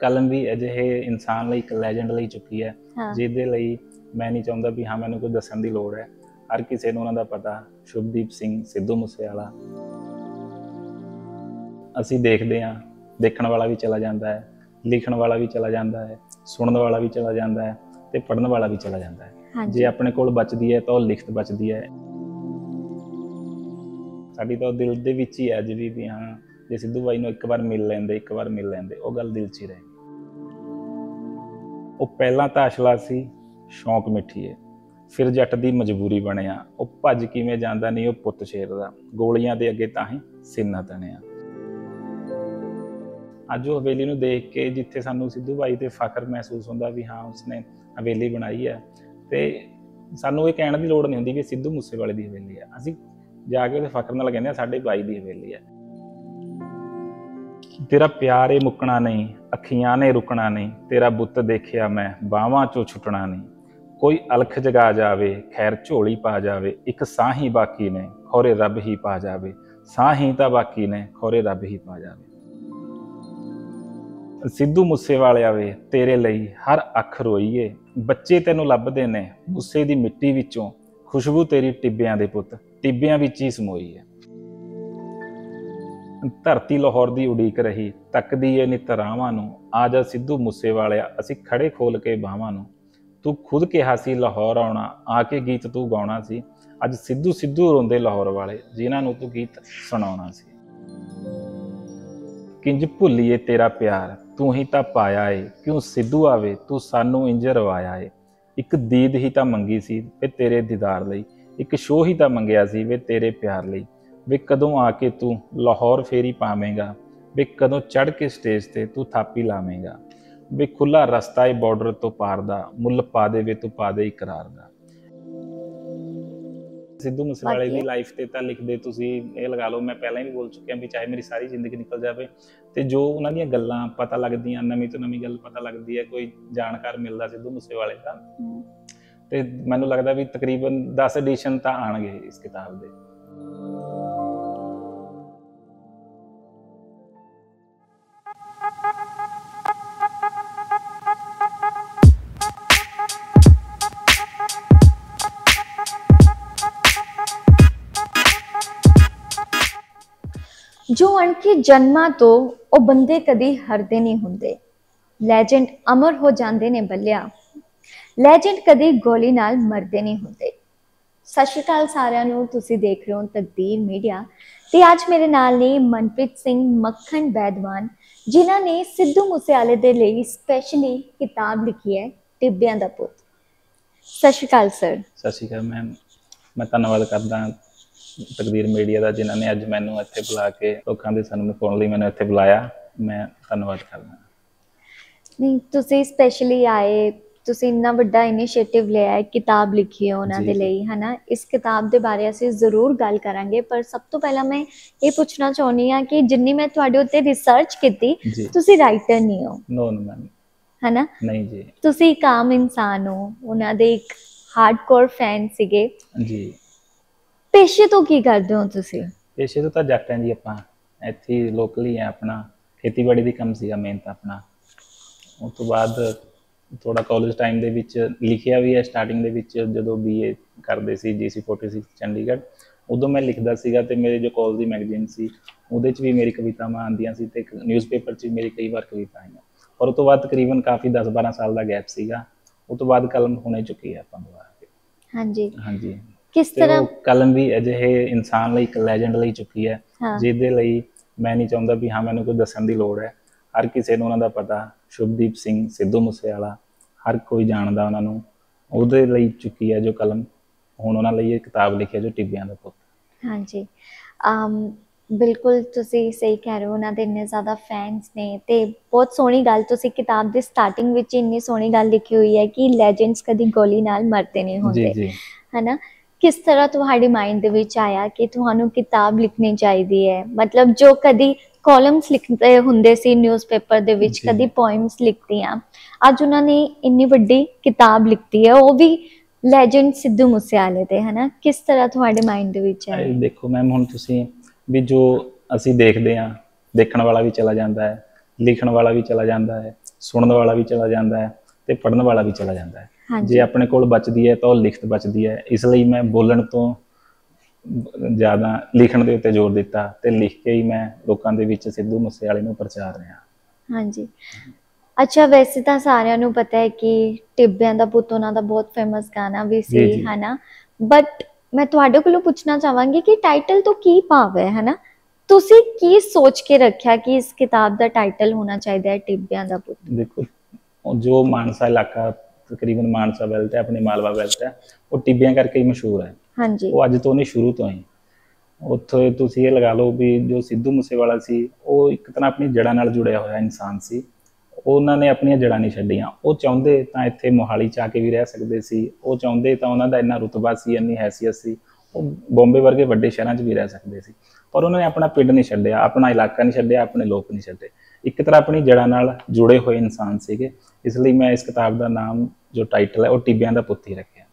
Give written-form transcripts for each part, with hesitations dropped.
कलम भी अजिहे इंसान ਲਈ ਇੱਕ ਲੈਜੈਂਡ ਲਈ ਚੁੱਕੀ ਹੈ ਹਾਂ ਜਿਹਦੇ ਲਈ ਮੈਂ ਨਹੀਂ ਚਾਹੁੰਦਾ ਵੀ ਹਾਂ ਮੈਨੂੰ ਕੋਈ ਦੱਸਣ ਦੀ ਲੋੜ ਹੈ। ਹਰ ਕਿਸੇ ਨੂੰ ਉਹਨਾਂ ਦਾ ਪਤਾ, ਸ਼ੁਭਦੀਪ ਸਿੰਘ ਸਿੱਧੂ ਮੂਸੇਵਾਲਾ। ਅਸੀਂ ਦੇਖਦੇ ਹਾਂ, ਦੇਖਣ ਵਾਲਾ ਵੀ ਚਲਾ ਜਾਂਦਾ ਹੈ, ਲਿਖਣ ਵਾਲਾ ਵੀ ਚਲਾ ਜਾਂਦਾ ਹੈ, ਸੁਣਨ ਵਾਲਾ ਵੀ ਚਲਾ ਜਾਂਦਾ ਹੈ ਤੇ ਪੜ੍ਹਨ ਵਾਲਾ ਵੀ ਚਲਾ ਜਾਂਦਾ ਹੈ। ਜੇ ਆਪਣੇ ਕੋਲ ਬਚਦੀ ਹੈ ਤਾਂ ਉਹ ਲਿਖਤ ਬਚਦੀ ਹੈ। ਸਾਡੀ ਤਾਂ ਦਿਲ ਦੇ ਵਿੱਚ ਹੀ ਹੈ ਅੱਜ ਵੀ ਹਾਂ ਜੇ ਸਿੱਧੂ ਬਾਈ ਨੂੰ ਇੱਕ ਵਾਰ ਮਿਲ ਲੈਂਦੇ ਉਹ ਗੱਲ ਦਿਲ 'ਚ ਹੀ ਰਹੇਗੀ। ਉਹ ਪਹਿਲਾਂ ਤਾਂ ਅਸਲਾ ਸੀ, ਸ਼ੌਂਕ ਮਿੱਠੀਏ, ਫਿਰ ਜੱਟ ਦੀ ਮਜਬੂਰੀ ਬਣਿਆ। ਉਹ ਭੱਜ ਕਿਵੇਂ ਜਾਂਦਾ ਨਹੀਂ ਉਹ ਪੁੱਤ ਸ਼ੇਰ ਦਾ, ਗੋਲੀਆਂ ਦੇ ਅੱਗੇ ਤਾਂ ਹੀ ਸਿੰਨਾ ਤਣਿਆ। ਅੱਜ ਉਹ ਹਵੇਲੀ ਨੂੰ ਦੇਖ ਕੇ ਜਿੱਥੇ ਸਾਨੂੰ ਸਿੱਧੂ ਬਾਈ ਤੇ ਫਖਰ ਮਹਿਸੂਸ ਹੁੰਦਾ ਵੀ ਹਾਂ ਉਸਨੇ ਹਵੇਲੀ ਬਣਾਈ ਹੈ, ਤੇ ਸਾਨੂੰ ਇਹ ਕਹਿਣ ਦੀ ਲੋੜ ਨਹੀਂ ਹੁੰਦੀ ਕਿ ਸਿੱਧੂ ਮੂਸੇਵਾਲੇ ਦੀ ਹਵੇਲੀ ਹੈ। ਅਸੀਂ ਜਾ ਕੇ ਉਹਦੇ ਫਖਰ ਨਾਲ ਕਹਿੰਦੇ ਹਾਂ ਸਾਡੇ ਬਾਈ ਦੀ ਹਵੇਲੀ ਹੈ। ਤੇਰਾ ਪਿਆਰ ਏ ਮੁੱਕਣਾ ਨਹੀਂ, ਅੱਖੀਆਂ ਨੇ ਰੁਕਣਾ ਨਹੀਂ, ਤੇਰਾ ਬੁੱਤ ਦੇਖਿਆ ਮੈਂ ਬਾਹਾਂ ਚੋਂ ਛੁੱਟਣਾ ਨਹੀਂ। ਕੋਈ ਅਲਖ ਜਗਾ ਜਾਵੇ, ਖੈਰ ਝੋਲੀ ਪਾ ਜਾਵੇ, ਇੱਕ ਸਾਹ ਹੀ ਬਾਕੀ ਨੇ ਖੌਰੇ ਰੱਬ ਹੀ ਪਾ ਜਾਵੇ। ਸਾਹ ਹੀ ਤਾਂ ਬਾਕੀ ਨੇ ਖੌਰੇ ਰੱਬ ਹੀ ਪਾ ਜਾਵੇ। ਸਿੱਧੂ ਮੂਸੇਵਾਲਿਆ ਵੇ ਤੇਰੇ ਲਈ ਹਰ ਅੱਖ ਰੋਈਏ, ਬੱਚੇ ਤੈਨੂੰ ਲੱਭਦੇ ਨੇ ਮੂਸੇ ਦੀ ਮਿੱਟੀ ਵਿੱਚੋਂ, ਖੁਸ਼ਬੂ ਤੇਰੀ ਟਿੱਬਿਆਂ ਦੇ ਪੁੱਤ ਟਿੱਬਿਆਂ ਵਿੱਚ ਹੀ ਸਮੋਈ ਹੈ। ਧਰਤੀ ਲਾਹੌਰ ਦੀ ਉਡੀਕ ਰਹੀ, ਤੱਕਦੀ ਏ ਨਿੱਤ ਰਾਹਾਂ ਨੂੰ, ਆ ਜਾ ਸਿੱਧੂ ਮੂਸੇਵਾਲਿਆ ਅਸੀਂ ਖੜੇ ਖੋਲ ਕੇ ਬਾਹਾਂ ਨੂੰ। ਤੂੰ ਖੁਦ ਕਿਹਾ ਸੀ ਲਾਹੌਰ ਆਉਣਾ, ਆ ਕੇ ਗੀਤ ਤੂੰ ਗਾਉਣਾ ਸੀ। ਅੱਜ ਸਿੱਧੂ ਸਿੱਧੂ ਰੋਂਦੇ ਲਾਹੌਰ ਵਾਲੇ ਜਿਨ੍ਹਾਂ ਨੂੰ ਤੂੰ ਗੀਤ ਸੁਣਾਉਣਾ ਸੀ। ਕਿੰਜ ਭੁੱਲੀਏ ਤੇਰਾ ਪਿਆਰ ਤੂੰ ਹੀ ਤਾਂ ਪਾਇਆ ਏ, ਕਿਉਂ ਸਿੱਧੂ ਆਵੇ ਤੂੰ ਸਾਨੂੰ ਇੰਜ ਰਵਾਇਆ ਏ। ਇੱਕ ਦੀਦ ਹੀ ਤਾਂ ਮੰਗੀ ਸੀ ਵੇ ਤੇਰੇ ਦੀਦਾਰ ਲਈ, ਇੱਕ ਸ਼ੋਅ ਹੀ ਤਾਂ ਮੰਗਿਆ ਸੀ ਵੇ ਤੇਰੇ ਪਿਆਰ ਲਈ। ਵੇ ਕਦੋਂ ਆ ਕੇ ਤੂੰ ਲਾਹੌਰ ਫੇਰੀ ਪਾਵੇਂਗਾ, ਵੇ ਕਦੋਂ ਚੜ੍ਹ ਕੇ ਸਟੇਜ ਤੇ ਤੂੰ ਥਾਪੀ ਲਾਵੇਂਗਾ। ਵੇ ਖੁੱਲਾ ਰਸਤਾ ਏ ਬਾਰਡਰ ਤੋਂ ਪਾਰ ਦਾ, ਮੁੱਲ ਪਾ ਦੇ ਵੇ ਤੂੰ ਪਾ ਦੇ ਇਕਰਾਰ ਦਾ। ਸਿੱਧੂ ਮੂਸੇਵਾਲੇ ਦੀ ਲਾਈਫ ਤੇ ਤਾਂ ਲਿਖਦੇ ਤੁਸੀਂ ਇਹ ਲਗਾ ਲਓ, ਮੈਂ ਪਹਿਲਾਂ ਵੀ ਬੋਲ ਚੁੱਕਿਆ ਵੀ ਚਾਹੇ ਮੇਰੀ ਸਾਰੀ ਜ਼ਿੰਦਗੀ ਨਿਕਲ ਜਾਵੇ ਤੇ ਜੋ ਉਹਨਾਂ ਦੀਆਂ ਗੱਲਾਂ ਪਤਾ ਲੱਗਦੀਆਂ, ਨਵੀਂ ਤੋਂ ਨਵੀਂ ਗੱਲ ਪਤਾ ਲੱਗਦੀ ਹੈ, ਕੋਈ ਜਾਣਕਾਰ ਮਿਲਦਾ ਸਿੱਧੂ ਮੂਸੇਵਾਲੇ ਦਾ, ਤੇ ਮੈਨੂੰ ਲੱਗਦਾ ਵੀ ਤਕਰੀਬਨ 10 ਐਡੀਸ਼ਨ ਤਾਂ ਆਉਣਗੇ ਇਸ ਕਿਤਾਬ ਦੇ। ਜੋ ਅਣਖੀ ਜਨਮਾਂ ਤੋਂ ਉਹ ਬੰਦੇ ਕਦੀ ਹਰਦੇ ਨਹੀਂ ਹੁੰਦੇ, ਲੈਜੈਂਡ ਅਮਰ ਹੋ ਜਾਂਦੇ ਨੇ ਬੱਲਿਆ, ਲੈਜੈਂਡ ਕਦੀ ਗੋਲੀ ਨਾਲ ਮਰਦੇ ਨਹੀਂ ਹੁੰਦੇ। ਸਤਿ ਸ਼੍ਰੀ ਅਕਾਲ ਸਾਰਿਆਂ ਨੂੰ, ਤੁਸੀਂ ਦੇਖ ਰਹੇ ਹੋ ਤਕਦੀਰ ਮੀਡੀਆ ਤੇ ਅੱਜ ਮੇਰੇ ਨਾਲ ਨੇ ਮਨਪ੍ਰੀਤ ਸਿੰਘ ਮੱਖਣ ਬੈਦਵਾਨ, ਜਿਨ੍ਹਾਂ ਨੇ ਸਿੱਧੂ ਮੂਸੇਵਾਲੇ ਦੇ ਲਈ ਸਪੈਸ਼ਲੀ ਕਿਤਾਬ ਲਿਖੀ ਹੈ ਟਿੱਬਿਆਂ ਦਾ ਪੁੱਤ। ਸਤਿ ਸ਼੍ਰੀ ਅਕਾਲ ਸਰ। ਸਤਿ ਸ਼੍ਰੀ ਅਕਾਲ ਮੈਮ, ਮੈਂ ਧੰਨਵਾਦ ਕਰਦਾ ਤਕਦੀਰ ਮੀਡੀਆ ਦਾ ਜਿਨ੍ਹਾਂ ਨੇ ਅੱਜ ਮੈਨੂੰ ਇੱਥੇ ਬੁਲਾ ਕੇ ਲੋਕਾਂ ਦੇ ਸਾਹਮਣੇ ਪਾਉਣ ਲਈ ਮੈਨੂੰ ਇੱਥੇ ਬੁਲਾਇਆ। ਮੈਂ ਧੰਨਵਾਦ ਕਰਦਾ। ਨਹੀਂ, ਤੁਸੀਂ ਸਪੈਸ਼ਲੀ ਆਏ, ਤੁਸੀਂ ਇੰਨਾ ਵੱਡਾ ਇਨੀਸ਼ੀਏਟਿਵ ਲਿਆ ਹੈ, ਕਿਤਾਬ ਲਿਖੀ ਹੈ ਉਹਨਾਂ ਦੇ ਲਈ, ਹੈ ਨਾ। ਇਸ ਕਿਤਾਬ ਦੇ ਬਾਰੇ ਅਸੀਂ ਜ਼ਰੂਰ ਗੱਲ ਕਰਾਂਗੇ, ਪਰ ਸਭ ਤੋਂ ਪਹਿਲਾਂ ਮੈਂ ਇਹ ਪੁੱਛਣਾ ਚਾਹੁੰਦੀ ਹਾਂ ਕਿ ਜਿੰਨੀ ਮੈਂ ਤੁਹਾਡੇ ਉੱਤੇ ਰਿਸਰਚ ਕੀਤੀ, ਤੁਸੀਂ ਰਾਈਟਰ ਨਹੀਂ ਹੋ। ਨੋ ਮੈਮ, ਹੈ ਨਾ। ਨਹੀਂ ਜੀ, ਤੁਸੀਂ ਇੱਕ ਆਮ ਇਨਸਾਨ ਹੋ, ਉਹਨਾਂ ਦੇ ਇੱਕ ਹਾਰਡਕੋਰ ਫੈਨ ਸੀਗੇ ਜੀ। ਪੇਸ਼ੇ ਤੋਂ ਕੀ ਕਰਦੇ ਹੋ ਤੁਸੀਂ? ਪੇਸ਼ੇ ਤੋਂ ਤਾਂ ਜੱਟ ਹਾਂ ਜੀ, ਆਪਾਂ ਇੱਥੇ ਲੋਕਲੀ ਹੈ, ਆਪਣਾ ਖੇਤੀਬਾੜੀ ਦੀ ਕੰਮ ਸੀਗਾ ਮੇਨ ਤਾਂ ਆਪਣਾ। ਉਸ ਤੋਂ ਬਾਅਦ ਥੋੜਾ ਕਾਲਜ ਟਾਈਮ ਦੇ ਵਿੱਚ ਲਿਖਿਆ ਵੀ ਹੈ, ਸਟਾਰਟਿੰਗ ਦੇ ਵਿੱਚ ਜਦੋਂ BA ਕਰਦੇ ਸੀ GC 46 ਚੰਡੀਗੜ੍ਹ, ਉਦੋਂ ਮੈਂ ਲਿਖਦਾ ਸੀਗਾ ਤੇ ਮੇਰੇ ਜੋ ਕਾਲਜ ਦੀ ਮੈਗਜ਼ੀਨ ਸੀ ਉਹਦੇ 'ਚ ਵੀ ਮੇਰੀ ਕਵਿਤਾਵਾਂ ਆਉਂਦੀਆਂ ਸੀ ਤੇ ਨਿਊਜ਼ਪੇਪਰ 'ਚ ਵੀ ਮੇਰੀ ਕਈ ਵਾਰ ਕਵਿਤਾ ਆਈਆਂ। ਪਰ ਉਸ ਤੋਂ ਬਾਅਦ ਤਕਰੀਬਨ ਕਾਫੀ 10-12 ਸਾਲ ਦਾ ਗੈਪ ਸੀਗਾ। ਉਸ ਤੋਂ ਬਾਅਦ ਕਲਮ ਹੋਣੇ ਚੁੱਕੀ ਹੈ ਆਪਾਂ ਦੁਬਾਰਾ। ਹਾਂਜੀ ਹਾਂਜੀ। ਕਿਸ ਤਰ੍ਹਾਂ ਕਲਮ ਵੀ ਅਜਿਹੇ ਇਨਸਾਨ ਲਈ ਇੱਕ ਲੈਜੈਂਡ ਲਈ ਚੁੱਕੀ ਹੈ ਜਿਹਦੇ ਲਈ ਮੈਂ ਨਹੀਂ ਚਾਹੁੰਦਾ ਵੀ ਹਾਂ ਮੈਨੂੰ ਕੋਈ ਦੱਸਣ ਦੀ ਲੋੜ ਹੈ। ਹਰ ਕਿਸੇ ਨੂੰ ਉਹਨਾਂ ਦਾ ਪਤਾ, ਸ਼ੁਭਦੀਪ ਸਿੰਘ ਸਿੱਧੂ ਮੂਸੇਵਾਲਾ, ਹਰ ਕੋਈ ਜਾਣਦਾ ਉਹਨਾਂ ਨੂੰ। ਉਹਦੇ ਲਈ ਚੁੱਕੀ ਹੈ ਜੋ ਕਲਮ। ਹੁਣ ਉਹਨਾਂ ਲਈ ਇਹ ਕਿਤਾਬ ਲਿਖੀ ਹੈ ਜੋ ਟਿੱਬਿਆਂ ਦਾ ਪੁੱਤ। ਹਾਂਜੀ, ਬਿਲਕੁਲ ਤੁਸੀਂ ਸਹੀ ਕਹਿ ਰਹੇ ਹੋ, ਉਹਨਾਂ ਦੇ ਇੰਨੇ ਜ਼ਿਆਦਾ ਫੈਨਸ ਨੇ। ਤੇ ਬਹੁਤ ਸੋਹਣੀ ਗੱਲ ਤੁਸੀਂ ਕਿਤਾਬ ਦੇ ਸਟਾਰਟਿੰਗ ਵਿੱਚ ਇੰਨੀ ਸੋਹਣੀ ਗੱਲ ਲਿਖੀ ਹੋਈ ਹੈ ਕਿ ਲੈਜੈਂਡਸ ਕਦੀ ਗੋਲੀ ਨਾਲ ਮਰਦੇ ਨਹੀਂ ਹੁੰਦੇ, ਹੈ ਨਾ। ਕਿਸ ਤਰ੍ਹਾਂ ਤੁਹਾਡੇ ਮਾਈਂਡ ਦੇ ਵਿੱਚ ਆਇਆ ਕਿ ਤੁਹਾਨੂੰ ਕਿਤਾਬ ਲਿਖਣੀ ਚਾਹੀਦੀ ਹੈ? ਮਤਲਬ ਜੋ ਕਦੀ ਕਾਲਮਸ ਲਿਖਦੇ ਹੁੰਦੇ ਸੀ ਨਿਊਜ਼ਪੇਪਰ ਦੇ ਵਿੱਚ, ਕਦੀ ਪੋਇਮਸ ਲਿਖਦੀਆਂ, ਅੱਜ ਉਹਨਾਂ ਨੇ ਇੰਨੀ ਵੱਡੀ ਕਿਤਾਬ ਲਿਖਤੀ ਹੈ, ਉਹ ਵੀ ਲੈਜੈਂਡ ਸਿੱਧੂ ਮੂਸੇਵਾਲੇ ਤੇ, ਹੈ ਨਾ। ਕਿਸ ਤਰ੍ਹਾਂ ਤੁਹਾਡੇ ਮਾਈਂਡ ਦੇ ਵਿੱਚ ਆਇਆ? ਦੇਖੋ ਮੈਮ, ਹੁਣ ਤੁਸੀਂ ਵੀ ਜੋ ਅਸੀਂ ਦੇਖਦੇ ਹਾਂ, ਦੇਖਣ ਵਾਲਾ ਵੀ ਚਲਾ ਜਾਂਦਾ ਹੈ, ਲਿਖਣ ਵਾਲਾ ਵੀ ਚਲਾ ਜਾਂਦਾ ਹੈ, ਸੁਣਨ ਵਾਲਾ ਵੀ ਚਲਾ ਜਾਂਦਾ ਹੈ ਤੇ ਪੜ੍ਹਨ ਵਾਲਾ ਵੀ ਚਲਾ ਜਾਂਦਾ ਹੈ। ਹਾਂਜੀ ਜੇ ਆਪਣੇ ਕੋਲ ਬਚਦੀ ਹੈ ਤਾਂ ਉਹ ਲਿਖਤ ਬਚਦੀ ਹੈ। ਇਸ ਲਈ ਮੈਂ ਬੋਲਣ ਤੋਂ ਜ਼ਿਆਦਾ ਲਿਖਣ ਦੇ ਉੱਤੇ ਜ਼ੋਰ ਦਿੱਤਾ ਤੇ ਲਿਖ ਕੇ ਹੀ ਮੈਂ ਲੋਕਾਂ ਦੇ ਵਿੱਚ ਸਿੱਧੂ ਮੂਸੇਵਾਲੇ ਨੂੰ ਪ੍ਰਚਾਰ ਰਿਹਾ। ਹਾਂਜੀ। ਅੱਛਾ, ਵੈਸੇ ਤਾਂ ਸਾਰਿਆਂ ਨੂੰ ਪਤਾ ਹੈ ਕਿ ਟਿੱਬਿਆਂ ਦਾ ਪੁੱਤ ਉਹਨਾਂ ਦਾ ਬਹੁਤ ਫੇਮਸ ਗਾਣਾ ਵੀ ਜੀ ਸੀ, ਜੀ ਹਨਾ। ਬਟ ਮੈਂ ਤੁਹਾਡੇ ਕੋਲੋਂ ਪੁੱਛਣਾ ਚਾਹਾਂਗੀ ਕਿ ਟਾਈਟਲ ਤੋਂ ਕੀ ਭਾਵ ਹੈ, ਹਨਾ? ਤੁਸੀਂ ਕੀ ਸੋਚ ਕੇ ਰੱਖਿਆ ਕਿ ਇਸ ਕਿਤਾਬ ਦਾ ਟਾਈਟਲ ਹੋਣਾ ਚਾਹੀਦਾ ਹੈ ਟਿੱਬਿਆਂ ਦਾ ਪੁੱਤ? ਦੇਖੋ, ਜੋ ਮਾਨਸਾ ਇਲਾਕਾ ਤਕਰੀਬਨ ਮਾਨਸਾ ਬੈਲਟ ਹੈ, ਆਪਣੇ ਮਾਲਵਾ ਬੈਲਟ ਹੈ, ਉਹ ਟਿੱਬਿਆਂ ਕਰਕੇ ਹੀ ਮਸ਼ਹੂਰ ਹੈ। ਹਾਂਜੀ ਉਹ ਅੱਜ ਤੋਂ ਨਹੀਂ, ਸ਼ੁਰੂ ਤੋਂ ਹੀ। ਉੱਥੇ ਤੁਸੀਂ ਇਹ ਲਗਾ ਲਓ ਵੀ ਜੋ ਸਿੱਧੂ ਮੂਸੇਵਾਲਾ ਸੀ ਉਹ ਇੱਕ ਤਰ੍ਹਾਂ ਆਪਣੀ ਜੜ੍ਹਾਂ ਨਾਲ ਜੁੜਿਆ ਹੋਇਆ ਇਨਸਾਨ ਸੀ। ਉਹਨਾਂ ਨੇ ਆਪਣੀਆਂ ਜੜ੍ਹਾਂ ਨਹੀਂ ਛੱਡੀਆਂ। ਉਹ ਚਾਹੁੰਦੇ ਤਾਂ ਇੱਥੇ ਮੋਹਾਲੀ 'ਚ ਆ ਕੇ ਵੀ ਰਹਿ ਸਕਦੇ ਸੀ। ਉਹ ਚਾਹੁੰਦੇ ਤਾਂ ਉਹਨਾਂ ਦਾ ਇੰਨਾ ਰੁਤਬਾ ਸੀ, ਇੰਨੀ ਹੈਸੀਅਤ ਸੀ, ਉਹ ਬੰਬੇ ਵਰਗੇ ਵੱਡੇ ਸ਼ਹਿਰਾਂ 'ਚ ਵੀ ਰਹਿ ਸਕਦੇ ਸੀ। ਪਰ ਉਹਨਾਂ ਨੇ ਆਪਣਾ ਪਿੰਡ ਨਹੀਂ ਛੱਡਿਆ, ਆਪਣਾ ਇਲਾਕਾ ਨਹੀਂ ਛੱਡਿਆ, ਆਪਣੇ ਲੋਕ ਨਹੀਂ ਛੱਡੇ। ਇੱਕ ਤਰ੍ਹਾਂ ਆਪਣੀ ਜੜ੍ਹਾਂ ਨਾਲ ਜੁੜੇ ਹੋਏ ਇਨਸਾਨ ਸੀਗੇ। ਇਸ ਲਈ ਮੈਂ ਇਸ ਕਿਤਾਬ ਦਾ ਨਾਮ, ਜੋ ਟਾਈਟਲ ਹੈ, ਉਹ ਟਿੱਬਿਆਂ ਦਾ ਪੁੱਤ ਹੀ ਰੱਖਿਆ।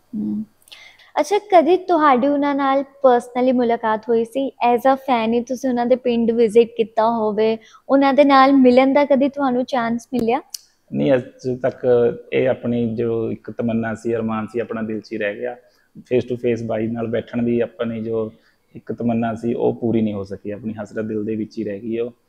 ਅੱਛਾ, ਕਦੇ ਤੁਹਾਡੀ ਉਹਨਾਂ ਨਾਲ ਪਰਸਨਲੀ ਮੁਲਾਕਾਤ ਹੋਈ ਸੀ? ਐਜ਼ ਅ ਫੈਨ ਹੀ ਤੁਸੀਂ ਉਹਨਾਂ ਦੇ ਪਿੰਡ ਵਿਜ਼ਿਟ ਕੀਤਾ ਹੋਵੇ, ਉਹਨਾਂ ਦੇ ਨਾਲ ਮਿਲਣ ਦਾ ਕਦੇ ਤੁਹਾਨੂੰ ਚਾਂਸ ਮਿਲਿਆ? ਨਹੀਂ, ਅੱਜ ਤੱਕ ਇਹ ਆਪਣੀ ਜੋ ਇੱਕ ਤਮੰਨਾ ਸੀ, ਅਰਮਾਨ ਸੀ, ਆਪਣਾ ਦਿਲ 'ਚ ਹੀ ਰਹਿ ਗਿਆ। ਫੇਸ ਟੂ ਫੇਸ ਬਾਈ ਨਾਲ ਬੈਠਣ ਦੀ ਆਪਣੀ ਜੋ ਇੱਕ ਤਮੰਨਾ ਸੀ ਉਹ ਪੂਰੀ ਨਹੀਂ ਹੋ ਸਕੀ। ਆਪਣੀ ਹਸਰਤ ਦਿਲ ਦੇ ਵਿੱਚ ਹੀ ਰਹਿ ਗਈ। ਉਹ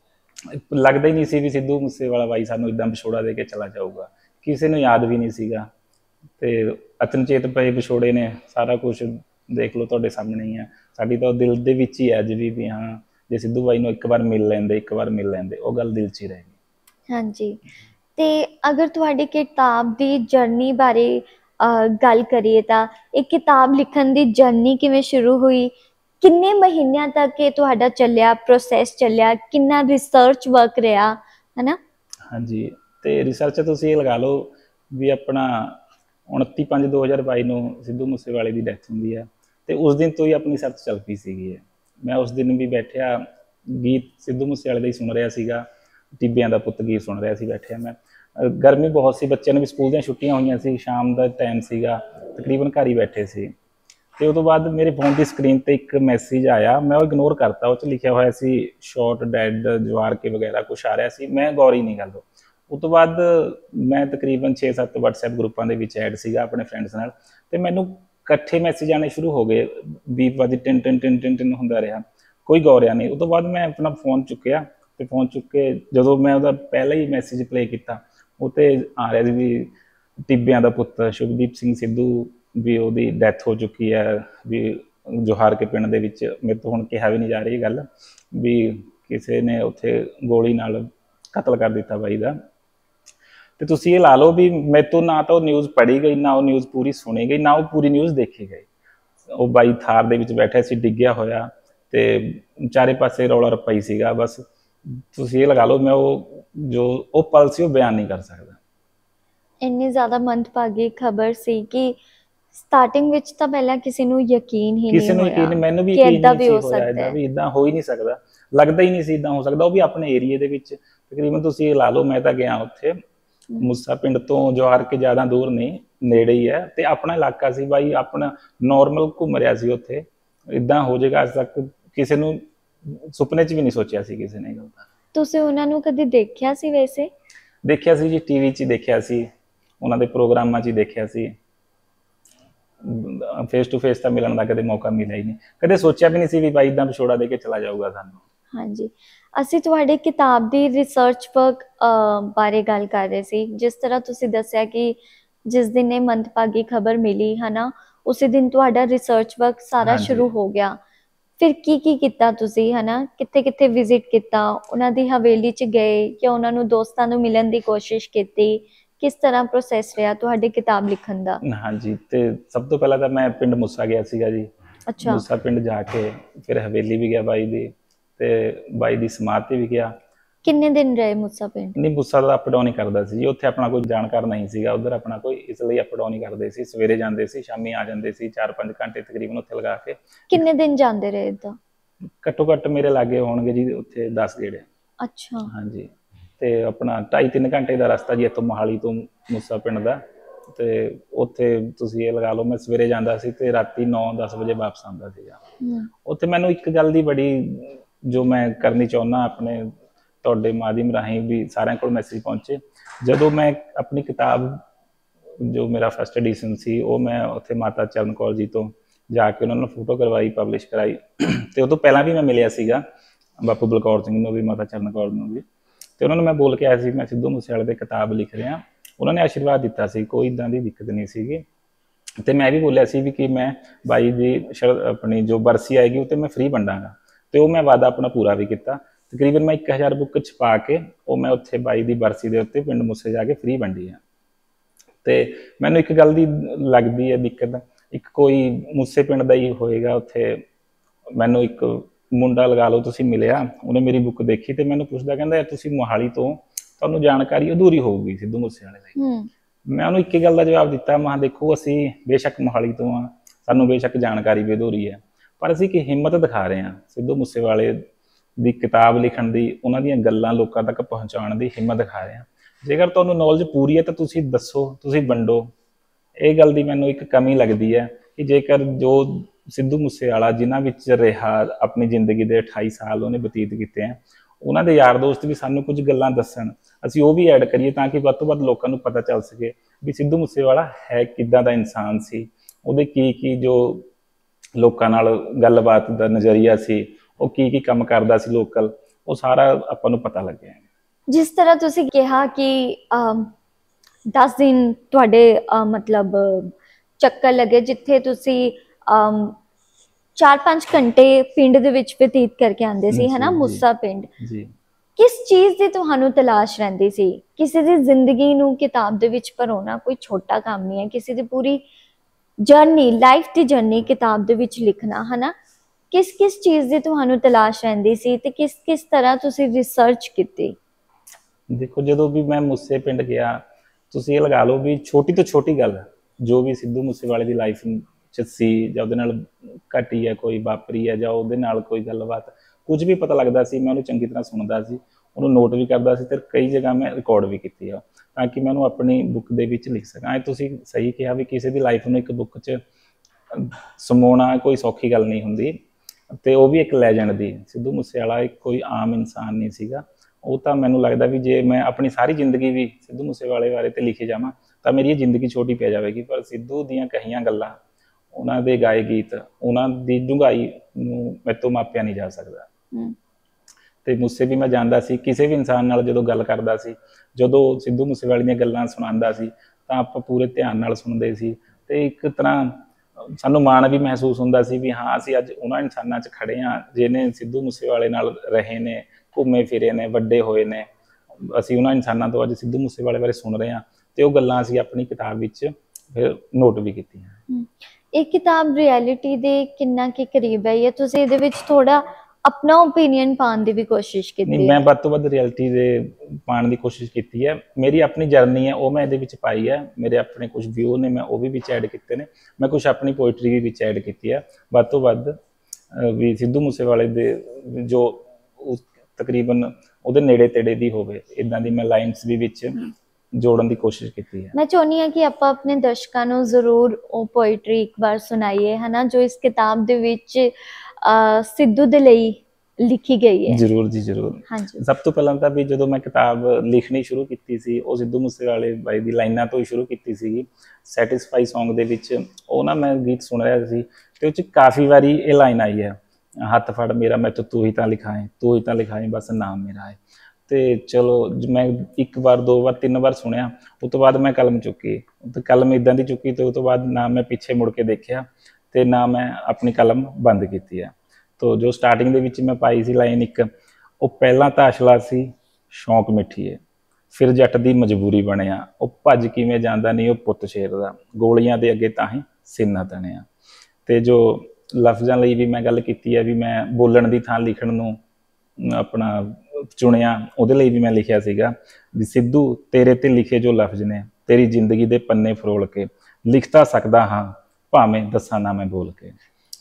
ਲੱਗਦਾ ਹੀ ਨਹੀਂ ਸੀ ਵੀ ਸਿੱਧੂ ਮੂਸੇਵਾਲਾ ਬਾਈ ਸਾਨੂੰ ਇੱਦਾਂ ਵਿਛੋੜਾ ਦੇ ਕੇ ਚਲਾ ਜਾਊਗਾ। ਕਿਸੇ ਨੂੰ ਯਾਦ ਵੀ ਨਹੀਂ ਸੀਗਾ ਤੇ ਅਚਨਚੇਤ ਪਏ ਵਿਛੋੜੇ ਨੇ। ਸਾਰਾ ਕੁਛ ਦੇਖ ਲਓ, ਤੁਹਾਡੇ ਸਾਹਮਣੇ ਹੀ ਆ। ਸਾਡੀ ਤਾਂ ਦਿਲ ਦੇ ਵਿੱਚ ਹੀ ਹੈ ਅੱਜ ਵੀ ਹਾਂ, ਜੇ ਸਿੱਧੂ ਬਾਈ ਨੂੰ ਇੱਕ ਵਾਰ ਮਿਲ ਲੈਂਦੇ, ਉਹ ਗੱਲ ਦਿਲ 'ਚ ਹੀ ਰਹਿ ਗਈ। ਹਾਂਜੀ। ਤੇ ਅਗਰ ਤੁਹਾਡੀ ਕਿਤਾਬ ਦੀ ਜਰਨੀ ਬਾਰੇ ਗੱਲ ਕਰੀਏ ਤਾਂ ਇਹ ਕਿਤਾਬ ਲਿਖਣ ਦੀ ਜਰਨੀ ਕਿਵੇਂ ਸ਼ੁਰੂ ਹੋਈ? ਕਿੰਨੇ ਮਹੀਨਿਆਂ ਤੱਕ ਇਹ ਤੁਹਾਡਾ ਚੱਲਿਆ, ਪ੍ਰੋਸੈਸ ਚੱਲਿਆ? ਕਿੰਨਾ ਰਿਸਰਚ ਵਰਕ ਰਿਹਾ, ਹਨਾ? ਹਾਂਜੀ, ਤੇ ਰਿਸਰਚ ਤੁਸੀਂ ਇਹ ਲਗਾ ਲਓ ਵੀ ਆਪਣਾ 29/5/2022 ਨੂੰ ਸਿੱਧੂ ਮੂਸੇਵਾਲੇ ਦੀ ਡੈਥ ਹੁੰਦੀ ਹੈ ਤੇ ਉਸ ਦਿਨ ਤੋਂ ਹੀ ਆਪਣੀ ਸਰਚ ਚੱਲ ਪਈ ਸੀਗੀ। ਮੈਂ ਉਸ ਦਿਨ ਵੀ ਬੈਠਿਆ, ਗੀਤ ਸਿੱਧੂ ਮੂਸੇਵਾਲੇ ਦਾ ਹੀ ਸੁਣ ਰਿਹਾ ਸੀਗਾ। ਟਿੱਬਿਆਂ ਦਾ ਪੁੱਤ ਗੀਤ ਸੁਣ ਰਿਹਾ ਸੀ ਬੈਠਿਆ ਮੈਂ। ਗਰਮੀ ਬਹੁਤ ਸੀ, ਬੱਚਿਆਂ ਨੂੰ ਵੀ ਸਕੂਲ ਦੀਆਂ ਛੁੱਟੀਆਂ ਹੋਈਆਂ ਸੀ, ਸ਼ਾਮ ਦਾ ਟਾਈਮ ਸੀਗਾ, ਤਕਰੀਬਨ ਘਰ ਹੀ ਬੈਠੇ ਸੀ। ਤੇ ਉਹ ਤੋਂ ਬਾਅਦ ਮੇਰੇ ਫੋਨ ਦੀ ਸਕਰੀਨ ਤੇ ਇੱਕ ਮੈਸੇਜ ਆਇਆ, ਮੈਂ ਉਹ ਇਗਨੋਰ ਕਰਤਾ। ਉਹ 'ਚ ਲਿਖਿਆ ਹੋਇਆ ਸੀ ਸ਼ਾਟ ਡੈਡ ਜਵਾਰ ਕੇ ਵਗੈਰਾ ਕੁਛ ਆ ਰਿਹਾ ਸੀ। ਮੈਂ ਗੌਰ ਹੀ ਨਹੀਂ ਗੱਲ। ਉਹ ਤੋਂ ਬਾਅਦ ਮੈਂ ਤਕਰੀਬਨ 6-7 WhatsApp ਗਰੁੱਪਾਂ ਦੇ ਵਿੱਚ ਐਡ ਸੀਗਾ ਆਪਣੇ ਫਰੈਂਡਸ ਨਾਲ, ਤੇ ਮੈਨੂੰ ਇਕੱਠੇ ਮੈਸੇਜ ਆਉਣੇ ਸ਼ੁਰੂ ਹੋ ਗਏ। ਬੀਪ ਵੱਜ ਟਿਨ ਟਿਨ ਟਿਨ ਟਿਨ ਟਿਨ ਹੁੰਦਾ ਰਿਹਾ, ਕੋਈ ਗੌਰਿਆ ਨਹੀਂ। ਉਹ ਤੋਂ ਬਾਅਦ ਮੈਂ ਆਪਣਾ ਫੋਨ ਚੁੱਕਿਆ ਤੇ ਫੋਨ ਚੁੱਕ ਕੇ ਜਦੋਂ ਮੈਂ ਉਹਦਾ ਪਹਿਲਾ ਹੀ ਮੈਸੇਜ ਪਲੇ ਕੀਤਾ, ਉਹ 'ਤੇ ਆ ਰਿਹਾ ਸੀ ਵੀ ਟਿੱਬਿਆਂ ਦਾ ਪੁੱਤ ਸ਼ੁਭਦੀਪ ਸਿੰਘ ਸਿੱਧੂ ਵੀ ਉਹਦੀ ਡੈਥ ਹੋ ਚੁੱਕੀ ਹੈ, ਵੀ ਜੋਹਾਰ ਕੇ ਪਿੰਡ ਦੇ ਵਿੱਚ। ਮੇਰੇ ਤੋਂ ਹੁਣ ਕਿਹਾ ਵੀ ਨਹੀਂ ਜਾ ਰਹੀ ਗੱਲ ਵੀ ਕਿਸੇ ਨੇ ਉੱਥੇ ਗੋਲੀ ਨਾਲ ਕਤਲ ਕਰ ਦਿੱਤਾ ਬਾਈ ਦਾ। ਤੇ ਤੁਸੀਂ ਇਹ ਲਾ ਲਓ ਵੀ ਮੇਰੇ ਤੋਂ ਨਾ ਤਾਂ ਉਹ ਨਿਊਜ਼ ਪੜ੍ਹੀ ਗਈ, ਨਾ ਉਹ ਨਿਊਜ਼ ਪੂਰੀ ਸੁਣੀ ਗਈ, ਨਾ ਉਹ ਪੂਰੀ ਨਿਊਜ਼ ਦੇਖੀ ਗਈ। ਉਹ ਬਾਈ ਥਾਰ ਦੇ ਵਿੱਚ ਬੈਠਿਆ ਸੀ, ਡਿੱਗਿਆ ਹੋਇਆ, ਤੇ ਚਾਰੇ ਪਾਸੇ ਰੌਲਾ ਰੱਪਾ ਹੀ ਸੀਗਾ। ਬਸ ਤੁਸੀਂ ਇਹ ਲਗਾ ਲਓ, ਮੈਂ ਉਹ ਪਲ ਸੀ ਉਹ ਬਿਆਨ ਨਹੀਂ ਕਰ ਸਕਦਾ। ਇੰਨੀ ਜ਼ਿਆਦਾ ਮੰਦਭਾਗੀ ਖਬਰ ਸੀ ਕਿ ਸਟਾਰਟਿੰਗ ਵਿੱਚ ਤਾਂ ਪਹਿਲਾਂ ਕਿਸੇ ਨੂੰ ਯਕੀਨ ਹੀ ਨਹੀਂ ਹੋਇਆ, ਮੈਨੂੰ ਵੀ ਕਿ ਯਕੀਨ ਏਦਾਂ ਨਹੀਂ ਵੀ ਸੀ ਹੋ ਹੋਇਆ, ਸਕਦਾ ਹੈ। ਵੀ ਇਦਾਂ ਹੋ ਹੀ ਨਹੀਂ ਸਕਦਾ। ਲੱਗਦਾ ਹੀ ਨਹੀਂ ਸੀ ਇਦਾਂ ਹੋ ਸਕਦਾ। ਉਹ ਵੀ ਆਪਣੇ ਏਰੀਏ ਦੇ ਵਿੱਚ। ਤਕਰੀਬਨ ਤੁਸੀਂ ਇਹ ਲਾ ਲਓ, ਮੈਂ ਤਾਂ ਗਿਆ ਉੱਥੇ ਮੂਸਾ ਪਿੰਡ ਤੋਂ ਜਵਾਰ ਕੇ ਜ਼ਿਆਦਾ ਦੂਰ ਨਹੀਂ, ਨੇੜੇ ਹੀ ਹੈ, ਤੇ ਆਪਣਾ ਇਲਾਕਾ ਸੀ ਬਾਈ, ਆਪਣਾ ਨੋਰਮਲ ਘੁੰਮ ਰਿਹਾ ਸੀ ਉੱਥੇ। ਇਦਾਂ ਹੋ ਜਾਏਗਾ ਅੱਜ ਤੱਕ ਕਿਸੇ ਨੂੰ ਸੁਪਨੇ 'ਚ ਵੀ ਨਹੀਂ ਸੋਚਿਆ ਸੀ ਕਿਸੇ ਨੇ। ਤੁਸੀਂ ਉਹਨਾਂ ਨੂੰ ਕਦੇ ਦੇਖਿਆ ਸੀ? ਵੈਸੇ ਦੇਖਿਆ ਸੀ ਜੀ, ਟੀਵੀ 'ਚ ਹੀ ਦੇਖਿਆ ਸੀ, ਉਹਨਾਂ ਦੇ ਪ੍ਰੋਗਰਾਮਾਂ 'ਚ ਹੀ ਦੇਖਿਆ ਸੀ। ਫੇਸ ਟੂ ਫੇਸ ਤਾਂ ਮਿਲਣ ਦਾ ਕਦੇ ਮੌਕਾ ਮਿਲਿਆ ਹੀ ਨਹੀਂ। ਕਦੇ ਸੋਚਿਆ ਵੀ ਨਹੀਂ ਸੀ ਵੀ ਬਾਈ ਇੱਦਾਂ ਵਿਛੋੜਾ ਦੇ ਕੇ ਚਲਾ ਜਾਊਗਾ ਸਾਨੂੰ। ਹਾਂਜੀ, ਅਸੀਂ ਤੁਹਾਡੀ ਕਿਤਾਬ ਦੀ ਰਿਸਰਚ ਵਰਕ ਬਾਰੇ ਗੱਲ ਕਰ ਰਹੇ ਸੀ। ਜਿਸ ਤਰ੍ਹਾਂ ਤੁਸੀਂ ਦੱਸਿਆ ਕਿ ਜਿਸ ਦਿਨ ਇਹ ਮੰਦਭਾਗੀ ਖਬਰ ਮਿਲੀ, ਹਨਾ, ਉਸੇ ਦਿਨ ਤੁਹਾਡਾ ਰਿਸਰਚ ਵਰਕ ਸਾਰਾ ਸ਼ੁਰੂ ਹੋ ਗਿਆ। ਫਿਰ ਕੀ ਕੀਤਾ ਤੁਸੀਂ, ਹਨਾ? ਕਿੱਥੇ ਕਿੱਥੇ ਵਿਜ਼ਿਟ ਕੀਤਾ? ਉਹਨਾਂ ਦੀ ਹਵੇਲੀ 'ਚ ਗਏ ਜਾਂ ਉਹਨਾਂ ਨੂੰ ਦੋਸਤਾਂ ਨੂੰ ਮਿਲਣ ਦੀ ਕੋਸ਼ਿਸ਼ ਕੀਤੀ? ਕਿਸ ਤਰ੍ਹਾਂ ਪ੍ਰੋਸੈਸ ਰਿਹਾ ਤੁਹਾਡੀ ਕਿਤਾਬ ਲਿਖਣ ਦਾ? ਹਾਂਜੀ, ਤੇ ਸਭ ਤੋਂ ਪਹਿਲਾਂ ਤਾਂ ਮੈਂ ਪਿੰਡ ਮੂਸਾ ਗਿਆ ਸੀਗਾ ਜੀ। ਅੱਛਾ। ਮੂਸਾ ਪਿੰਡ ਜਾ ਕੇ ਫਿਰ ਹਵੇਲੀ ਵੀ ਗਿਆ ਬਾਈ ਦੀ, ਤੇ ਬਾਈ ਦੀ ਸਮਾਧ ਤੇ ਵੀ ਗਿਆ। ਕਿੰਨੇ ਦਿਨ ਰਹੇ ਮੂਸਾ ਪਿੰਡ? ਨਹੀਂ, ਮੂਸਾ ਦਾ ਅਪ ਡਾਊਨ ਹੀ ਕਰਦਾ ਸੀ ਜੀ। ਉੱਥੇ ਆਪਣਾ ਕੋਈ ਜਾਣਕਾਰ ਨਹੀਂ ਸੀਗਾ ਉੱਧਰ ਆਪਣਾ ਕੋਈ, ਇਸ ਲਈ ਅਪ ਡਾਊਨ ਹੀ ਕਰਦੇ ਸੀ। ਸਵੇਰੇ ਜਾਂਦੇ ਸੀ, ਸ਼ਾਮੀ ਆ ਜਾਂਦੇ ਸੀ, 4-5 ਘੰਟੇ ਤਕਰੀਬਨ ਉੱਥੇ ਲਗਾ ਕੇ। ਕਿੰਨੇ ਦਿਨ ਜਾਂਦੇ ਰਹੇ ਇੱਦਾਂ? ਘੱਟੋ ਘੱਟ ਮੇਰੇ ਲਾਗੇ ਹੋਣਗੇ ਜੀ ਉੱਥੇ 10 ਗੇੜੇ। ਅੱਛਾ। ਹਾਂਜੀ, ਤੇ ਆਪਣਾ 2.5-3 ਘੰਟੇ ਦਾ ਰਸਤਾ ਜੀ ਇੱਥੋਂ ਮੋਹਾਲੀ ਤੋਂ ਮੂਸਾ ਪਿੰਡ ਦਾ। ਤੇ ਉੱਥੇ ਤੁਸੀਂ ਇਹ ਲਗਾ ਲਓ, ਮੈਂ ਸਵੇਰੇ ਜਾਂਦਾ ਸੀ ਤੇ ਰਾਤੀ 9-10 ਵਜੇ ਵਾਪਸ ਆਉਂਦਾ ਸੀਗਾ। ਉੱਥੇ ਮੈਨੂੰ ਇੱਕ ਗੱਲ ਦੀ ਬੜੀ, ਜੋ ਮੈਂ ਕਰਨੀ ਚਾਹੁੰਦਾ ਆਪਣੇ ਤੁਹਾਡੇ ਮਾਧਿਅਮ ਰਾਹੀਂ ਵੀ ਸਾਰਿਆਂ ਕੋਲ ਮੈਸੇਜ ਪਹੁੰਚੇ। ਜਦੋਂ ਮੈਂ ਆਪਣੀ ਕਿਤਾਬ ਜੋ ਮੇਰਾ ਫਸਟ ਐਡੀਸ਼ਨ ਸੀ ਉਹ ਮੈਂ ਉੱਥੇ ਮਾਤਾ ਚਰਨ ਕੌਰ ਜੀ ਤੋਂ ਜਾ ਕੇ ਉਹਨਾਂ ਨੂੰ ਫੋਟੋ ਕਰਵਾਈ, ਪਬਲਿਸ਼ ਕਰਾਈ। ਤੇ ਉਹ ਤੋਂ ਪਹਿਲਾਂ ਵੀ ਮੈਂ ਮਿਲਿਆ ਸੀਗਾ ਬਾਪੂ ਬਲਕੌਰ ਸਿੰਘ ਨੂੰ ਵੀ, ਮਾਤਾ ਚਰਨ ਕੌਰ ਨੂੰ ਵੀ। ਤੇ ਉਹਨਾਂ ਨੂੰ ਮੈਂ ਬੋਲ ਕੇ ਆਇਆ ਸੀ ਮੈਂ ਸਿੱਧੂ ਮੂਸੇਵਾਲੇ ਦੀ ਕਿਤਾਬ ਲਿਖ ਰਿਹਾ। ਉਹਨਾਂ ਨੇ ਆਸ਼ੀਰਵਾਦ ਦਿੱਤਾ ਸੀ, ਕੋਈ ਇੱਦਾਂ ਦੀ ਦਿੱਕਤ ਨਹੀਂ ਸੀਗੀ। ਤੇ ਮੈਂ ਵੀ ਬੋਲਿਆ ਸੀ ਵੀ ਕਿ ਮੈਂ ਬਾਈ ਦੀ ਆਪਣੀ ਜੋ ਬਰਸੀ ਆਏਗੀ ਉਹ 'ਤੇ ਮੈਂ ਫ੍ਰੀ ਵੰਡਾਂਗਾ। ਤੇ ਉਹ ਮੈਂ ਵਾਅਦਾ ਆਪਣਾ ਪੂਰਾ ਵੀ ਕੀਤਾ। ਤਕਰੀਬਨ ਮੈਂ 1000 ਬੁੱਕ ਛਪਾ ਕੇ ਉਹ ਮੈਂ ਉੱਥੇ ਬਾਈ ਦੀ ਬਰਸੀ ਦੇ ਉੱਤੇ ਪਿੰਡ ਮੂਸੇ ਜਾ ਕੇ ਫ੍ਰੀ ਵੰਡੀ ਆ। ਤੇ ਮੈਨੂੰ ਇੱਕ ਗੱਲ ਦੀ ਲੱਗਦੀ ਹੈ ਦਿੱਕਤ, ਇੱਕ ਕੋਈ ਮੂਸੇ ਪਿੰਡ ਦਾ ਹੀ ਹੋਏਗਾ, ਉੱਥੇ ਮੈਨੂੰ ਇੱਕ ਮੁੰਡਾ ਲਗਾ ਲਓ ਤੁਸੀਂ ਮਿਲਿਆ, ਉਹਨੇ ਮੇਰੀ ਬੁੱਕ ਦੇਖੀ ਤੇ ਮੈਨੂੰ ਪੁੱਛਦਾ, ਕਹਿੰਦਾ ਯਾਰ ਤੁਸੀਂ ਮੋਹਾਲੀ ਤੋਂ, ਤੁਹਾਨੂੰ ਜਾਣਕਾਰੀ ਅਧੂਰੀ ਹੋਊਗੀ ਸਿੱਧੂ ਮੂਸੇਵਾਲੇ ਦੀ। ਮੈਂ ਉਹਨੂੰ ਇੱਕ ਗੱਲ ਦਾ ਜਵਾਬ ਦਿੱਤਾ, ਮੈਂ ਦੇਖੋ ਅਸੀਂ ਬੇਸ਼ੱਕ ਮੋਹਾਲੀ ਤੋਂ ਆ, ਸਾਨੂੰ ਬੇਸ਼ੱਕ ਜਾਣਕਾਰੀ ਵੀ ਅਧੂਰੀ ਹੈ, ਪਰ ਅਸੀਂ ਕੀ ਹਿੰਮਤ ਦਿਖਾ ਰਹੇ ਹਾਂ ਸਿੱਧੂ ਮੂਸੇਵਾਲੇ ਦੀ ਕਿਤਾਬ ਲਿਖਣ ਦੀ, ਉਹਨਾਂ ਦੀਆਂ ਗੱਲਾਂ ਲੋਕਾਂ ਤੱਕ ਪਹੁੰਚਾਉਣ ਦੀ ਹਿੰਮਤ ਦਿਖਾ ਰਹੇ ਹਾਂ। ਜੇਕਰ ਤੁਹਾਨੂੰ ਨੌਲੇਜ ਪੂਰੀ ਹੈ ਤਾਂ ਤੁਸੀਂ ਦੱਸੋ, ਤੁਸੀਂ ਵੰਡੋ। ਇਹ ਗੱਲ ਦੀ ਮੈਨੂੰ ਇੱਕ ਕਮੀ ਲੱਗਦੀ ਹੈ ਕਿ ਜੇਕਰ ਜੋ ਸਿੱਧੂ ਮੂਸੇਵਾਲਾ ਜਿਨ੍ਹਾਂ ਵਿੱਚ ਰਿਹਾ ਆਪਣੀ ਜ਼ਿੰਦਗੀ ਦੇ 28 ਸਾਲ ਉਹਨੇ ਬਤੀਤ ਕੀਤੇ ਆ, ਉਹਨਾਂ ਦੇ ਯਾਰ ਦੋਸਤ ਵੀ ਸਾਨੂੰ ਕੁਝ ਗੱਲਾਂ ਦੱਸਣ, ਅਸੀਂ ਉਹ ਵੀ ਐਡ ਕਰੀਏ ਤਾਂ ਕਿ ਵੱਧ ਤੋਂ ਵੱਧ ਲੋਕਾਂ ਨੂੰ ਪਤਾ ਚੱਲ ਸਕੇ ਵੀ ਸਿੱਧੂ ਮੂਸੇਵਾਲਾ ਹੈ ਕਿੱਦਾਂ ਦਾ ਇਨਸਾਨ ਸੀ, ਉਹਦੇ ਕੀ ਜੋ ਲੋਕਾਂ ਨਾਲ ਗੱਲਬਾਤ ਦਾ ਨਜ਼ਰੀਆ ਸੀ, ਉਹ ਕੀ ਕੰਮ ਕਰਦਾ ਸੀ ਲੋਕਲ, ਉਹ ਸਾਰਾ ਆਪਾਂ ਨੂੰ ਪਤਾ ਲੱਗਿਆ। ਜਿਸ ਤਰ੍ਹਾਂ ਤੁਸੀਂ ਕਿਹਾ ਕਿ 10 ਦਿਨ ਤੁਹਾਡੇ ਮਤਲਬ ਚੱਕਰ ਲੱਗੇ, ਜਿੱਥੇ ਤੁਸੀਂ 4-5 ਘੰਟੇ ਪਿੰਡ ਦੇ ਵਿੱਚ ਬਤੀਤ ਕਰਕੇ ਆਉਂਦੇ ਸੀ, ਹੈ ਨਾ, ਮੂਸਾ ਪਿੰਡ। ਜੀ, ਕਿਸ ਚੀਜ਼ ਦੀ ਤੁਹਾਨੂੰ ਤਲਾਸ਼ ਰਹਿੰਦੀ ਸੀ? ਕਿਸੇ ਦੀ ਜ਼ਿੰਦਗੀ ਨੂੰ ਕਿਤਾਬ ਦੇ ਵਿੱਚ ਪਰੋਣਾ ਕੋਈ ਛੋਟਾ ਕੰਮ ਨਹੀਂ ਹੈ, ਕਿਸੇ ਦੀ ਪੂਰੀ ਜਰਨੀ, ਲਾਈਫ ਦੀ ਜਰਨੀ ਕਿਤਾਬ ਦੇ ਵਿੱਚ ਲਿਖਣਾ, ਹੈ ਨਾ। ਕਿਸ ਚੀਜ਼ ਦੀ ਤੁਹਾਨੂੰ ਤਲਾਸ਼ ਰਹਿੰਦੀ ਸੀ ਤੇ ਕਿਸ ਤਰ੍ਹਾਂ ਤੁਸੀਂ ਰਿਸਰਚ ਕੀਤੀ? ਦੇਖੋ, ਜਦੋਂ ਵੀ ਮੈਂ ਮੂਸੇ ਪਿੰਡ ਗਿਆ, ਤੁਸੀਂ ਇਹ ਲਗਾ ਲਓ ਵੀ ਛੋਟੀ ਤੋਂ ਛੋਟੀ ਗੱਲ ਜੋ ਵੀ ਸਿੱਧੂ ਮੂਸੇਵਾਲੇ ਦੀ ਲਾਈਫ 'ਚ ਸੀ, ਜਾਂ ਉਹਦੇ ਨਾਲ ਘਟੀ ਹੈ, ਕੋਈ ਵਾਪਰੀ ਹੈ, ਜਾਂ ਉਹਦੇ ਨਾਲ ਕੋਈ ਗੱਲਬਾਤ, ਕੁਝ ਵੀ ਪਤਾ ਲੱਗਦਾ ਸੀ, ਮੈਂ ਉਹਨੂੰ ਚੰਗੀ ਤਰ੍ਹਾਂ ਸੁਣਦਾ ਸੀ, ਉਹਨੂੰ ਨੋਟ ਵੀ ਕਰਦਾ ਸੀ, ਤੇ ਕਈ ਜਗ੍ਹਾ ਮੈਂ ਰਿਕਾਰਡ ਵੀ ਕੀਤੀ ਆ ਤਾਂ ਕਿ ਮੈਂ ਉਹਨੂੰ ਆਪਣੀ ਬੁੱਕ ਦੇ ਵਿੱਚ ਲਿਖ ਸਕਾਂ। ਇਹ ਤੁਸੀਂ ਸਹੀ ਕਿਹਾ ਵੀ ਕਿਸੇ ਦੀ ਲਾਈਫ ਨੂੰ ਇੱਕ ਬੁੱਕ 'ਚ ਸਮਾਉਣਾ ਕੋਈ ਸੌਖੀ ਗੱਲ ਨਹੀਂ ਹੁੰਦੀ, ਤੇ ਉਹ ਵੀ ਇੱਕ ਲੈਜੈਂਡ ਦੀ। ਸਿੱਧੂ ਮੂਸੇਵਾਲਾ ਇੱਕ ਕੋਈ ਆਮ ਇਨਸਾਨ ਨਹੀਂ ਸੀਗਾ। ਉਹ ਤਾਂ ਮੈਨੂੰ ਲੱਗਦਾ ਵੀ ਜੇ ਮੈਂ ਆਪਣੀ ਸਾਰੀ ਜ਼ਿੰਦਗੀ ਵੀ ਸਿੱਧੂ ਮੂਸੇਵਾਲੇ ਬਾਰੇ ਤੇ ਲਿਖੀ ਜਾਵਾਂ ਤਾਂ ਮੇਰੀ ਇਹ ਜ਼ਿੰਦਗੀ ਛੋਟੀ ਪੈ ਜਾਵੇਗੀ, ਪਰ ਸਿੱਧੂ ਦੀਆਂ ਕਹੀਆਂ ਗੱਲਾਂ, ਉਹਨਾਂ ਦੇ ਗਾਏ ਗੀਤ, ਉਹਨਾਂ ਦੀ ਡੂੰਘਾਈ ਨੂੰ ਮੇਰੇ ਤੋਂ ਮਾਪਿਆ ਨਹੀਂ ਜਾ ਸਕਦਾ। ਤੇ ਮੂਸੇ ਵੀ ਮੈਂ ਜਾਣਦਾ ਸੀ, ਕਿਸੇ ਵੀ ਇਨਸਾਨ ਨਾਲ ਜਦੋਂ ਗੱਲ ਕਰਦਾ ਸੀ, ਜਦੋਂ ਸਿੱਧੂ ਮੂਸੇਵਾਲੇ ਦੀਆਂ ਗੱਲਾਂ ਸੁਣਾਉਂਦਾ ਸੀ ਤਾਂ ਆਪਾਂ ਪੂਰੇ ਧਿਆਨ ਨਾਲ ਸੁਣਦੇ ਸੀ, ਤੇ ਇੱਕ ਤਰ੍ਹਾਂ ਸਾਨੂੰ ਮਾਣ ਵੀ ਮਹਿਸੂਸ ਹੁੰਦਾ ਸੀ ਵੀ ਹਾਂ ਅਸੀਂ ਅੱਜ ਉਹਨਾਂ ਇਨਸਾਨਾਂ 'ਚ ਖੜੇ ਹਾਂ ਜਿਹਨੇ ਸਿੱਧੂ ਮੂਸੇਵਾਲੇ ਨਾਲ ਰਹੇ ਨੇ, ਘੁੰਮੇ ਫਿਰੇ ਨੇ, ਵੱਡੇ ਹੋਏ ਨੇ। ਅਸੀਂ ਉਹਨਾਂ ਇਨਸਾਨਾਂ ਤੋਂ ਅੱਜ ਸਿੱਧੂ ਮੂਸੇਵਾਲੇ ਬਾਰੇ ਸੁਣ ਰਹੇ ਹਾਂ, ਤੇ ਉਹ ਗੱਲਾਂ ਅਸੀਂ ਆਪਣੀ ਕਿਤਾਬ ਵਿੱਚ ਫਿਰ ਨੋਟ ਵੀ ਕੀਤੀਆਂ। ਇਹ ਕਿਤਾਬ ਰਿਐਲਿਟੀ ਦੇ ਕਿੰਨਾ ਕੁ ਕਰੀਬ ਹੈ, ਜਾਂ ਤੁਸੀਂ ਇਹਦੇ ਵਿੱਚ ਥੋੜਾ ਆਪਣਾ ਓਪੀਨੀਅਨ ਪਾਉਣ ਦੀ ਵੀ ਕੋਸ਼ਿਸ਼ ਕੀਤੀ? ਨਹੀਂ, ਮੈਂ ਵੱਧ ਤੋਂ ਵੱਧ ਰਿਐਲਿਟੀ ਦੇ ਪਾਉਣ ਦੀ ਕੋਸ਼ਿਸ਼ ਕੀਤੀ ਹੈ। ਮੇਰੀ ਆਪਣੀ ਜਰਨੀ ਹੈ ਉਹ ਮੈਂ ਇਹਦੇ ਵਿੱਚ ਪਾਈ ਹੈ, ਮੇਰੇ ਆਪਣੇ ਕੁਝ ਵਿਊ ਨੇ ਮੈਂ ਉਹ ਵੀ ਵਿੱਚ ਐਡ ਕੀਤੇ ਨੇ, ਮੈਂ ਕੁਝ ਆਪਣੀ ਪੋਇਟਰੀ ਵੀ ਵਿੱਚ ਐਡ ਕੀਤੀ ਹੈ ਵੱਧ ਤੋਂ ਵੱਧ, ਵੀ ਸਿੱਧੂ ਮੂਸੇਵਾਲੇ ਦੇ ਜੋ ਤਕਰੀਬਨ ਉਹਦੇ ਨੇੜੇ ਤੇੜੇ ਦੀ ਹੋਵੇ, ਇੱਦਾਂ ਦੀ ਮੈਂ ਲਾਈਨਸ ਵੀ ਵਿੱਚ ਜੋੜਨ ਦੀ ਕੋਸ਼ਿਸ਼ ਕੀਤੀ ਹੈ। ਮੈਂ ਚਾਹੁੰਦੀ ਹਾਂ ਕਿ ਆਪਾਂ ਆਪਣੇ ਦਰਸ਼ਕਾਂ ਨੂੰ ਜ਼ਰੂਰ ਉਹ ਪੋਇਟਰੀ ਇੱਕ ਵਾਰ ਸੁਣਾਈਏ, ਹੈ ਨਾ, ਜੋ ਇਸ ਕਿਤਾਬ ਦੇ ਵਿੱਚ ਸਿੱਧੂ ਦੇ ਲਈ ਲਿਖੀ ਗਈ ਹੈ। ਜ਼ਰੂਰ ਜੀ, ਜ਼ਰੂਰ। ਹਾਂਜੀ, ਸਭ ਤੋਂ ਪਹਿਲਾਂ ਤਾਂ ਵੀ ਜਦੋਂ ਮੈਂ ਕਿਤਾਬ ਲਿਖਣੀ ਸ਼ੁਰੂ ਕੀਤੀ ਸੀ, ਉਹ ਸਿੱਧੂ ਮੂਸੇਵਾਲੇ ਬਾਈ ਦੀ ਲਾਈਨਾਂ ਤੋਂ ਹੀ ਸ਼ੁਰੂ ਕੀਤੀ ਸੀਗੀ। ਸੈਟਿਸਫਾਈ ਸੌਂਗ ਦੇ ਵਿੱਚ ਉਹ ਨਾ ਮੈਂ ਗੀਤ ਸੁਣ ਰਿਹਾ ਸੀ, ਤੇ ਉਹ 'ਚ ਕਾਫੀ ਵਾਰੀ ਇਹ ਲਾਈਨ ਆਈ ਹੈ, ਹੱਥ ਫੜ ਮੇਰਾ ਮੈਂ ਤੂੰ ਹੀ ਤਾਂ ਲਿਖਾਏ, ਤੂੰ ਹੀ ਤਾਂ ਲਿਖਾਏ ਬਸ ਨਾਮ ਮੇਰਾ ਹੈ। ਤੇ ਚਲੋ ਮੈਂ ਇੱਕ ਵਾਰ, 2 ਵਾਰ, 3 ਵਾਰ ਸੁਣਿਆ, ਉਸ ਤੋਂ ਬਾਅਦ ਮੈਂ ਕਲਮ ਚੁੱਕੀ, ਤੇ ਕਲਮ ਇੱਦਾਂ ਦੀ ਚੁੱਕੀ, ਤੇ ਉਸ ਤੋਂ ਬਾਅਦ ਨਾ ਮੈਂ ਪਿੱਛੇ ਮੁੜ ਕੇ ਦੇਖਿਆ ਤੇ ਨਾ ਮੈਂ ਆਪਣੀ ਕਲਮ ਬੰਦ ਕੀਤੀ ਹੈ। ਤੋ ਜੋ ਸਟਾਰਟਿੰਗ ਦੇ ਵਿੱਚ ਮੈਂ ਪਾਈ ਸੀ ਲਾਈਨ ਇੱਕ, ਉਹ ਪਹਿਲਾਂ ਤਾਂ ਅਸਲਾ ਸੀ ਸ਼ੌਂਕ ਮਿੱਠੀਏ, ਫਿਰ ਜੱਟ ਦੀ ਮਜਬੂਰੀ ਬਣਿਆ, ਉਹ ਭੱਜ ਕਿਵੇਂ ਜਾਂਦਾ ਨਹੀਂ ਉਹ ਪੁੱਤ ਸ਼ੇਰ ਦਾ, ਗੋਲੀਆਂ ਦੇ ਅੱਗੇ ਤਾਂ ਹੀ ਸਿੰਨਾ ਤਣਿਆ। ਤੇ ਜੋ ਲਫ਼ਜ਼ਾਂ ਲਈ ਵੀ ਮੈਂ ਗੱਲ ਕੀਤੀ ਹੈ ਵੀ ਮੈਂ ਬੋਲਣ ਦੀ ਥਾਂ ਲਿਖਣ ਨੂੰ ਆਪਣਾ ਚੁਣਿਆ, ਉਹਦੇ ਲਈ ਵੀ ਮੈਂ ਲਿਖਿਆ ਸੀਗਾ ਵੀ ਸਿੱਧੂ ਤੇਰੇ ਤੇ ਲਿਖੇ ਜੋ ਲਫ਼ਜ਼ ਨੇ, ਤੇਰੀ ਜ਼ਿੰਦਗੀ ਦੇ ਪੰਨੇ ਫਰੋਲ ਕੇ ਲਿਖ ਤਾਂ ਸਕਦਾ ਹਾਂ ਭਾਵੇਂ ਦੱਸਾਂ ਨਾ ਮੈਂ ਬੋਲ ਕੇ।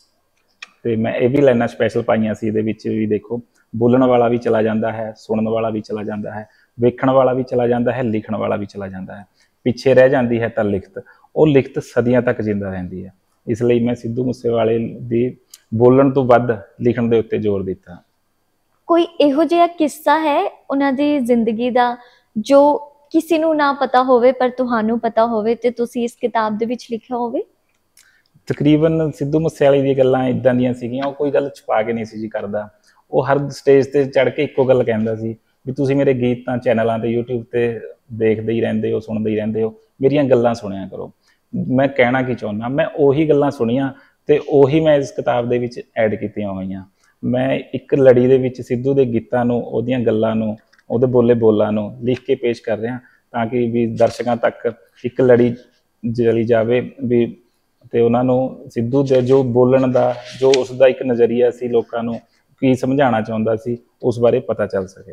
ਤੇ ਮੈਂ ਇਹ ਵੀ ਲਾਈਨਾਂ ਸਪੈਸ਼ਲ ਪਾਈਆਂ ਸੀ ਇਹਦੇ ਵਿੱਚ ਵੀ, ਦੇਖੋ ਬੋਲਣ ਵਾਲਾ ਵੀ ਚਲਾ ਜਾਂਦਾ ਹੈ, ਸੁਣਨ ਵਾਲਾ ਵੀ ਚਲਾ ਜਾਂਦਾ ਹੈ, ਵੇਖਣ ਵਾਲਾ ਵੀ ਚਲਾ ਜਾਂਦਾ ਹੈ, ਲਿਖਣ ਵਾਲਾ ਵੀ ਚਲਾ ਜਾਂਦਾ ਹੈ, ਪਿੱਛੇ ਰਹਿ ਜਾਂਦੀ ਹੈ ਤਾਂ ਲਿਖਤ, ਉਹ ਲਿਖਤ ਸਦੀਆਂ ਤੱਕ ਜਿੰਦਾ ਰਹਿੰਦੀ ਹੈ। ਇਸ ਲਈ ਮੈਂ ਸਿੱਧੂ ਮੂਸੇਵਾਲੇ ਦੀ ਬੋਲਣ ਤੋਂ ਵੱਧ ਲਿਖਣ ਦੇ ਉੱਤੇ ਜ਼ੋਰ ਦਿੱਤਾ। ਕੋਈ ਇਹੋ ਜਿਹਾ ਕਿੱਸਾ ਹੈ ਉਹਨਾਂ ਦੀ ਜ਼ਿੰਦਗੀ ਦਾ ਜੋ ਕਿਸੇ ਨੂੰ ਨਾ ਪਤਾ ਹੋਵੇ ਪਰ ਤੁਹਾਨੂੰ ਪਤਾ ਹੋਵੇ ਤੇ ਤੁਸੀਂ ਇਸ ਕਿਤਾਬ ਦੇ ਵਿੱਚ ਲਿਖਿਆ ਹੋਵੇ? ਤਕਰੀਬਨ ਸਿੱਧੂ ਮੂਸੇਵਾਲੇ ਦੀਆਂ ਗੱਲਾਂ ਇਦਾਂ ਦੀਆਂ ਸੀਗੀਆਂ, ਉਹ ਕੋਈ ਗੱਲ ਛੁਪਾ ਕੇ ਨਹੀਂ ਸੀ ਜੀ ਕਰਦਾ। ਉਹ ਹਰ ਸਟੇਜ ਤੇ ਚੜ ਕੇ ਇੱਕੋ ਗੱਲ ਕਹਿੰਦਾ ਸੀ ਵੀ ਤੁਸੀਂ ਮੇਰੇ ਗੀਤ ਤਾਂ ਚੈਨਲਾਂ ਤੇ YouTube ਤੇ ਦੇਖਦੇ ਹੀ ਰਹਿੰਦੇ ਹੋ, ਸੁਣਦੇ ਹੀ ਰਹਿੰਦੇ ਹੋ, ਮੇਰੀਆਂ ਗੱਲਾਂ ਸੁਣਿਆ ਕਰੋ। ਮੈਂ ਕਹਿਣਾ ਕੀ ਚਾਹੁੰਦਾ, ਮੈਂ ਉਹੀ ਗੱਲਾਂ ਸੁਣੀਆਂ ਤੇ ਉਹੀ ਮੈਂ ਇਸ ਕਿਤਾਬ ਦੇ ਵਿੱਚ ਐਡ ਕੀਤੀਆਂ ਹੋਈਆਂ। ਮੈਂ ਇੱਕ ਲੜੀ ਦੇ ਵਿੱਚ ਸਿੱਧੂ ਦੇ ਗੀਤਾਂ ਨੂੰ, ਉਹਦੀਆਂ ਗੱਲਾਂ ਨੂੰ, ਉਹਦੇ ਬੋਲਾਂ ਨੂੰ ਲਿਖ ਕੇ ਪੇਸ਼ ਕਰ ਰਿਹਾ ਤਾਂ ਕਿ ਵੀ ਦਰਸ਼ਕਾਂ ਤੱਕ ਇੱਕ ਲੜੀ ਚਲੀ ਜਾਵੇ ਵੀ, ਤੇ ਉਹਨਾਂ ਨੂੰ ਸਿੱਧੂ ਦੇ ਜੋ ਬੋਲਣ ਦਾ, ਜੋ ਉਸਦਾ ਇੱਕ ਨਜ਼ਰੀਆ ਸੀ, ਲੋਕਾਂ ਨੂੰ ਕੀ ਸਮਝਾਉਣਾ ਚਾਹੁੰਦਾ ਸੀ, ਉਸ ਬਾਰੇ ਪਤਾ ਚੱਲ ਸਕਿਆ।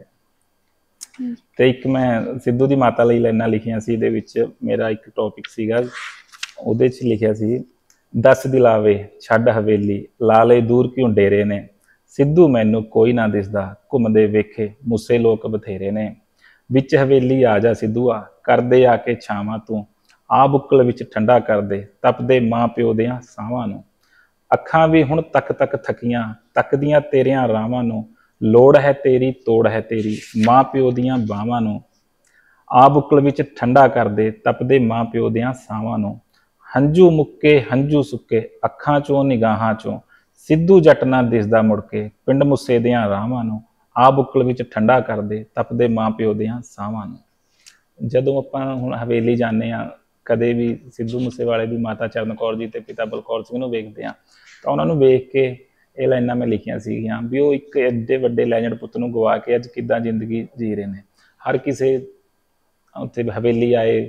ਤੇ ਇੱਕ ਮੈਂ ਸਿੱਧੂ ਦੀ ਮਾਤਾ ਲਈ ਲਾਈਨਾਂ ਲਿਖੀਆਂ ਸੀ, ਇਹਦੇ ਵਿੱਚ ਮੇਰਾ ਇੱਕ ਟੌਪਿਕ ਸੀਗਾ, ਉਹਦੇ 'ਚ ਲਿਖਿਆ ਸੀ, 10 ਦਿਲਾਵੇ ਛੱਡ ਹਵੇਲੀ, ਲਾ ਲਏ ਦੂਰ ਕਿਉਂ ਡੇਰੇ ਨੇ, ਸਿੱਧੂ ਮੈਨੂੰ ਕੋਈ ਨਾ ਦਿਸਦਾ, ਘੁੰਮਦੇ ਵੇਖੇ ਮੁੱਸੇ ਲੋਕ ਬਥੇਰੇ ਨੇ, ਵਿੱਚ ਹਵੇਲੀ ਆ ਜਾ ਸਿੱਧੂਆ, ਕਰਦੇ ਆ ਕੇ ਛਾਵਾਂ ਤੂੰ, ਆ ਬੁੱਕਲ ਵਿੱਚ ਠੰਡਾ ਕਰਦੇ, ਤਪਦੇ ਮਾਂ ਪਿਓ ਦਿਆਂ ਸਾਹਾਂ ਨੂੰ, ਅੱਖਾਂ ਵੀ ਹੁਣ ਤੱਕ ਤੱਕ ਥਕੀਆਂ, ਤੱਕਦੀਆਂ ਤੇਰਿਆਂ ਰਾਹਾਂ ਨੂੰ, ਲੋੜ ਹੈ ਤੇਰੀ ਤੋੜ ਹੈ ਤੇਰੀ, ਮਾਂ ਪਿਓ ਦੀਆਂ ਬਾਹਾਂ ਨੂੰ, ਆ ਬੁੱਕਲ ਵਿੱਚ ਠੰਡਾ ਕਰਦੇ, ਤਪਦੇ ਮਾਂ ਪਿਓ ਦਿਆਂ ਸਾਹਾਂ ਨੂੰ, ਹੰਝੂ ਮੁੱਕੇ ਹੰਝੂ ਸੁੱਕੇ ਅੱਖਾਂ ਚੋਂ ਨਿਗਾਹਾਂ ਚੋਂ, ਸਿੱਧੂ ਜੱਟ ਨਾ ਦਿਸਦਾ ਮੁੜ ਕੇ, ਪਿੰਡ ਮੁੱਸੇ ਦਿਆਂ ਰਾਹਾਂ ਨੂੰ, ਆ ਬੁੱਕਲ ਵਿੱਚ ਠੰਡਾ ਕਰਦੇ, ਤਪਦੇ ਮਾਂ ਪਿਓ ਦਿਆਂ ਸਾਹਾਂ ਨੂੰ। ਜਦੋਂ ਆਪਾਂ ਹੁਣ ਹਵੇਲੀ ਜਾਂਦੇ ਹਾਂ, ਕਦੇ ਵੀ ਸਿੱਧੂ ਮੂਸੇਵਾਲੇ ਦੀ ਮਾਤਾ ਚਰਨ ਕੌਰ ਜੀ ਤੇ ਪਿਤਾ ਬਲਕੌਰ ਸਿੰਘ ਨੂੰ ਵੇਖਦੇ ਹਾਂ ਤਾਂ ਉਹਨਾਂ ਨੂੰ ਵੇਖ ਕੇ ਇਹ ਲਾਈਨਾਂ ਮੈਂ ਲਿਖੀਆਂ ਸੀਗੀਆਂ ਵੀ ਉਹ ਇੱਕ ਐਡੇ ਵੱਡੇ ਲੈਜੈਂਡ ਪੁੱਤ ਨੂੰ ਗਵਾ ਕੇ ਅੱਜ ਕਿੱਦਾਂ ਜ਼ਿੰਦਗੀ ਜੀ ਰਹੇ ਨੇ। ਹਰ ਕਿਸੇ ਉੱਥੇ ਹਵੇਲੀ ਆਏ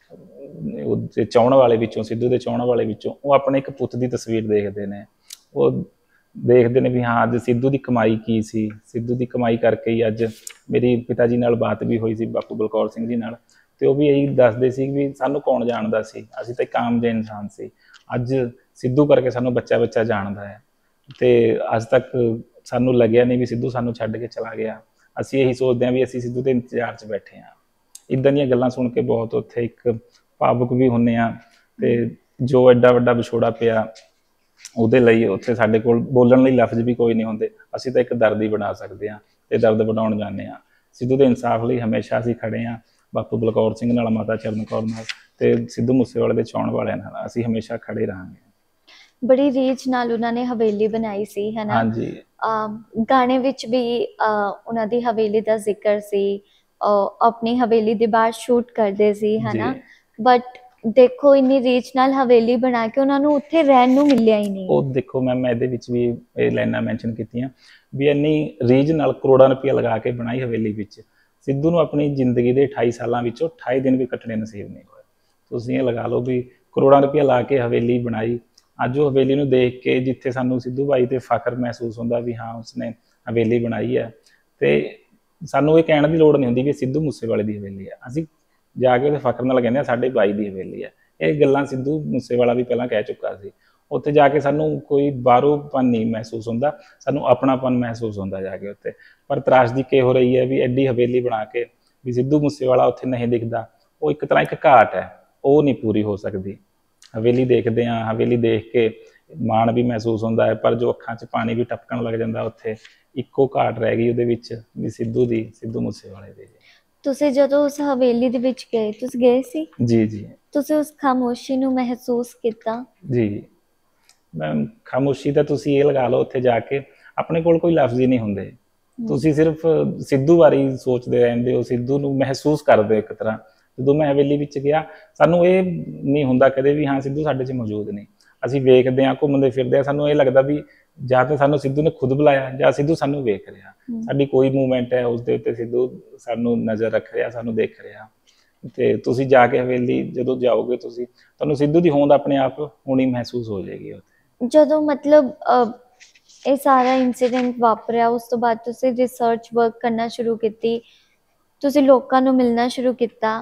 ਉਹਦੇ ਚਾਹੁਣ ਵਾਲੇ ਵਿੱਚੋਂ, ਸਿੱਧੂ ਦੇ ਚਾਹੁਣ ਵਾਲੇ ਵਿੱਚੋਂ, ਉਹ ਆਪਣੇ ਇੱਕ ਪੁੱਤ ਦੀ ਤਸਵੀਰ ਦੇਖਦੇ ਨੇ। ਉਹ ਦੇਖਦੇ ਨੇ ਵੀ ਹਾਂ ਅੱਜ ਸਿੱਧੂ ਦੀ ਕਮਾਈ ਕੀ ਸੀ, ਸਿੱਧੂ ਦੀ ਕਮਾਈ ਕਰਕੇ ਹੀ ਅੱਜ ਮੇਰੀ ਪਿਤਾ ਜੀ ਨਾਲ ਬਾਤ ਵੀ ਹੋਈ ਸੀ, ਬਾਪੂ ਬਲਕੌਰ ਸਿੰਘ ਜੀ ਨਾਲ, ਤੇ ਉਹ ਵੀ ਇਹੀ ਦੱਸਦੇ ਸੀ ਵੀ ਸਾਨੂੰ ਕੌਣ ਜਾਣਦਾ ਸੀ, ਅਸੀਂ ਤਾਂ ਇੱਕ ਆਮ ਜਿਹੇ ਇਨਸਾਨ ਸੀ, ਅੱਜ ਸਿੱਧੂ ਕਰਕੇ ਸਾਨੂੰ ਬੱਚਾ ਬੱਚਾ ਜਾਣਦਾ ਹੈ ਤੇ ਅੱਜ ਤੱਕ ਸਾਨੂੰ ਲੱਗਿਆ ਨਹੀਂ ਵੀ ਸਿੱਧੂ ਸਾਨੂੰ ਛੱਡ ਕੇ ਚਲਾ ਗਿਆ। ਅਸੀਂ ਇਹੀ ਸੋਚਦੇ ਹਾਂ ਵੀ ਅਸੀਂ ਸਿੱਧੂ ਦੇ ਇੰਤਜ਼ਾਰ 'ਚ ਬੈਠੇ ਹਾਂ। ਇੱਦਾਂ ਦੀਆਂ ਗੱਲਾਂ ਸੁਣ ਕੇ ਬਹੁਤ ਉੱਥੇ ਇੱਕ ਭਾਵੁਕ ਵੀ ਹੁੰਦੇ ਹਾਂ ਤੇ ਜੋ ਐਡਾ ਵੱਡਾ ਵਿਛੋੜਾ ਪਿਆ ਉਹਦੇ ਲਈ ਉੱਥੇ ਸਾਡੇ ਕੋਲ ਬੋਲਣ ਲਈ ਲਫ਼ਜ਼ ਵੀ ਕੋਈ ਨਹੀਂ ਹੁੰਦੇ। ਅਸੀਂ ਤਾਂ ਇੱਕ ਦਰਦ ਹੀ ਬਣਾ ਸਕਦੇ ਹਾਂ ਤੇ ਦਰਦ ਵਡਾਉਣ ਜਾਂਦੇ ਹਾਂ। ਸਿੱਧੂ ਦੇ ਇਨਸਾਫ ਲਈ ਹਮੇਸ਼ਾ ਅਸੀਂ ਖੜੇ ਹਾਂ, ਬਾਪੂ ਬਲਕੌਰ ਸਿੰਘ ਨਾਲ, ਮਾਤਾ ਚਰਨ ਕੌਰ ਨਾਲ ਤੇ ਸਿੱਧੂ ਮੂਸੇਵਾਲੇ ਦੇ ਚਾਹੁਣ ਵਾਲਿਆਂ ਨਾਲ ਅਸੀਂ ਹਮੇਸ਼ਾ ਖੜੇ ਰਹਾਂਗੇ। ਬੜੀ ਰੀਝ ਨਾਲ ਉਹਨਾਂ ਨੇ ਹਵੇਲੀ ਬਣਾਈ ਸੀ, ਹੈ ਨਾ? ਹਾਂਜੀ। ਗਾਣੇ ਵਿੱਚ ਵੀ ਉਹਨਾਂ ਦੀ ਹਵੇਲੀ ਦਾ ਜ਼ਿਕਰ ਸੀ, ਆਪਣੀ ਹਵੇਲੀ ਦੇ ਬਾਹਰ ਸ਼ੂਟ ਕਰਦੇ ਸੀ, ਹੈ ਨਾ? ਬਟ ਦੇਖੋ ਇੰਨੀ ਰੀਝ ਨਾਲ ਹਵੇਲੀ ਬਣਾ ਕੇ ਉਹਨਾਂ ਨੂੰ ਉੱਥੇ ਰਹਿਣ ਨੂੰ ਮਿਲਿਆ ਹੀ ਨਹੀਂ। ਉਹ ਦੇਖੋ ਮੈਮ, ਇਹਦੇ ਵਿੱਚ ਵੀ ਇਹ ਲਾਈਨਾਂ ਮੈਂਸ਼ਨ ਕੀਤੀਆਂ ਵੀ ਇੰਨੀ ਰੀਝ ਨਾਲ ਕਰੋੜਾਂ ਰੁਪਇਆ ਲਗਾ ਕੇ ਬਣਾਈ ਹਵੇਲੀ ਵਿੱਚ, ਸਿੱਧੂ ਨੂੰ ਆਪਣੀ ਜ਼ਿੰਦਗੀ ਦੇ 28 ਸਾਲਾਂ ਵਿੱਚੋਂ 28 ਦਿਨ ਵੀ ਕੱਟਣੇ ਨਸੀਬ ਨਹੀਂ ਹੋਏ। ਤੁਸੀਂ ਇਹ ਲਗਾ ਲਓ ਵੀ ਕਰੋੜਾਂ ਰੁਪਇਆ ਲਾ ਕੇ ਹਵੇਲੀ ਬਣਾਈ। ਅੱਜ ਉਹ ਹਵੇਲੀ ਨੂੰ ਦੇਖ ਕੇ ਜਿੱਥੇ ਸਾਨੂੰ ਸਿੱਧੂ ਬਾਈ ਤੇ ਫਖਰ ਮਹਿਸੂਸ ਹੁੰਦਾ ਵੀ ਹਾਂ ਉਸਨੇ ਹਵੇਲੀ ਬਣਾਈ ਹੈ, ਤੇ ਸਾਨੂੰ ਇਹ ਕਹਿਣ ਦੀ ਲੋੜ ਨਹੀਂ ਹੁੰਦੀ ਵੀ ਸਿੱਧੂ ਮੂਸੇਵਾਲੇ ਦੀ ਹਵੇਲੀ ਹੈ। ਅਸੀਂ ਜਾ ਕੇ ਉਹਦੇ ਫਖਰ ਨਾਲ ਕਹਿੰਦੇ ਹਾਂ ਸਾਡੇ ਬਾਈ ਦੀ ਹਵੇਲੀ ਹੈ। ਇਹ ਗੱਲਾਂ ਸਿੱਧੂ ਮੂਸੇਵਾਲਾ ਵੀ ਪਹਿਲਾਂ ਕਹਿ ਚੁੱਕਾ ਸੀ। ਉੱਥੇ ਜਾ ਕੇ ਸਾਨੂੰ ਕੋਈ ਬਾਹਰੋਂਪਨ ਨਹੀਂ ਮਹਿਸੂਸ ਹੁੰਦਾ, ਸਾਨੂੰ ਆਪਣਾਪਨ ਮਹਿਸੂਸ ਹੁੰਦਾ ਜਾ ਕੇ ਉੱਥੇ। ਪਰ ਤਰਾਸਦੀ ਕੀ ਹੋ ਰਹੀ ਹੈ ਵੀ ਐਡੀ ਹਵੇਲੀ ਬਣਾ ਕੇ ਵੀ ਸਿੱਧੂ ਮੂਸੇਵਾਲਾ ਉੱਥੇ ਨਹੀਂ ਦਿਖਦਾ। ਉਹ ਇੱਕ ਤਰ੍ਹਾਂ ਇੱਕ ਘਾਟ ਹੈ, ਉਹ ਨਹੀਂ ਪੂਰੀ ਹੋ ਸਕਦੀ। ਹਵੇਲੀ ਦੇਖਦੇ ਹਾਂ, ਹਵੇਲੀ ਦੇਖ ਕੇ ਮਾਣ ਵੀ ਮਹਿਸੂਸ ਹੁੰਦਾ ਹੈ, ਪਰ ਜੋ ਅੱਖਾਂ 'ਚ ਪਾਣੀ ਵੀ ਟਪਕਣ ਲੱਗ ਜਾਂਦਾ, ਉੱਥੇ ਇੱਕੋ ਘਾਟ ਰਹਿ ਗਈ ਉਹਦੇ ਵਿੱਚ ਵੀ ਸਿੱਧੂ ਦੀ, ਸਿੱਧੂ ਮੂਸੇਵਾਲੇ ਦੀ। ਤੁਸੀਂ ਜਦੋਂ ਉਸ ਹਵੇਲੀ ਦੇ ਵਿੱਚ ਗਏ, ਤੁਸੀਂ ਗਏ ਸੀ? ਜੀ ਜੀ। ਤੁਸੀਂ ਉਸ ਖਾਮੋਸ਼ੀ ਨੂੰ ਮਹਿਸੂਸ ਕੀਤਾ? ਜੀ ਮੈਮ, ਖਾਮੋਸ਼ੀ ਤਾਂ ਤੁਸੀਂ ਇਹ ਲਗਾ ਲਓ, ਉੱਥੇ ਜਾ ਕੇ ਆਪਣੇ ਕੋਲ ਕੋਈ ਲਫ਼ਜ਼ ਹੀ ਨਹੀਂ ਹੁੰਦੇ। ਤੁਸੀਂ ਸਿਰਫ ਸਿੱਧੂ ਬਾਰੇ ਹੀ ਸੋਚਦੇ ਰਹਿੰਦੇ ਹੋ, ਸਿੱਧੂ ਨੂੰ ਮਹਿਸੂਸ ਕਰਦੇ ਹੋ ਇੱਕ ਤਰ੍ਹਾਂ। ਜਦੋਂ ਮੈਂ ਹਵੇਲੀ ਵਿੱਚ ਗਿਆ, ਸਾਨੂੰ ਇਹ ਨਹੀਂ ਹੁੰਦਾ ਕਦੇ ਵੀ ਹਾਂ ਸਿੱਧੂ ਸਾਡੇ 'ਚ ਮੌਜੂਦ ਨਹੀਂ। ਅਸੀਂ ਵੇਖਦੇ ਹਾਂ, ਘੁੰਮਦੇ ਫਿਰਦੇ ਹਾਂ, ਸਾਨੂੰ ਇਹ ਲੱਗਦਾ ਵੀ ਜਾਂ ਤਾਂ ਸਾਨੂੰ ਸਿੱਧੂ ਨੇ ਖੁਦ ਬੁਲਾਇਆ ਜਾਂ ਸਿੱਧੂ ਸਾਨੂੰ ਵੇਖ ਰਿਹਾ। ਸਾਡੀ ਕੋਈ ਮੂਵਮੈਂਟ ਹੈ ਉਸ ਦੇ ਉੱਤੇ ਸਿੱਧੂ ਸਾਨੂੰ ਨਜ਼ਰ ਰੱਖ ਰਿਹਾ, ਸਾਨੂੰ ਦੇਖ ਰਿਹਾ। ਤੇ ਤੁਸੀਂ ਜਾ ਕੇ ਹਵੇਲੀ ਜਦੋਂ ਜਾਓਗੇ, ਤੁਸੀਂ ਤੁਹਾਨੂੰ ਸਿੱਧੂ ਦੀ ਹੋਂਦ ਆਪਣੇ ਆਪ ਹੋਣੀ ਮਹਿਸੂਸ ਹੋ ਜਾਏਗੀ ਉੱਥੇ। ਜਦੋਂ ਮਤਲਬ ਇਹ ਸਾਰਾ ਇਨਸੀਡੈਂਟ ਵਾਪਰਿਆ, ਉਸ ਤੋਂ ਬਾਅਦ ਤੁਸੀਂ ਰਿਸਰਚ ਵਰਕ ਕਰਨਾ ਸ਼ੁਰੂ ਕੀਤੀ, ਤੁਸੀਂ ਲੋਕਾਂ ਨੂੰ ਮਿਲਣਾ ਸ਼ੁਰੂ ਕੀਤਾ,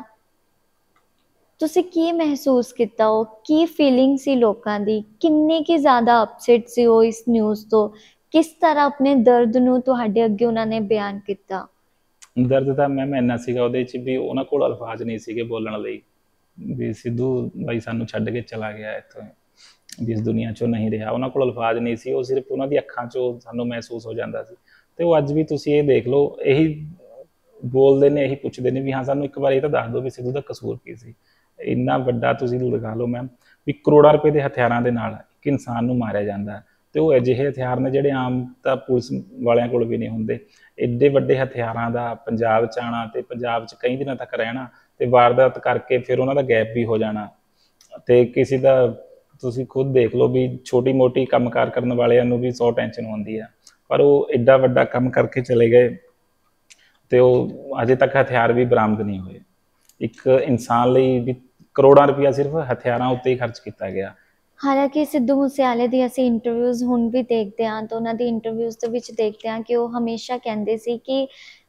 ਤੁਸੀਂ ਕੀ ਮਹਿਸੂਸ ਕੀਤਾ? ਉਹ ਕੀ ਫੀਲਿੰਗ ਸੀ ਲੋਕਾਂ ਦੀ? ਕਿੰਨੇ ਕੀ ਜ਼ਿਆਦਾ ਅਪਸੈਟ ਸੀ ਉਹ ਇਸ ਨਿਊਜ਼ ਤੋਂ? ਕਿਸ ਤਰ੍ਹਾਂ ਆਪਣੇ ਦਰਦ ਨੂੰ ਤੁਹਾਡੇ ਅੱਗੇ ਉਹਨਾਂ ਨੇ ਬਿਆਨ ਕੀਤਾ? ਦਰਦ ਤਾਂ ਮੈਮ ਇੰਨਾ ਸੀਗਾ ਉਹਦੇ 'ਚ ਵੀ ਉਹਨਾਂ ਕੋਲ ਅਲਫਾਜ਼ ਨਹੀਂ ਸੀਗੇ ਬੋਲਣ ਲਈ ਵੀ ਸਿੱਧੂ ਬਾਈ ਸਾਨੂੰ ਛੱਡ ਕੇ ਚਲਾ ਗਿਆ ਇੱਥੋਂ, ਵੀ ਇਸ ਦੁਨੀਆ 'ਚੋਂ ਨਹੀਂ ਰਿਹਾ। ਉਹਨਾਂ ਕੋਲ ਅਲਫਾਜ਼ ਨਹੀਂ ਸੀ। ਉਹ ਸਿਰਫ ਉਹਨਾਂ ਦੀ ਅੱਖਾਂ 'ਚੋਂ ਸਾਨੂੰ ਮਹਿਸੂਸ ਹੋ ਜਾਂਦਾ ਸੀ। ਤੇ ਉਹ ਅੱਜ ਵੀ ਤੁਸੀਂ ਇਹ ਦੇਖ ਲਓ, ਇਹੀ ਬੋਲਦੇ ਨੇ, ਇਹੀ ਪੁੱਛਦੇ ਨੇ ਵੀ ਹਾਂ ਸਾਨੂੰ ਇੱਕ ਵਾਰ ਇਹ ਤਾਂ ਦੱਸ ਦਿਓ ਵੀ ਸਿੱਧੂ ਦਾ ਕਸੂਰ ਕੀ ਸੀ। ਇੰਨਾ ਵੱਡਾ ਤੁਸੀਂ ਲਗਾ ਲਓ ਮੈਮ ਵੀ ਕਰੋੜਾਂ ਰੁਪਏ ਦੇ ਹਥਿਆਰਾਂ ਦੇ ਨਾਲ ਇੱਕ ਇਨਸਾਨ ਨੂੰ ਮਾਰਿਆ ਜਾਂਦਾ, ਤੇ ਉਹ ਅਜਿਹੇ ਹਥਿਆਰ ਨੇ ਜਿਹੜੇ ਆਮ ਤਾਂ ਪੁਲਿਸ ਵਾਲਿਆਂ ਕੋਲ ਵੀ ਨਹੀਂ ਹੁੰਦੇ। ਐਡੇ ਵੱਡੇ ਹਥਿਆਰਾਂ ਦਾ ਪੰਜਾਬ 'ਚ ਆਉਣਾ ਤੇ ਪੰਜਾਬ 'ਚ ਕਈ ਦਿਨਾਂ ਤੱਕ ਰਹਿਣਾ ਤੇ ਵਾਰਦਾਤ ਕਰਕੇ ਫਿਰ ਉਹਨਾਂ ਦਾ ਗਾਇਬ ਵੀ ਹੋ ਜਾਣਾ। ਤੇ ਕਿਸੇ ਦਾ ਤੁਸੀਂ ਖੁਦ ਦੇਖ ਲਓ ਵੀ ਛੋਟੀ ਮੋਟੀ ਕੰਮਕਾਰ ਕਰਨ ਵਾਲਿਆਂ ਨੂੰ ਵੀ 100 ਟੈਨਸ਼ਨ ਹੁੰਦੀ ਆ, ਪਰ ਉਹ ਐਡਾ ਵੱਡਾ ਕੰਮ ਕਰਕੇ ਚਲੇ ਗਏ ਤੇ ਉਹ ਅਜੇ ਤੱਕ ਹਥਿਆਰ ਵੀ ਬਰਾਮਦ ਨਹੀਂ ਹੋਏ। ਇੱਕ ਇਨਸਾਨ ਲਈ ਵੀ ਕਰੋੜਾਂ ਰੁਪਇਆ ਸਿਰਫ ਹਥਿਆਰਾਂ ਉੱਤੇ ਹੀ ਖਰਚ ਕੀਤਾ ਗਿਆ। ਹਾਲਾਂਕਿ ਸਿੱਧੂ ਮੂਸੇਵਾਲੇ ਦੀ ਅਸੀਂ ਇੰਟਰਵਿਊਜ਼ ਹੁਣ ਵੀ ਦੇਖਦੇ ਹਾਂ ਤਾਂ ਉਹਨਾਂ ਦੀ ਇੰਟਰਵਿਊਜ਼ ਦੇ ਵਿੱਚ ਦੇਖਦੇ ਹਾਂ ਕਿ ਉਹ ਹਮੇਸ਼ਾ ਕਹਿੰਦੇ ਸੀ ਕਿ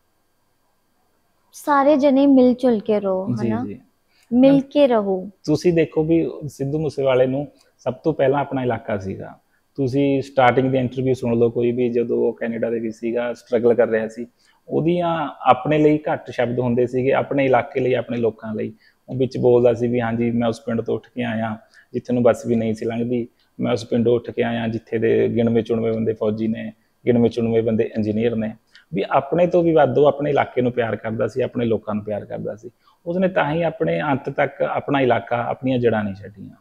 ਸਾਰੇ ਜਣੇ ਮਿਲ ਜੁਲ ਕੇ ਰਹੋ, ਜੀ ਹਨਾ, ਜੀ ਮਿਲ ਕੇ ਰਹੋ। ਤੁਸੀਂ ਦੇਖੋ ਵੀ ਸਿੱਧੂ ਮੂਸੇਵਾਲੇ ਨੂੰ ਸਭ ਤੋਂ ਪਹਿਲਾਂ ਆਪਣਾ ਇਲਾਕਾ ਸੀਗਾ। ਤੁਸੀਂ ਸਟਾਰਟਿੰਗ ਦੀ ਇੰਟਰਵਿਊ ਸੁਣ ਲਓ ਕੋਈ ਵੀ, ਜਦੋਂ ਉਹ ਕੈਨੇਡਾ ਦੇ ਵਿੱਚ ਸੀਗਾ, ਸਟਰਗਲ ਕਰ ਰਿਹਾ ਸੀ, ਉਹਦੀਆਂ ਆਪਣੇ ਲਈ ਘੱਟ ਸ਼ਬਦ ਹੁੰਦੇ ਸੀਗੇ, ਆਪਣੇ ਇਲਾਕੇ ਲਈ, ਆਪਣੇ ਲੋਕਾਂ ਲਈ। ਉਹ ਵਿੱਚ ਬੋਲਦਾ ਸੀ ਵੀ ਹਾਂਜੀ ਮੈਂ ਉਸ ਪਿੰਡ ਤੋਂ ਉੱਠ ਕੇ ਆਇਆ ਜਿੱਥੇ ਨੂੰ ਬੱਸ ਵੀ ਨਹੀਂ ਸੀ ਲੰਘਦੀ, ਮੈਂ ਉਸ ਪਿੰਡੋਂ ਉੱਠ ਕੇ ਆਇਆ ਜਿੱਥੇ ਦੇ ਗਿਣਵੇਂ ਚੁਣਵੇਂ ਬੰਦੇ ਫੌਜੀ ਨੇ, ਗਿਣਵੇਂ ਚੁਣਵੇਂ ਬੰਦੇ ਇੰਜੀਨੀਅਰ ਨੇ। ਵੀ ਆਪਣੇ ਤੋਂ ਵੀ ਵੱਧ ਉਹ ਆਪਣੇ ਇਲਾਕੇ ਨੂੰ ਪਿਆਰ ਕਰਦਾ ਸੀ, ਆਪਣੇ ਲੋਕਾਂ ਨੂੰ ਪਿਆਰ ਕਰਦਾ ਸੀ। ਉਸਨੇ ਤਾਂ ਹੀ ਆਪਣੇ ਅੰਤ ਤੱਕ ਆਪਣਾ ਇਲਾਕਾ, ਆਪਣੀਆਂ ਜੜ੍ਹਾਂ ਨਹੀਂ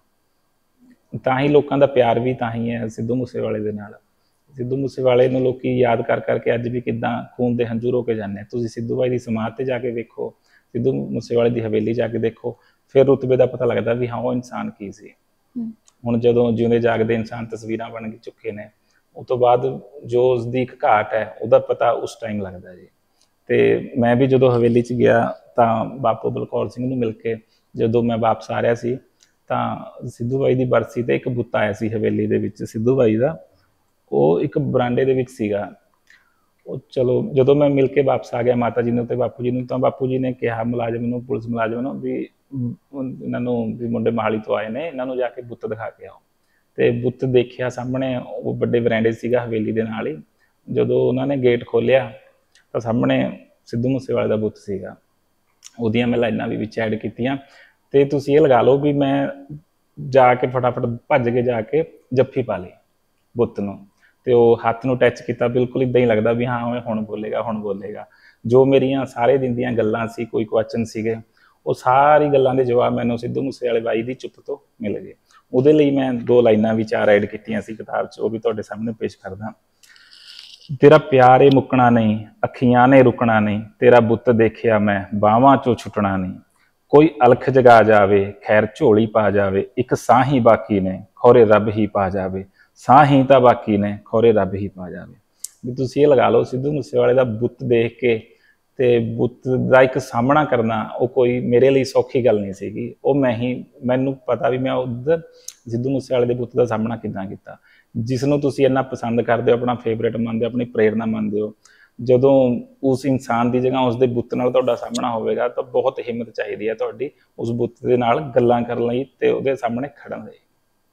ਛੱਡੀਆਂ। ਤਾਂ ਹੀ ਲੋਕਾਂ ਦਾ ਪਿਆਰ ਵੀ ਤਾਂ ਹੀ ਹੈ ਸਿੱਧੂ ਮੂਸੇਵਾਲੇ ਦੇ ਨਾਲ। ਸਿੱਧੂ ਮੂਸੇਵਾਲੇ ਨੂੰ ਲੋਕੀ ਯਾਦ ਕਰ ਕਰਕੇ ਅੱਜ ਵੀ ਕਿੱਦਾਂ ਖੂਨ ਦੇ ਹੰਝੂ ਰੋ ਕੇ ਜਾਂਦੇ। ਤੁਸੀਂ ਸਿੱਧੂ ਬਾਈ ਦੀ ਸਮਾਧ 'ਤੇ ਜਾ ਕੇ ਵੇਖੋ, ਸਿੱਧੂ ਮੂਸੇਵਾਲੇ ਦੀ ਹਵੇਲੀ ਜਾ ਕੇ ਦੇਖੋ, ਫਿਰ ਰੁਤਬੇ ਦਾ ਪਤਾ ਲੱਗਦਾ ਵੀ ਹਾਂ ਉਹ ਇਨਸਾਨ ਕੀ ਸੀ। ਹੁਣ ਜਦੋਂ ਜਿਉਂਦੇ ਜਾਗਦੇ ਇਨਸਾਨ ਤਸਵੀਰਾਂ ਬਣ ਚੁੱਕੇ ਨੇ, ਉਸ ਤੋਂ ਬਾਅਦ ਜੋ ਉਸਦੀ ਇੱਕ ਘਾਟ ਹੈ ਉਹਦਾ ਪਤਾ ਉਸ ਟਾਈਮ ਲੱਗਦਾ ਜੀ। ਤੇ ਮੈਂ ਵੀ ਜਦੋਂ ਹਵੇਲੀ 'ਚ ਗਿਆ ਤਾਂ ਬਾਪੂ ਬਲਕੌਰ ਸਿੰਘ ਨੂੰ ਮਿਲ ਕੇ ਜਦੋਂ ਮੈਂ ਵਾਪਸ ਆ ਰਿਹਾ ਸੀ ਤਾਂ ਸਿੱਧੂ ਬਾਈ ਦੀ ਬਰਸੀ 'ਤੇ ਇੱਕ ਬੁੱਤ ਆਇਆ ਸੀ ਹਵੇਲੀ ਦੇ ਵਿੱਚ ਸਿੱਧੂ ਬਾਈ ਦਾ, ਉਹ ਇੱਕ ਬਰਾਂਡੇ ਦੇ ਵਿੱਚ ਸੀਗਾ। ਉਹ ਚਲੋ ਜਦੋਂ ਮੈਂ ਮਿਲ ਕੇ ਵਾਪਸ ਆ ਗਿਆ ਮਾਤਾ ਜੀ ਨੂੰ ਤੇ ਬਾਪੂ ਜੀ ਨੂੰ, ਤਾਂ ਬਾਪੂ ਜੀ ਨੇ ਕਿਹਾ ਮੁਲਾਜ਼ਮ ਨੂੰ, ਪੁਲਿਸ ਮੁਲਾਜ਼ਮ ਨੂੰ ਵੀ ਇਹਨਾਂ ਨੂੰ ਵੀ ਮੁੰਡੇ ਮੋਹਾਲੀ ਤੋਂ ਆਏ ਨੇ, ਇਹਨਾਂ ਨੂੰ ਜਾ ਕੇ ਬੁੱਤ ਦਿਖਾ ਕੇ ਆਓ। ਤੇ ਬੁੱਤ ਦੇਖਿਆ ਸਾਹਮਣੇ, ਉਹ ਵੱਡੇ ਵਰਾਂਡੇ ਸੀਗਾ ਹਵੇਲੀ ਦੇ ਨਾਲ ਹੀ। ਜਦੋਂ ਉਹਨਾਂ ਨੇ ਗੇਟ ਖੋਲ੍ਹਿਆ ਤਾਂ ਸਾਹਮਣੇ ਸਿੱਧੂ ਮੂਸੇਵਾਲੇ ਦਾ ਬੁੱਤ ਸੀਗਾ। ਉਹਦੀਆਂ ਮੈਂ ਲਾਈਨਾਂ ਵੀ ਵਿੱਚ ਐਡ ਕੀਤੀਆਂ। ਤੇ ਤੁਸੀਂ ਇਹ ਲਗਾ ਲਓ ਵੀ ਮੈਂ ਜਾ ਕੇ ਫਟਾਫਟ ਭੱਜ ਕੇ ਜਾ ਕੇ ਜੱਫੀ ਪਾ ਲਈ ਬੁੱਤ ਨੂੰ, ਤੇ ਉਹ ਹੱਥ ਨੂੰ ਟੱਚ ਕੀਤਾ। ਬਿਲਕੁਲ ਇੱਦਾਂ ਹੀ ਲੱਗਦਾ ਵੀ ਹਾਂ ਉਹ ਹੁਣ ਬੋਲੇਗਾ, ਹੁਣ ਬੋਲੇਗਾ। ਜੋ ਮੇਰੀਆਂ ਸਾਰੇ ਦਿਨ ਦੀਆਂ ਗੱਲਾਂ ਸੀ, ਕੋਈ ਕੁਐਸਚਨ ਸੀਗੇ, ਉਹ ਸਾਰੀ ਗੱਲਾਂ ਦੇ ਜਵਾਬ ਮੈਨੂੰ ਸਿੱਧੂ ਮੂਸੇਵਾਲੇ ਬਾਈ ਦੀ ਚੁੱਪ ਤੋਂ ਮਿਲ ਗਏ। ਉਹਦੇ ਲਈ ਮੈਂ 2 ਲਾਈਨਾਂ ਵੀ 4 ਐਡ ਕੀਤੀਆਂ ਸੀ ਕਿਤਾਬ 'ਚ, ਉਹ ਵੀ ਤੁਹਾਡੇ ਸਾਹਮਣੇ ਪੇਸ਼ ਕਰਦਾ। ਤੇਰਾ ਪਿਆਰ ਏ ਮੁੱਕਣਾ ਨਹੀਂ, ਅੱਖੀਆਂ ਨੇ ਰੁਕਣਾ ਨਹੀਂ, ਤੇਰਾ ਬੁੱਤ ਦੇਖਿਆ ਮੈਂ ਬਾਹਾਂ 'ਚੋਂ ਛੁੱਟਣਾ ਨਹੀਂ। ਕੋਈ ਅਲਖ ਜਗਾ ਜਾਵੇ, ਖੈਰ ਝੋਲੀ ਪਾ ਜਾਵੇ, ਇੱਕ ਸਾਹ ਹੀ ਬਾਕੀ ਨੇ, ਖੌਰੇ ਰੱਬ ਹੀ ਪਾ ਜਾਵੇ। ਸਾਹ ਹੀ ਤਾਂ ਬਾਕੀ ਨੇ, ਖੌਰੇ ਰੱਬ ਹੀ ਪਾ ਜਾਵੇ। ਵੀ ਤੁਸੀਂ ਇਹ ਲਗਾ ਲਓ ਸਿੱਧੂ ਮੂਸੇਵਾਲੇ ਦਾ ਬੁੱਤ ਦੇਖ ਕੇ ਤੇ ਬੁੱਤ ਦਾ ਇੱਕ ਸਾਹਮਣਾ ਕਰਨਾ, ਉਹ ਕੋਈ ਮੇਰੇ ਲਈ ਸੌਖੀ ਗੱਲ ਨਹੀਂ ਸੀਗੀ। ਉਹ ਮੈਨੂੰ ਪਤਾ ਵੀ ਮੈਂ ਉੱਧਰ ਸਿੱਧੂ ਮੂਸੇਵਾਲੇ ਦੇ ਬੁੱਤ ਦਾ ਸਾਹਮਣਾ ਕਿੱਦਾਂ ਕੀਤਾ। ਜਿਸ ਨੂੰ ਤੁਸੀਂ ਇੰਨਾ ਪਸੰਦ ਕਰਦੇ ਹੋ, ਆਪਣਾ ਫੇਵਰੇਟ ਮੰਨਦੇ ਹੋ, ਆਪਣੀ ਪ੍ਰੇਰਨਾ ਮੰਨਦੇ ਹੋ, ਜਦੋਂ ਉਸ ਇਨਸਾਨ ਦੀ ਜਗ੍ਹਾ ਉਸਦੇ ਬੁੱਤ ਨਾਲ ਤੁਹਾਡਾ ਸਾਹਮਣਾ ਹੋਵੇਗਾ ਤਾਂ ਬਹੁਤ ਹਿੰਮਤ ਚਾਹੀਦੀ ਹੈ ਤੁਹਾਡੀ ਉਸ ਬੁੱਤ ਦੇ ਨਾਲ ਗੱਲਾਂ ਕਰਨ ਲਈ ਤੇ ਉਹਦੇ ਸਾਹਮਣੇ ਖੜਨ ਲਈ।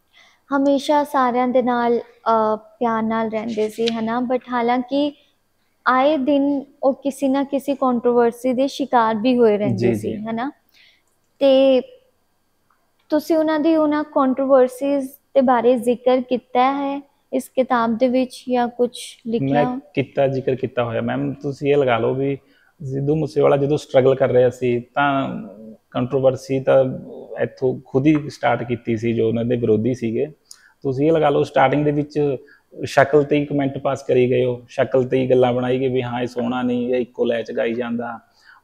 ਹਮੇਸ਼ਾ ਸਾਰਿਆਂ ਦੇ ਨਾਲ ਪਿਆਰ ਨਾਲ ਰਹਿੰਦੇ ਸੀ, ਹਨਾ, ਬਟ ਹਾਲਾਂਕਿ ਆਏ ਦਿਨ ਉਹ ਕਿਸੇ ਨਾ ਕਿਸੇ ਕੰਟਰੋਵਰਸੀ ਦੇ ਸ਼ਿਕਾਰ ਵੀ ਹੋਏ ਰਹਿੰਦੇ ਸੀ, ਹਨਾ। ਤੇ ਤੁਸੀਂ ਉਹਨਾਂ ਕੰਟਰੋਵਰਸੀਜ਼ ਦੇ ਬਾਰੇ ਜ਼ਿਕਰ ਕੀਤਾ ਹੈ ਇਸ ਕਿਤਾਬ ਦੇ ਵਿੱਚ ਜਾਂ ਕੁਝ ਲਿਖਿਆ? ਮੈਂ ਕੀਤਾ, ਜ਼ਿਕਰ ਕੀਤਾ ਹੋਇਆ ਮੈਮ। ਤੁਸੀਂ ਇਹ ਲਗਾ ਲਓ ਵੀ ਸਿੱਧੂ ਮੂਸੇਵਾਲਾ ਜਦੋਂ ਸਟਰਗਲ ਕਰ ਰਿਹਾ ਸੀ ਤਾਂ ਕੰਟਰੋਵਰਸੀ ਤਾਂ ਇੱਥੋਂ ਖੁਦ ਹੀ ਸਟਾਰਟ ਕੀਤੀ ਸੀ ਜੋ ਉਹਨਾਂ ਦੇ ਵਿਰੋਧੀ ਸੀਗੇ। ਤੁਸੀਂ ਇਹ ਲਗਾ ਲਓ ਸਟਾਰਟਿੰਗ ਦੇ ਵਿੱਚ ਸ਼ਕਲ 'ਤੇ ਹੀ ਕਮੈਂਟ ਪਾਸ ਕਰੀ ਗਏ ਹੋ, ਸ਼ਕਲ 'ਤੇ ਹੀ ਗੱਲਾਂ ਬਣਾਈ ਗਏ ਵੀ ਹਾਂ ਇਹ ਸੋਹਣਾ ਨਹੀਂ, ਇਹ ਇੱਕੋ ਲੈਚ ਗਾਈ ਜਾਂਦਾ,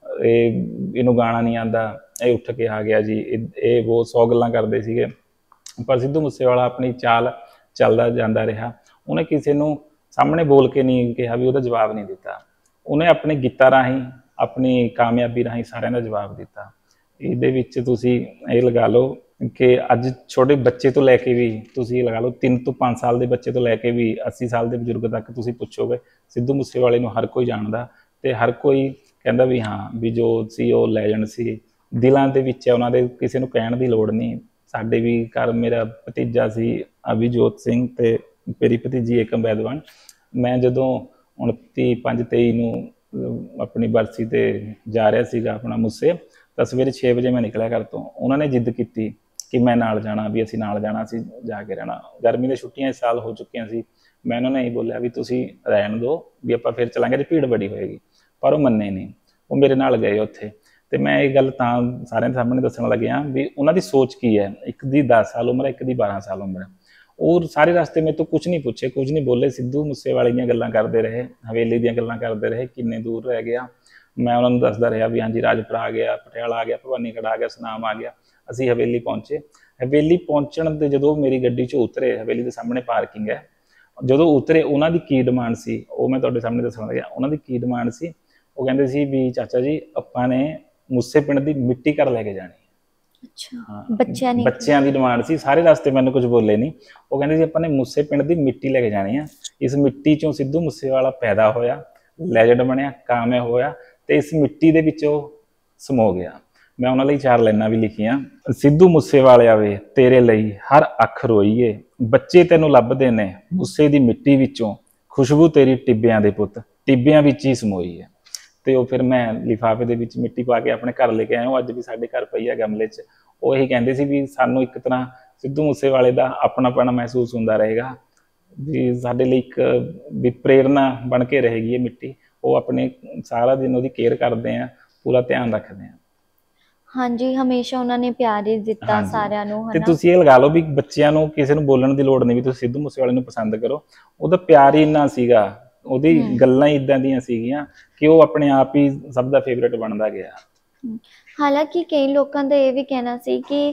ਇਹਨੂੰ ਗਾਣਾ ਨਹੀਂ ਆਉਂਦਾ, ਇਹ ਉੱਠ ਕੇ ਆ ਗਿਆ ਜੀ, ਇਹ ਬਹੁਤ 100 ਗੱਲਾਂ ਕਰਦੇ ਸੀਗੇ। ਪਰ ਸਿੱਧੂ ਮੂਸੇਵਾਲਾ ਆਪਣੀ ਚਾਲ ਚੱਲਦਾ ਜਾਂਦਾ ਰਿਹਾ। ਉਹਨੇ ਕਿਸੇ ਨੂੰ ਸਾਹਮਣੇ ਬੋਲ ਕੇ ਨਹੀਂ ਕਿਹਾ ਵੀ ਉਹਦਾ ਜਵਾਬ ਨਹੀਂ ਦਿੱਤਾ। ਉਹਨੇ ਆਪਣੇ ਗੀਤਾਂ ਰਾਹੀਂ, ਆਪਣੀ ਕਾਮਯਾਬੀ ਰਾਹੀਂ ਸਾਰਿਆਂ ਦਾ ਜਵਾਬ ਦਿੱਤਾ। ਇਹਦੇ ਵਿੱਚ ਤੁਸੀਂ ਇਹ ਲਗਾ ਲਓ ਕਿ ਅੱਜ ਛੋਟੇ ਬੱਚੇ ਤੋਂ ਲੈ ਕੇ ਵੀ, ਤੁਸੀਂ ਲਗਾ ਲਓ 3 ਤੋਂ 5 ਸਾਲ ਦੇ ਬੱਚੇ ਤੋਂ ਲੈ ਕੇ ਵੀ 80 ਸਾਲ ਦੇ ਬਜ਼ੁਰਗ ਤੱਕ ਤੁਸੀਂ ਪੁੱਛੋਗੇ, ਸਿੱਧੂ ਮੂਸੇਵਾਲੇ ਨੂੰ ਹਰ ਕੋਈ ਜਾਣਦਾ ਤੇ ਹਰ ਕੋਈ ਕਹਿੰਦਾ ਵੀ ਹਾਂ ਵੀ ਜੋ ਸੀ ਉਹ ਲੈਜੈਂਡ ਸੀ। ਦਿਲਾਂ ਦੇ ਵਿੱਚ ਹੈ ਉਹਨਾਂ ਦੇ, ਕਿਸੇ ਨੂੰ ਕਹਿਣ ਦੀ ਲੋੜ ਨਹੀਂ। ਸਾਡੇ ਵੀ ਘਰ ਮੇਰਾ ਭਤੀਜਾ ਸੀ ਅਭਿਜੋਤ ਸਿੰਘ ਤੇ ਮੇਰੀ ਭਤੀਜੀ ਏਕਮ ਬੈਦਵਾਨ। ਮੈਂ ਜਦੋਂ 29/5/23 ਨੂੰ ਆਪਣੀ ਬਰਸੀ 'ਤੇ ਜਾ ਰਿਹਾ ਸੀਗਾ ਆਪਣਾ ਮੂਸੇ, ਤਾਂ ਸਵੇਰੇ 6 ਵਜੇ ਮੈਂ ਨਿਕਲਿਆ ਘਰ ਤੋਂ। ਉਹਨਾਂ ਨੇ ਜਿੱਦ ਕੀਤੀ ਕਿ ਮੈਂ ਨਾਲ ਜਾਣਾ, ਵੀ ਅਸੀਂ ਨਾਲ ਜਾਣਾ ਸੀ, ਜਾ ਕੇ ਰਹਿਣਾ। ਗਰਮੀ ਦੀਆਂ ਛੁੱਟੀਆਂ ਇਸ ਸਾਲ ਹੋ ਚੁੱਕੀਆਂ ਸੀ, ਮੈਂ ਉਹਨਾਂ ਨੂੰ ਇਹੀ ਬੋਲਿਆ ਵੀ ਤੁਸੀਂ ਰਹਿਣ ਦਿਓ, ਵੀ ਆਪਾਂ ਫਿਰ ਚਲਾਂਗੇ ਜੇ ਭੀੜ ਬੜੀ ਹੋਏਗੀ। ਪਰ ਉਹ ਮੰਨੇ ਨਹੀਂ, ਉਹ ਮੇਰੇ ਨਾਲ ਗਏ ਉੱਥੇ। ਤੇ ਮੈਂ ਇਹ ਗੱਲ ਤਾਂ ਸਾਰਿਆਂ ਦੇ ਸਾਹਮਣੇ ਦੱਸਣ ਲੱਗਿਆ ਵੀ ਉਹਨਾਂ ਦੀ ਸੋਚ ਕੀ ਹੈ। ਇੱਕ ਦੀ 10 ਸਾਲ ਉਮਰ ਹੈ, ਇੱਕ ਦੀ 12 ਸਾਲ ਉਮਰ ਹੈ। ਉਹ ਸਾਰੇ ਰਸਤੇ ਮੇਰੇ ਤੋਂ ਕੁਝ ਨਹੀਂ ਪੁੱਛੇ, ਕੁਝ ਨਹੀਂ ਬੋਲੇ, ਸਿੱਧੂ ਮੂਸੇਵਾਲੇ ਦੀਆਂ ਗੱਲਾਂ ਕਰਦੇ ਰਹੇ, ਹਵੇਲੀ ਦੀਆਂ ਗੱਲਾਂ ਕਰਦੇ ਰਹੇ, ਕਿੰਨੇ ਦੂਰ ਰਹਿ ਗਿਆ। ਮੈਂ ਉਹਨਾਂ ਨੂੰ ਦੱਸਦਾ ਰਿਹਾ ਵੀ ਹਾਂਜੀ ਰਾਜਪੁਰਾ ਆ ਗਿਆ, ਪਟਿਆਲਾ ਆ ਗਿਆ, ਭਵਾਨੀਗੜ੍ਹ ਆ ਗਿਆ, ਸੁਨਾਮ ਆ ਗਿਆ। ਅਸੀਂ ਹਵੇਲੀ ਪਹੁੰਚੇ। ਹਵੇਲੀ ਪਹੁੰਚਣ ਤੇ ਜਦੋਂ ਮੇਰੀ ਗੱਡੀ 'ਚ ਉਤਰੇ, ਹਵੇਲੀ ਦੇ ਸਾਹਮਣੇ ਪਾਰਕਿੰਗ ਹੈ, ਜਦੋਂ ਉਤਰੇ ਉਹਨਾਂ ਦੀ ਕੀ ਡਿਮਾਂਡ ਸੀ ਉਹ ਮੈਂ ਤੁਹਾਡੇ ਸਾਹਮਣੇ ਦੱਸਣ ਲੱਗਿਆ। ਉਹਨਾਂ ਦੀ ਕੀ ਡਿਮਾਂਡ ਸੀ, ਉਹ ਕਹਿੰਦੇ ਸੀ ਵੀ ਚਾਚਾ ਜੀ ਆਪਾਂ ਨੇ ਮੂਸੇ ਪਿੰਡ ਦੀ ਮਿੱਟੀ ਘਰ ਲੈ ਕੇ ਜਾਣੀ। ਅੱਛਾ, ਹਾਂ, ਬੱਚਿਆਂ ਦੀ ਡਿਮਾਂਡ ਸੀ। ਸਾਰੇ ਰਸਤੇ ਮੈਨੂੰ ਕੁਝ ਬੋਲੇ ਨਹੀਂ। ਉਹ ਕਹਿੰਦੇ ਸੀ ਆਪਾਂ ਨੇ ਮੂਸੇ ਪਿੰਡ ਦੀ ਮਿੱਟੀ ਲੈ ਕੇ ਜਾਣੀ ਆ। ਇਸ ਮਿੱਟੀ ਚੋਂ ਸਿੱਧੂ ਮੂਸੇਵਾਲਾ ਪੈਦਾ ਹੋਇਆ, ਲੈਜੈਂਡ ਬਣਿਆ, ਕਾਮਯਾਬ ਹੋਇਆ ਤੇ ਇਸ ਮਿੱਟੀ ਦੇ ਵਿੱਚ ਉਹ ਸਮੋ ਗਿਆ। ਮੈਂ ਉਹਨਾਂ ਲਈ 4 ਲਾਈਨਾਂ ਵੀ ਲਿਖੀਆਂ। ਸਿੱਧੂ ਮੂਸੇਵਾਲਿਆ ਵੇ ਤੇਰੇ ਲਈ ਹਰ ਅੱਖ ਰੋਈਏ, ਬੱਚੇ ਤੈਨੂੰ ਲੱਭਦੇ ਨੇ ਮੂਸੇ ਦੀ ਮਿੱਟੀ ਵਿੱਚੋਂ, ਖੁਸ਼ਬੂ ਤੇਰੀ ਟਿੱਬਿਆਂ ਦੇ ਪੁੱਤ ਟਿੱਬਿਆਂ ਵਿੱਚ ਹੀ ਸਮੋਈ ਹੈ। ਤੇ ਉਹ ਫਿਰ ਮੈਂ ਲਿਫਾਫੇ ਦੇ ਵਿੱਚ ਮਿੱਟੀ ਪਾ ਕੇ ਆਪਣੇ ਘਰ ਲੈ ਕੇ ਆਇਆ। ਉਹ ਅੱਜ ਵੀ ਸਾਡੇ ਘਰ ਪਈ ਹੈ ਗਮਲੇ 'ਚ। ਉਹ ਇਹੀ ਕਹਿੰਦੇ ਸੀ ਵੀ ਸਾਨੂੰ ਇੱਕ ਤਰ੍ਹਾਂ ਸਿੱਧੂ ਮੂਸੇਵਾਲੇ ਦਾ ਆਪਣਾਪਣ ਮਹਿਸੂਸ ਹੁੰਦਾ ਰਹੇਗਾ, ਵੀ ਸਾਡੇ ਲਈ ਇੱਕ ਵੀ ਪ੍ਰੇਰਨਾ ਬਣ ਕੇ ਰਹੇਗੀ ਇਹ ਮਿੱਟੀ। ਉਹ ਆਪਣੇ ਸਾਰਾ ਦਿਨ ਉਹਦੀ ਕੇਅਰ ਕਰਦੇ ਆ, ਪੂਰਾ ਧਿਆਨ ਰੱਖਦੇ ਆ। ਹਾਂਜੀ, ਹਮੇਸ਼ਾ ਉਹਨਾਂ ਨੇ ਪਿਆਰ ਹੀ ਦਿੱਤਾ ਸਾਰਿਆਂ ਨੂੰ, ਤੇ ਹਨਾ। ਤੁਸੀਂ ਇਹ ਲਗਾ ਲਓ ਵੀ ਬੱਚਿਆਂ ਨੂੰ ਕਿਸੇ ਨੂੰ ਬੋਲਣ ਦੀ ਲੋੜ ਨਹੀਂ ਵੀ ਤੁਸੀਂ ਸਿੱਧੂ ਮੂਸੇਵਾਲੇ ਨੂੰ ਪਸੰਦ ਕਰੋ। ਉਹਦਾ ਪਿਆਰ ਹੀ ਇੰਨਾ ਸੀਗਾ, ਉਹਦੀ ਗੱਲਾਂ ਹੀ ਇਦਾਂ ਦੀਆਂ ਸੀਗੀਆਂ ਕਿ ਉਹ ਆਪਣੇ ਆਪ ਹੀ ਸਭ ਦਾ ਫੇਵਰੇਟ ਬਣਦਾ ਗਿਆ। ਹਾਲਾਂਕਿ ਕਈ ਲੋਕਾਂ ਦਾ ਇਹ ਵੀ ਕਹਿਣਾ ਸੀ ਕਿ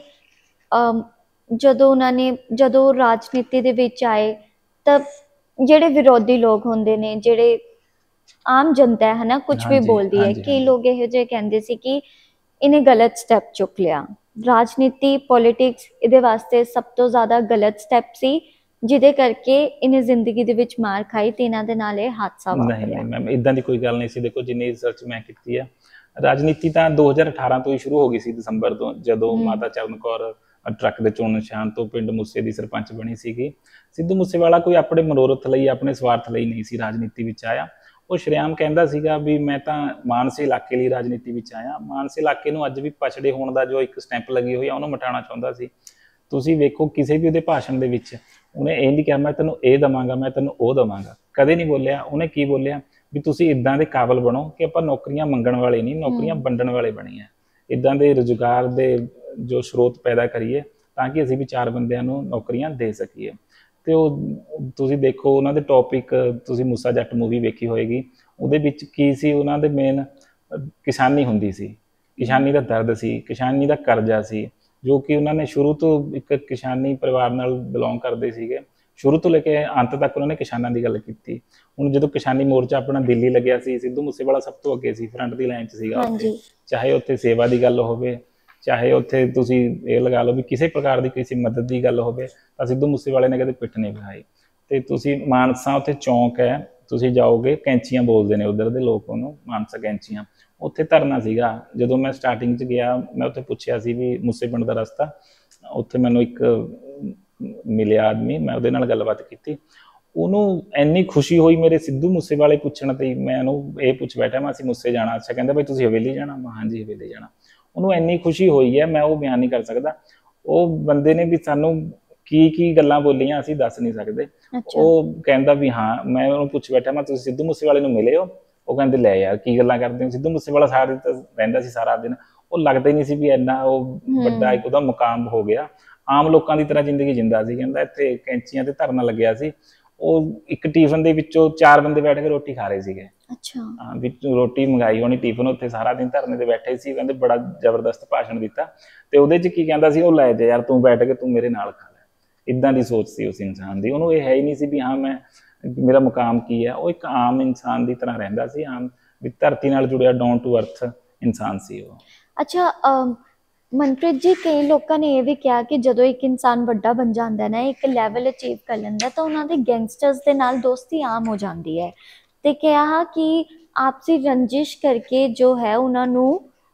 ਜਦੋਂ ਰਾਜਨੀਤੀ ਦੇ ਵਿੱਚ ਆਏ ਤਾਂ ਜਿਹੜੇ ਵਿਰੋਧੀ ਲੋਕ ਹੁੰਦੇ ਨੇ, ਜਿਹੜੇ ਆਮ ਜਨਤਾ ਹੈ ਹਨਾ, ਕੁਝ ਵੀ ਬੋਲਦੀ ਹੈ, ਕਈ ਲੋਕ ਇਹੋ ਜਿਹੇ ਕਹਿੰਦੇ ਸੀ ਕਿ ਇਹਨੇ ਗਲਤ ਸਟੈਪ ਚੁੱਕ ਲਿਆ। ਰਾਜਨੀਤੀ, ਪੋਲਿਟਿਕਸ ਇਹਦੇ ਵਾਸਤੇ ਸਭ ਤੋਂ ਜ਼ਿਆਦਾ ਗਲਤ ਸਟੈਪ ਸੀ, ਜਿਹਦੇ ਕਰਕੇ ਇਹਨੇ ਜ਼ਿੰਦਗੀ ਦੇ ਵਿੱਚ ਮਾਰ ਖਾਈ ਤੇ ਇਹਨਾਂ ਦੇ ਨਾਲ ਇਹ ਹਾਦਸਾ ਵਾਪਰਿਆ। ਨਹੀਂ ਮੈਮ, ਇਦਾਂ ਦੀ ਕੋਈ ਗੱਲ ਨਹੀਂ ਸੀ। ਦੇਖੋ ਜਿੰਨੀ ਰਿਸਰਚ ਮੈਂ ਕੀਤੀ ਆ, ਰਾਜਨੀਤੀ ਤਾਂ 2018 ਤੋਂ ਹੀ ਸ਼ੁਰੂ ਹੋ ਗਈ ਸੀ, ਦਸੰਬਰ ਤੋਂ, ਜਦੋਂ ਮਾਤਾ ਚਰਨ ਕੌਰ ਟਰੱਕ ਦੇ ਚੋਣ ਨਿਸ਼ਾਨ ਤੋਂ ਪਿੰਡ ਮੂਸੇ ਦੀ ਸਰਪੰਚ ਬਣੀ ਸੀਗੀ। ਸਿੱਧੂ ਮੂਸੇਵਾਲਾ ਕੋਈ ਆਪਣੇ ਮਨੋਰਥ ਲਈ, ਆਪਣੇ ਸਵਾਰਥ ਲਈ ਨਹੀਂ ਸੀ ਰਾਜਨੀਤੀ ਵਿੱਚ ਆਇਆ। ਉਹ ਸ਼ਰੇਆਮ ਕਹਿੰਦਾ ਸੀਗਾ ਵੀ ਮੈਂ ਤਾਂ ਮਾਨਸੇ ਇਲਾਕੇ ਲਈ ਰਾਜਨੀਤੀ ਵਿੱਚ ਆਇਆ। ਮਾਨਸੇ ਇਲਾਕੇ ਨੂੰ ਅੱਜ ਵੀ ਪਛੜੇ ਹੋਣ ਦਾ ਜੋ ਇੱਕ ਸਟੈਂਪ ਲੱਗੀ ਹੋਈ ਆ, ਉਹਨੂੰ ਮਿਟਾਉਣਾ ਚਾਹੁੰਦਾ ਸੀ। ਤੁਸੀਂ ਵੇਖੋ ਕਿਸੇ ਵੀ ਉਹਦੇ ਭਾਸ਼ਣ ਦੇ ਵਿੱਚ ਉਹਨੇ ਇਹ ਨਹੀਂ ਕਿਹਾ ਮੈਂ ਤੈਨੂੰ ਇਹ ਦੇਵਾਂਗਾ, ਮੈਂ ਤੈਨੂੰ ਉਹ ਦੇਵਾਂਗਾ, ਕਦੇ ਨਹੀਂ ਬੋਲਿਆ। ਉਹਨੇ ਕੀ ਬੋਲਿਆ ਵੀ ਤੁਸੀਂ ਇੱਦਾਂ ਦੇ ਕਾਬਲ ਬਣੋ ਕਿ ਆਪਾਂ ਨੌਕਰੀਆਂ ਮੰਗਣ ਵਾਲੇ ਨਹੀਂ, ਨੌਕਰੀਆਂ ਵੰਡਣ ਵਾਲੇ ਬਣੀਏ। ਇੱਦਾਂ ਦੇ ਰੁਜ਼ਗਾਰ ਦੇ ਜੋ ਸਰੋਤ ਪੈਦਾ ਕਰੀਏ ਤਾਂ ਕਿ ਅਸੀਂ ਵੀ 4 ਬੰਦਿਆਂ ਨੂੰ ਨੌਕਰੀਆਂ ਦੇ ਸਕੀਏ। ਤੇ ਉਹ ਤੁਸੀਂ ਦੇਖੋ ਉਹਨਾਂ ਦੇ ਟੌਪਿਕ, ਤੁਸੀਂ ਮੂਸਾ ਜੱਟ ਮੂਵੀ ਵੇਖੀ ਹੋਏਗੀ, ਉਹਦੇ ਵਿੱਚ ਕੀ ਸੀ ਉਹਨਾਂ ਦੇ ਮੇਨ, ਕਿਸਾਨੀ ਹੁੰਦੀ ਸੀ, ਕਿਸਾਨੀ ਦਾ ਦਰਦ ਸੀ, ਕਿਸਾਨੀ ਦਾ ਕਰਜ਼ਾ ਸੀ, ਜੋ ਕਿ ਉਹਨਾਂ ਨੇ ਸ਼ੁਰੂ ਤੋਂ ਇੱਕ ਕਿਸਾਨੀ ਪਰਿਵਾਰ ਨਾਲ ਬਿਲੋਂਗ ਕਰਦੇ ਸੀਗੇ। ਸ਼ੁਰੂ ਤੋਂ ਲੈ ਕੇ ਅੰਤ ਤੱਕ ਉਹਨਾਂ ਨੇ ਕਿਸਾਨਾਂ ਦੀ ਗੱਲ ਕੀਤੀ। ਹੁਣ ਜਦੋਂ ਕਿਸਾਨੀ ਮੋਰਚਾ ਆਪਣਾ ਦਿੱਲੀ ਲੱਗਿਆ ਸੀ, ਸਿੱਧੂ ਮੂਸੇਵਾਲਾ ਸਭ ਤੋਂ ਅੱਗੇ ਸੀ, ਫਰੰਟ ਦੀ ਲਾਈਨ 'ਚ ਸੀਗਾ ਉੱਥੇ। ਚਾਹੇ ਉੱਥੇ ਸੇਵਾ ਦੀ ਗੱਲ ਹੋਵੇ, ਚਾਹੇ ਉੱਥੇ ਤੁਸੀਂ ਇਹ ਲਗਾ ਲਓ ਵੀ ਕਿਸੇ ਪ੍ਰਕਾਰ ਦੀ ਕਿਸੇ ਮਦਦ ਦੀ ਗੱਲ ਹੋਵੇ, ਤਾਂ ਸਿੱਧੂ ਮੂਸੇਵਾਲੇ ਨੇ ਕਦੇ ਪਿੱਠ ਨਹੀਂ ਦਿਖਾਈ। ਤੇ ਤੁਸੀਂ ਮਾਨਸਾ ਉੱਥੇ ਚੌਂਕ ਹੈ, ਤੁਸੀਂ ਜਾਓਗੇ, ਕੈਂਚੀਆਂ ਬੋਲਦੇ ਨੇ ਉੱਧਰ ਦੇ ਲੋਕ ਉਹਨੂੰ, ਮਾਨਸਾ ਕੈਂਚੀਆਂ। ਉੱਥੇ ਧਰਨਾ ਸੀਗਾ। ਜਦੋਂ ਮੈਂ ਸਟਾਰਟਿੰਗ 'ਚ ਗਿਆ, ਮੈਂ ਉੱਥੇ ਪੁੱਛਿਆ ਸੀ ਵੀ ਮੂਸੇ ਪਿੰਡ ਦਾ ਰਸਤਾ। ਉੱਥੇ ਮੈਨੂੰ ਇੱਕ ਮਿਲਿਆ ਆਦਮੀ, ਮੈਂ ਉਹਦੇ ਨਾਲ ਗੱਲਬਾਤ ਕੀਤੀ। ਉਹਨੂੰ ਇੰਨੀ ਖੁਸ਼ੀ ਹੋਈ ਮੇਰੇ ਸਿੱਧੂ ਮੂਸੇਵਾਲੇ ਪੁੱਛਣ 'ਤੇ। ਮੈਂ ਉਹਨੂੰ ਇਹ ਪੁੱਛ ਬੈਠਾ ਮੈਂ ਅਸੀਂ ਮੂਸੇ ਜਾਣਾ। ਅੱਛਾ, ਕਹਿੰਦਾ ਬਈ ਤੁਸੀਂ ਹਵੇਲੀ ਜਾਣਾ? ਮੈਂ ਹਾਂਜੀ ਹਵੇਲੀ ਜਾਣਾ। ਉਹਨੂੰ ਇੰਨੀ ਖੁਸ਼ੀ ਹੋਈ ਹੈ, ਮੈਂ ਉਹ ਬਿਆਨ ਨਹੀਂ ਕਰ ਸਕਦਾ। ਉਹ ਬੰਦੇ ਨੇ ਵੀ ਸਾਨੂੰ ਕੀ ਗੱਲਾਂ ਬੋਲੀਆਂ ਅਸੀਂ ਦੱਸ ਨਹੀਂ ਸਕਦੇ। ਉਹ ਕਹਿੰਦਾ ਵੀ ਹਾਂ, ਮੈਂ ਉਹਨੂੰ ਪੁੱਛ ਬੈਠਾ ਮੈਂ ਤੁਸੀਂ ਸਿੱਧੂ ਮੂਸੇਵਾਲੇ ਨੂੰ ਮਿਲੇ ਹੋ? ਉਹ ਕਹਿੰਦੇ ਲੈ ਯਾਰ ਕੀ ਗੱਲਾਂ ਕਰਦੇ ਹੋ, ਸਿੱਧੂ ਮੂਸੇਵਾਲਾ ਸਾਰਾ ਦਿਨ ਤਾਂ ਰਹਿੰਦਾ ਸੀ ਸਾਰਾ ਦਿਨ। ਉਹ ਲੱਗਦਾ ਹੀ ਨਹੀਂ ਸੀ ਵੀ ਇੰਨਾ ਉਹ ਵੱਡਾ ਇੱਕ ਉਹਦਾ ਮੁਕਾਮ ਹੋ ਗਿਆ। ਆਮ ਲੋਕਾਂ ਦੀ ਤਰ੍ਹਾਂ ਜ਼ਿੰਦਗੀ ਜਿੰਦਾ ਸੀ। ਕਹਿੰਦਾ ਇੱਥੇ ਕੈਂਚੀਆਂ ਤੇ ਧਰਨਾ ਲੱਗਿਆ ਸੀ, ਉਹ ਇੱਕ ਟਿਫਨ ਦੇ ਵਿੱਚੋਂ 4 ਬੰਦੇ ਬੈਠ ਕੇ ਰੋਟੀ ਖਾ ਰਹੇ ਸੀਗੇ। ਅੱਛਾ, ਹਾਂ, ਵੀ ਰੋਟੀ ਮੰਗਾਈ ਹੋਣੀ, ਟਿਫਨ, ਉੱਥੇ ਸਾਰਾ ਦਿਨ ਧਰਨੇ ਤੇ ਬੈਠੇ ਸੀ। ਕਹਿੰਦੇ ਬੜਾ ਜ਼ਬਰਦਸਤ ਭਾਸ਼ਣ ਦਿੱਤਾ। ਤੇ ਉਹਦੇ 'ਚ ਕੀ ਕਹਿੰਦਾ ਸੀ, ਉਹ ਲੈ ਜਾ ਯਾਰ ਤੂੰ ਬੈਠ ਕੇ, ਤੂੰ ਮੇਰੇ ਨਾਲ ਖਾ ਲੈ। ਇੱਦਾਂ ਦੀ ਸੋਚ ਸੀ ਉਸ ਇਨਸਾਨ ਦੀ। ਉਹਨੂੰ ਇਹ ਹੈ ਹੀ ਨਹੀਂ ਸੀ ਵੀ ਹਾਂ ਮੈਂ, ਮੇਰਾ ਮੁਕਾਮ ਕੀ ਹੈ। ਉਹ ਇੱਕ ਆਮ ਇਨਸਾਨ ਦੀ ਤਰ੍ਹਾਂ ਰਹਿੰਦਾ ਸੀ, ਆਮ ਵੀ ਧਰਤੀ ਨਾਲ ਜੁੜਿਆ ਡਾਊਨ ਟੂ ਅਰਥ ਇਨਸਾਨ ਸੀ ਉਹ। ਅੱਛਾ ਮਨਪ੍ਰੀਤ ਜੀ, ਕਈ ਲੋਕਾਂ ਨੇ ਇਹ ਵੀ ਕਿਹਾ ਕਿ ਜਦੋਂ ਇੱਕ ਇਨਸਾਨ ਵੱਡਾ ਬਣ ਜਾਂਦਾ ਨਾ, ਇੱਕ ਲੈਵਲ ਅਚੀਵ ਕਰ ਲੈਂਦਾ, ਤਾਂ ਉਹਨਾਂ ਦੇ ਗੈਂਗਸਟਰਸ ਦੇ ਨਾਲ ਦੋਸਤੀ ਆਮ ਹੋ ਜਾਂਦੀ ਹੈ। ਤੇ ਕਿਹਾ ਕਿ ਆਪਸੀ ਰੰਜਿਸ਼ ਕਰਕੇ ਜੋ ਹੈ ਉਹਨਾਂ ਨੂੰ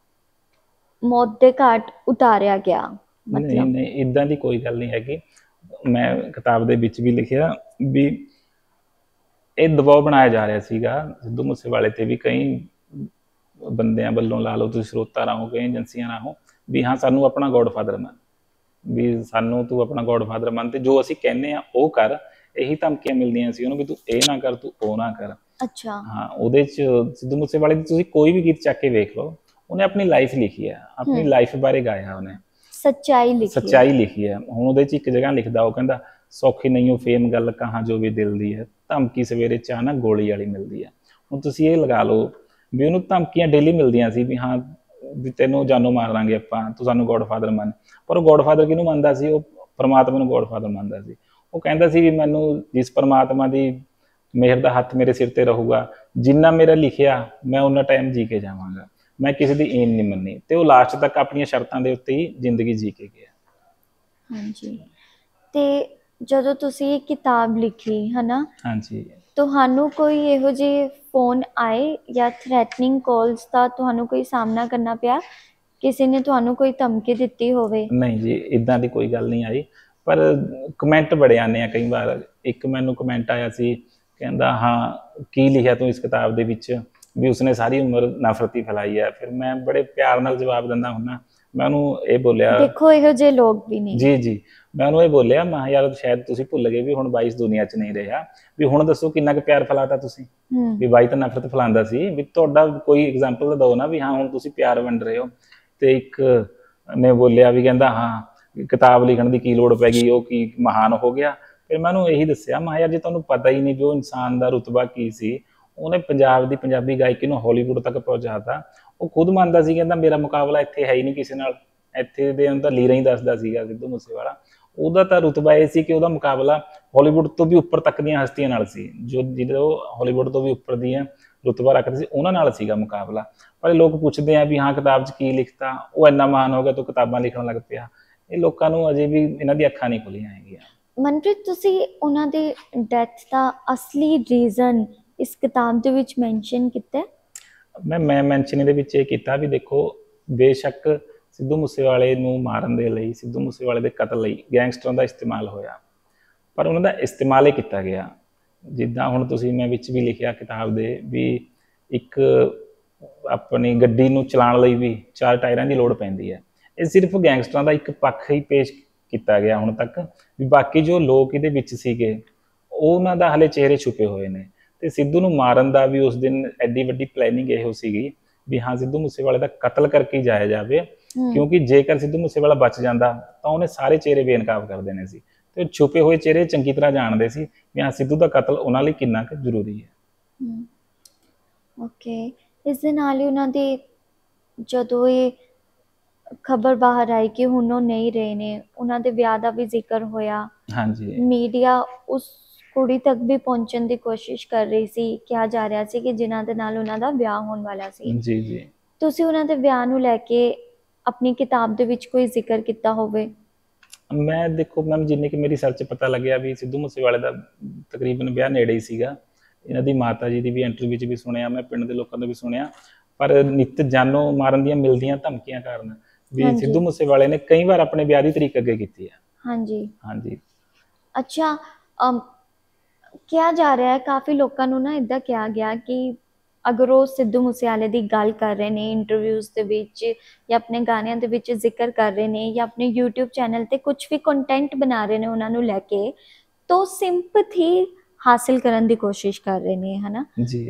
ਮੌਤ ਦੇ ਘਾਟ ਉਤਾਰਿਆ ਗਿਆ। ਨਹੀਂ, ਇੱਦਾਂ ਦੀ ਕੋਈ ਗੱਲ ਨਹੀਂ ਹੈਗੀ। ਮੈਂ ਕਿਤਾਬ ਦੇ ਵਿੱਚ ਵੀ ਲਿਖਿਆ ਵੀ ਇਹ ਦਬਾਅ ਬਣਾਇਆ ਜਾ ਰਿਹਾ ਸੀਗਾ ਸਿੱਧੂ ਮੂਸੇਵਾਲੇ ਤੇ ਵੀ, ਕਈ ਬੰਦਿਆਂ ਵੱਲੋਂ ਲਾ ਲਓ, ਤੁਸੀਂ ਸਰੋਤਾਂ ਰਾਹੀਂ, ਕਈ ਏਜੰਸੀਆਂ ਰਾਹੀਂ, ਵੀ ਹਾਂ ਸਾਨੂੰ ਆਪਣਾ ਗੋਡਫਾਦਰ ਮੰਨ, ਵੀ ਸਾਨੂੰ ਤੂੰ ਆਪਣਾ ਗੋਡਫਾਦਰ ਮੰਨ, ਤੇ ਜੋ ਅਸੀਂ ਕਹਿੰਦੇ ਆ ਉਹ ਕਰ। ਇਹੀ ਧਮਕੀਆਂ ਮਿਲਦੀਆਂ ਸੀ ਉਹਨੂੰ ਵੀ ਤੂੰ ਇਹ ਨਾ ਕਰ, ਤੂੰ ਉਹ ਨਾ ਕਰ। ਅੱਛਾ। ਹਾਂ, ਉਹਦੇ 'ਚ ਸਿੱਧੂ ਮੂਸੇਵਾਲੇ ਦੀ ਤੁਸੀਂ ਕੋਈ ਵੀ ਗੀਤ ਚੱਕ ਕੇ ਵੇਖ ਲਓ, ਉਹਨੇ ਆਪਣੀ ਲਾਈਫ ਲਿਖੀ ਹੈ, ਆਪਣੀ ਲਾਈਫ ਬਾਰੇ ਗਾਇਆ ਉਹਨੇ, ਸੱਚਾਈ ਲਿਖੀ ਹੈ। ਸੱਚਾਈ ਲਿਖੀ ਹੈ। ਹੁਣ ਉਹਦੇ 'ਚ ਇੱਕ ਜਗ੍ਹਾ ਲਿਖਦਾ, ਉਹ ਕਹਿੰਦਾ ਸੌਖੀ ਨਹੀਂ ਉਹ ਫੇਮ ਗੱਲ ਕਹਾਂ ਜੋ ਵੀ ਦਿਲ ਦੀ ਹੈ, ਧਮਕੀ ਸਵੇਰੇ ਚਾਹ ਨਾ ਗੋਲੀ ਵਾਲੀ ਮਿਲਦੀ ਹੈ। ਹੁਣ ਤੁਸੀਂ ਇਹ ਲਗਾ ਲਓ ਵੀ ਉਹਨੂੰ ਧਮਕੀਆਂ ਡੇਲੀ ਮਿਲਦੀਆਂ ਸੀ ਵੀ ਹਾਂ ਵੀ ਤੈਨੂੰ ਜਾਨੋਂ ਮਾਰ ਦਾਂਗੇ ਆਪਾਂ, ਤੂੰ ਸਾਨੂੰ ਗੋਡਫਾਦਰ ਮੰਨ। ਪਰ ਉਹ ਗੋਡਫਾਦਰ ਕਿਹਨੂੰ ਮੰਨਦਾ ਸੀ? ਉਹ ਪਰਮਾਤਮਾ ਨੂੰ ਗੋਡਫਾਦਰ ਮੰਨਦਾ ਸੀ। ਉਹ ਕਹਿੰਦਾ ਸੀ ਵੀ ਮੈਨੂੰ ਜਿਸ ਪਰਮਾਤਮਾ ਦੀ ਮਿਹਰ ਦਾ ਹੱਥ ਮੇਰੇ ਸਿਰ ਤੇ ਰਹੂਗਾ, ਜਿੰਨਾ ਮੇਰਾ ਲਿਖਿਆ ਮੈਂ ਉਹਨਾਂ ਟਾਈਮ ਜੀ ਕੇ ਜਾਵਾਂਗਾ, ਮੈਂ ਕਿਸੇ ਦੀ ਏਮ ਨਹੀਂ ਮੰਨੀ। ਤੇ ਉਹ ਲਾਸਟ ਤੱਕ ਆਪਣੀਆਂ ਸ਼ਰਤਾਂ ਦੇ ਉੱਤੇ ਹੀ ਜ਼ਿੰਦਗੀ ਜੀ ਕੇ ਗਿਆ। ਹਾਂਜੀ। ਤੇ ਜਦੋਂ ਤੁਸੀਂ ਇਹ ਕਿਤਾਬ ਲਿਖੀ ਹਨਾ, ਹਾਂਜੀ, ਤੁਹਾਨੂੰ ਕੋਈ ਇਹੋ ਜਿਹੇ ਫੋਨ ਆਏ ਜਾਂ ਥ੍ਰੈਟਨਿੰਗ ਕਾਲਸ ਦਾ ਤੁਹਾਨੂੰ ਕੋਈ ਸਾਹਮਣਾ ਕਰਨਾ ਪਿਆ? ਕਿਸੇ ਨੇ ਤੁਹਾਨੂੰ ਕੋਈ ਧਮਕੀ ਦਿੱਤੀ ਹੋਵੇ? ਨਹੀਂ ਜੀ, ਇਦਾਂ ਦੀ ਕੋਈ ਗੱਲ ਨਹੀਂ ਆਈ, ਪਰ ਕਮੈਂਟ ਬੜੇ ਆਉਂਦੇ ਆ ਕਈ ਵਾਰ। ਇੱਕ ਮੈਨੂੰ ਕਮੈਂਟ ਆਇਆ ਸੀ, ਕਹਿੰਦਾ ਹਾਂ ਕੀ ਲਿਖਿਆ ਤੂੰ ਇਸ ਕਿਤਾਬ ਦੇ ਵਿੱਚ, ਵੀ ਉਸਨੇ ਸਾਰੀ ਉਮਰ ਨਫ਼ਰਤੀ ਫੈਲਾਈ ਹੈ। ਫਿਰ ਮੈਂ ਬੜੇ ਪਿਆਰ ਨਾਲ ਜਵਾਬ ਦਿੰਦਾ ਹੁੰਦਾ। ਮੈਂ ਉਹਨੂੰ ਇਹ ਬੋਲਿਆ, ਦੇਖੋ ਇਹੋ ਜਿਹੇ ਲੋਕ ਵੀ ਨੇ। ਜੀ ਜੀ, ਮੈਂ ਉਹਨੂੰ ਇਹ ਬੋਲਿਆ, ਮੈਂ ਯਾਰ ਸ਼ਾਇਦ ਤੁਸੀਂ ਭੁੱਲ ਗਏ ਵੀ ਹੁਣ ਬਾਈ ਇਸ ਦੁਨੀਆ 'ਚ ਨਹੀਂ ਰਿਹਾ, ਵੀ ਹੁਣ ਦੱਸੋ ਕਿੰਨਾ ਕੁ ਪਿਆਰ ਫੈਲਾਤਾ ਤੁਸੀਂ। ਵੀ ਬਾਈ ਤਾਂ ਨਫ਼ਰਤ ਫੈਲਾਉਂਦਾ ਸੀ, ਵੀ ਤੁਹਾਡਾ ਕੋਈ ਐਗਜ਼ਾਮਪਲ ਤਾਂ ਦਿਓ ਨਾ ਵੀ ਹਾਂ ਹੁਣ ਤੁਸੀਂ ਪਿਆਰ ਵੰਡ ਰਹੇ ਹੋ। ਤੇ ਇੱਕ ਨੇ ਬੋਲਿਆ ਵੀ ਕਹਿੰਦਾ ਹਾਂ ਕਿਤਾਬ ਲਿਖਣ ਦੀ ਕੀ ਲੋੜ ਪੈ ਗਈ, ਉਹ ਕੀ ਮਹਾਨ ਹੋ ਗਿਆ। ਫਿਰ ਮੈਂ ਉਹਨੂੰ ਇਹੀ ਦੱਸਿਆ, ਮੈਂ ਯਾਰ ਜੇ ਤੁਹਾਨੂੰ ਪਤਾ ਹੀ ਨਹੀਂ ਵੀ ਉਹ ਇਨਸਾਨ ਦਾ ਰੁਤਬਾ ਕੀ ਸੀ, ਉਹਨੇ ਪੰਜਾਬ ਦੀ ਪੰਜਾਬੀ ਗਾਇਕੀ ਨੂੰ ਹਾਲੀਵੁੱਡ ਤੱਕ ਪਹੁੰਚਾਤਾ। ਉਹ ਖੁਦ ਮੰਨਦਾ ਸੀ, ਕਹਿੰਦਾ ਮੇਰਾ ਮੁਕਾਬਲਾ ਇੱਥੇ ਹੈ ਹੀ ਨਹੀਂ ਕਿਸੇ ਨਾਲ, ਇੱਥੇ ਦੇ ਅੰਦਰ ਲੀਰਾਂ ਹੀ ਦੱਸਦਾ ਸੀਗਾ ਸਿੱਧੂ ਮੂਸੇਵਾਲਾ। ਉਹਦਾ ਤਾਂ ਰੁਤਬਾ ਇਹ ਸੀ ਕਿ ਉਹਦਾ ਮੁਕਾਬਲਾ ਹਾਲੀਵੁੱਡ ਤੋਂ ਵੀ ਉੱਪਰ ਤੱਕ ਦੀਆਂ ਹਸਤੀਆਂ ਨਾਲ ਸੀ, ਜੋ ਜਿਹੜੇ ਉਹ ਹਾਲੀਵੁੱਡ ਤੋਂ ਵੀ ਉੱਪਰ ਦੀਆਂ ਰੁਤਬਾ ਰੱਖਦੇ ਸੀ, ਉਹਨਾਂ ਨਾਲ ਸੀਗਾ ਮੁਕਾਬਲਾ। ਪਰ ਲੋਕ ਪੁੱਛਦੇ ਆ ਵੀ ਹਾਂ ਕਿਤਾਬ 'ਚ ਕੀ ਲਿਖਤਾ, ਉਹ ਇੰਨਾ ਮਹਾਨ ਹੋ ਗਿਆ ਤੂੰ ਕਿਤਾਬਾਂ ਲਿਖਣ ਲੱਗ ਪਿਆ। ਇਹ ਲੋਕਾਂ ਨੂੰ ਅਜੇ ਵੀ ਇਹਨਾਂ ਦੀ ਅੱਖਾਂ ਨਹੀਂ ਖੁੱਲੀਆਂ ਹੈਗੀਆਂ। ਮਨਪ੍ਰੀਤ, ਤੁਸੀਂ ਉਹਨਾਂ ਦੇ ਡੈਥ ਦਾ ਅਸਲੀ ਰੀਜ਼ਨ ਇਸ ਕਿਤਾਬ ਦੇ ਵਿੱਚ ਮੈਂਸ਼ਨ ਕੀਤਾ? ਮੈਂ ਮੈਂਸ਼ਨ ਇਹਦੇ ਵਿੱਚ ਇਹ ਕੀਤਾ ਵੀ ਦੇਖੋ, ਬੇਸ਼ੱਕ ਸਿੱਧੂ ਮੂਸੇਵਾਲੇ ਨੂੰ ਮਾਰਨ ਦੇ ਲਈ, ਸਿੱਧੂ ਮੂਸੇਵਾਲੇ ਦੇ ਕਤਲ ਲਈ ਗੈਂਗਸਟਰਾਂ ਦਾ ਇਸਤੇਮਾਲ ਹੋਇਆ, ਪਰ ਉਹਨਾਂ ਦਾ ਇਸਤੇਮਾਲ ਹੀ ਕੀਤਾ ਗਿਆ। ਜਿੱਦਾਂ ਹੁਣ ਤੁਸੀਂ ਮੈਂ ਵਿੱਚ ਵੀ ਲਿਖਿਆ ਕਿਤਾਬ ਦੇ ਵੀ ਇੱਕ ਆਪਣੀ ਗੱਡੀ ਨੂੰ ਚਲਾਉਣ ਲਈ ਵੀ 4 ਟਾਇਰਾਂ ਦੀ ਲੋੜ ਪੈਂਦੀ ਹੈ। ਇਹ ਸਿਰਫ ਗੈਂਗਸਟਰਾਂ ਦਾ ਇੱਕ ਪੱਖ ਹੀ ਪੇਸ਼ ਕੀਤਾ ਗਿਆ ਹੁਣ ਤੱਕ, ਵੀ ਬਾਕੀ ਜੋ ਲੋਕ ਇਹਦੇ ਵਿੱਚ ਸੀਗੇ ਉਹਨਾਂ ਦਾ ਹਲੇ ਚਿਹਰੇ ਛੁਪੇ ਹੋਏ ਨੇ। ਤੇ ਸਿੱਧੂ ਨੂੰ ਮਾਰਨ ਦਾ ਵੀ ਉਸ ਦਿਨ ਐਡੀ ਵੱਡੀ ਪਲੈਨਿੰਗ ਇਹੋ ਸੀਗੀ ਵੀ ਹਾਂ ਸਿੱਧੂ ਮੂਸੇਵਾਲੇ ਦਾ ਕਤਲ ਕਰਕੇ ਹੀ ਜਾਇਆ ਜਾਵੇ, ਕਿਉਂਕਿ ਜੇਕਰ ਸਿੱਧੂ ਮੂਸੇਵਾਲਾ ਬਚ ਜਾਂਦਾ ਤਾਂ ਉਹਨੇ ਸਾਰੇ ਚਿਹਰੇ ਬੇਨਕਾਬ ਕਰ ਦੇਣੇ ਸੀ। ਤੇ ਛੁਪੇ ਹੋਏ ਚਿਹਰੇ ਚੰਗੀ ਤਰ੍ਹਾਂ ਜਾਣਦੇ ਸੀ ਵੀ ਹਾਂ ਸਿੱਧੂ ਦਾ ਕਤਲ ਉਹਨਾਂ ਲਈ ਕਿੰਨਾ ਕੁ ਜ਼ਰੂਰੀ ਹੈ। ਓਕੇ। ਇਸ ਦੇ ਨਾਲ ਹੀ ਉਹਨਾਂ ਦੇ ਜਦੋਂ ਇਹ ਖਬਰ ਬਾਹਰ ਆਈ ਕਿ ਹੁਣ ਉਹ ਨਹੀਂ ਰਹੇ ਨੇ, ਉਹਨਾਂ ਦੇ ਵਿਆਹ ਦਾ ਵੀ ਜ਼ਿਕਰ ਹੋਇਆ। ਹਾਂਜੀ, ਮੀਡੀਆ ਉਸ ਕੁੜੀ ਤੱਕ ਵੀ ਪਹੁੰਚਣ ਦੀ ਕੋਸ਼ਿਸ਼ ਕਰ ਰਹੀ ਸੀ। ਕਿਹਾ ਜਾ ਰਿਹਾ ਸੀ ਕਿ ਜਿਨ੍ਹਾਂ ਦੇ ਨਾਲ ਉਹਨਾਂ ਦਾ ਵਿਆਹ ਹੋਣ ਵਾਲਾ ਸੀ। ਜੀ ਜੀ। ਤੁਸੀਂ ਉਹਨਾਂ ਦੇ ਵਿਆਹ ਨੂੰ ਲੈ ਕੇ ਆਪਣੀ ਕਿਤਾਬ ਦੇ ਵਿੱਚ ਕੋਈ ਜ਼ਿਕਰ ਕੀਤਾ ਹੋਵੇ? ਮੈਂ ਦੇਖੋ ਮੈਮ, ਜਿੰਨੇ ਕਿ ਮੇਰੀ ਸਰਚ ਪਤਾ ਲੱਗਿਆ ਵੀ ਸਿੱਧੂ ਮੂਸੇਵਾਲੇ ਦਾ ਤਕਰੀਬਨ ਵਿਆਹ ਨੇੜੇ ਹੀ ਸੀਗਾ। ਇਹਨਾਂ ਦੀ ਮਾਤਾ ਜੀ ਦੀ ਵੀ ਇੰਟਰਵਿਊ ਵਿੱਚ ਵੀ ਸੁਣਿਆ, ਮੈਂ ਪਿੰਡ ਦੇ ਲੋਕਾਂ ਤੋਂ ਵੀ ਸੁਣਿਆ। ਪਰ ਨਿੱਤ ਜਾਨੋਂ ਮਾਰਨ ਦੀਆਂ ਮਿਲਦੀਆਂ ਧਮਕੀਆਂ ਕਾਰਨ ਵੀ ਸਿੱਧੂ ਮੂਸੇਵਾਲੇ ਨੇ ਕਈ ਵਾਰ ਆਪਣੇ ਵਿਆਹ ਦੀ ਤਰੀਕ ਅੱਗੇ ਕੀਤੀ ਹੈ। ਹਾਂਜੀ ਹਾਂਜੀ। ਅੱਛਾ, ਕਿਹਾ ਜਾ ਰਿਹਾ ਹੈ, ਕਾਫੀ ਲੋਕਾਂ ਨੂੰ ਨਾ ਇੱਦਾਂ ਕਿਹਾ ਗਿਆ ਕਿ ਅਗਰ ਉਹ ਸਿੱਧੂ ਮੂਸੇਵਾਲੇ ਦੀ ਗੱਲ ਕਰ ਰਹੇ ਨੇ ਇੰਟਰਵਿਊਜ਼ ਦੇ ਵਿੱਚ ਜਾਂ ਆਪਣੇ ਗਾਣਿਆਂ ਦੇ ਵਿੱਚ ਜ਼ਿਕਰ ਕਰ ਰਹੇ ਨੇ ਜਾਂ ਆਪਣੇ YouTube ਚੈਨਲ ਤੇ ਕੁਝ ਵੀ ਕੰਟੈਂਟ ਬਣਾ ਰਹੇ ਨੇ ਉਹਨਾਂ ਨੂੰ ਲੈ ਕੇ, ਤਾਂ ਸਿੰਪਥੀ ਹਾਸਿਲ ਕਰਨ ਦੀ ਕੋਸ਼ਿਸ਼ ਕਰ ਰਹੇ ਨੇ, ਹਨਾ ਜੀ।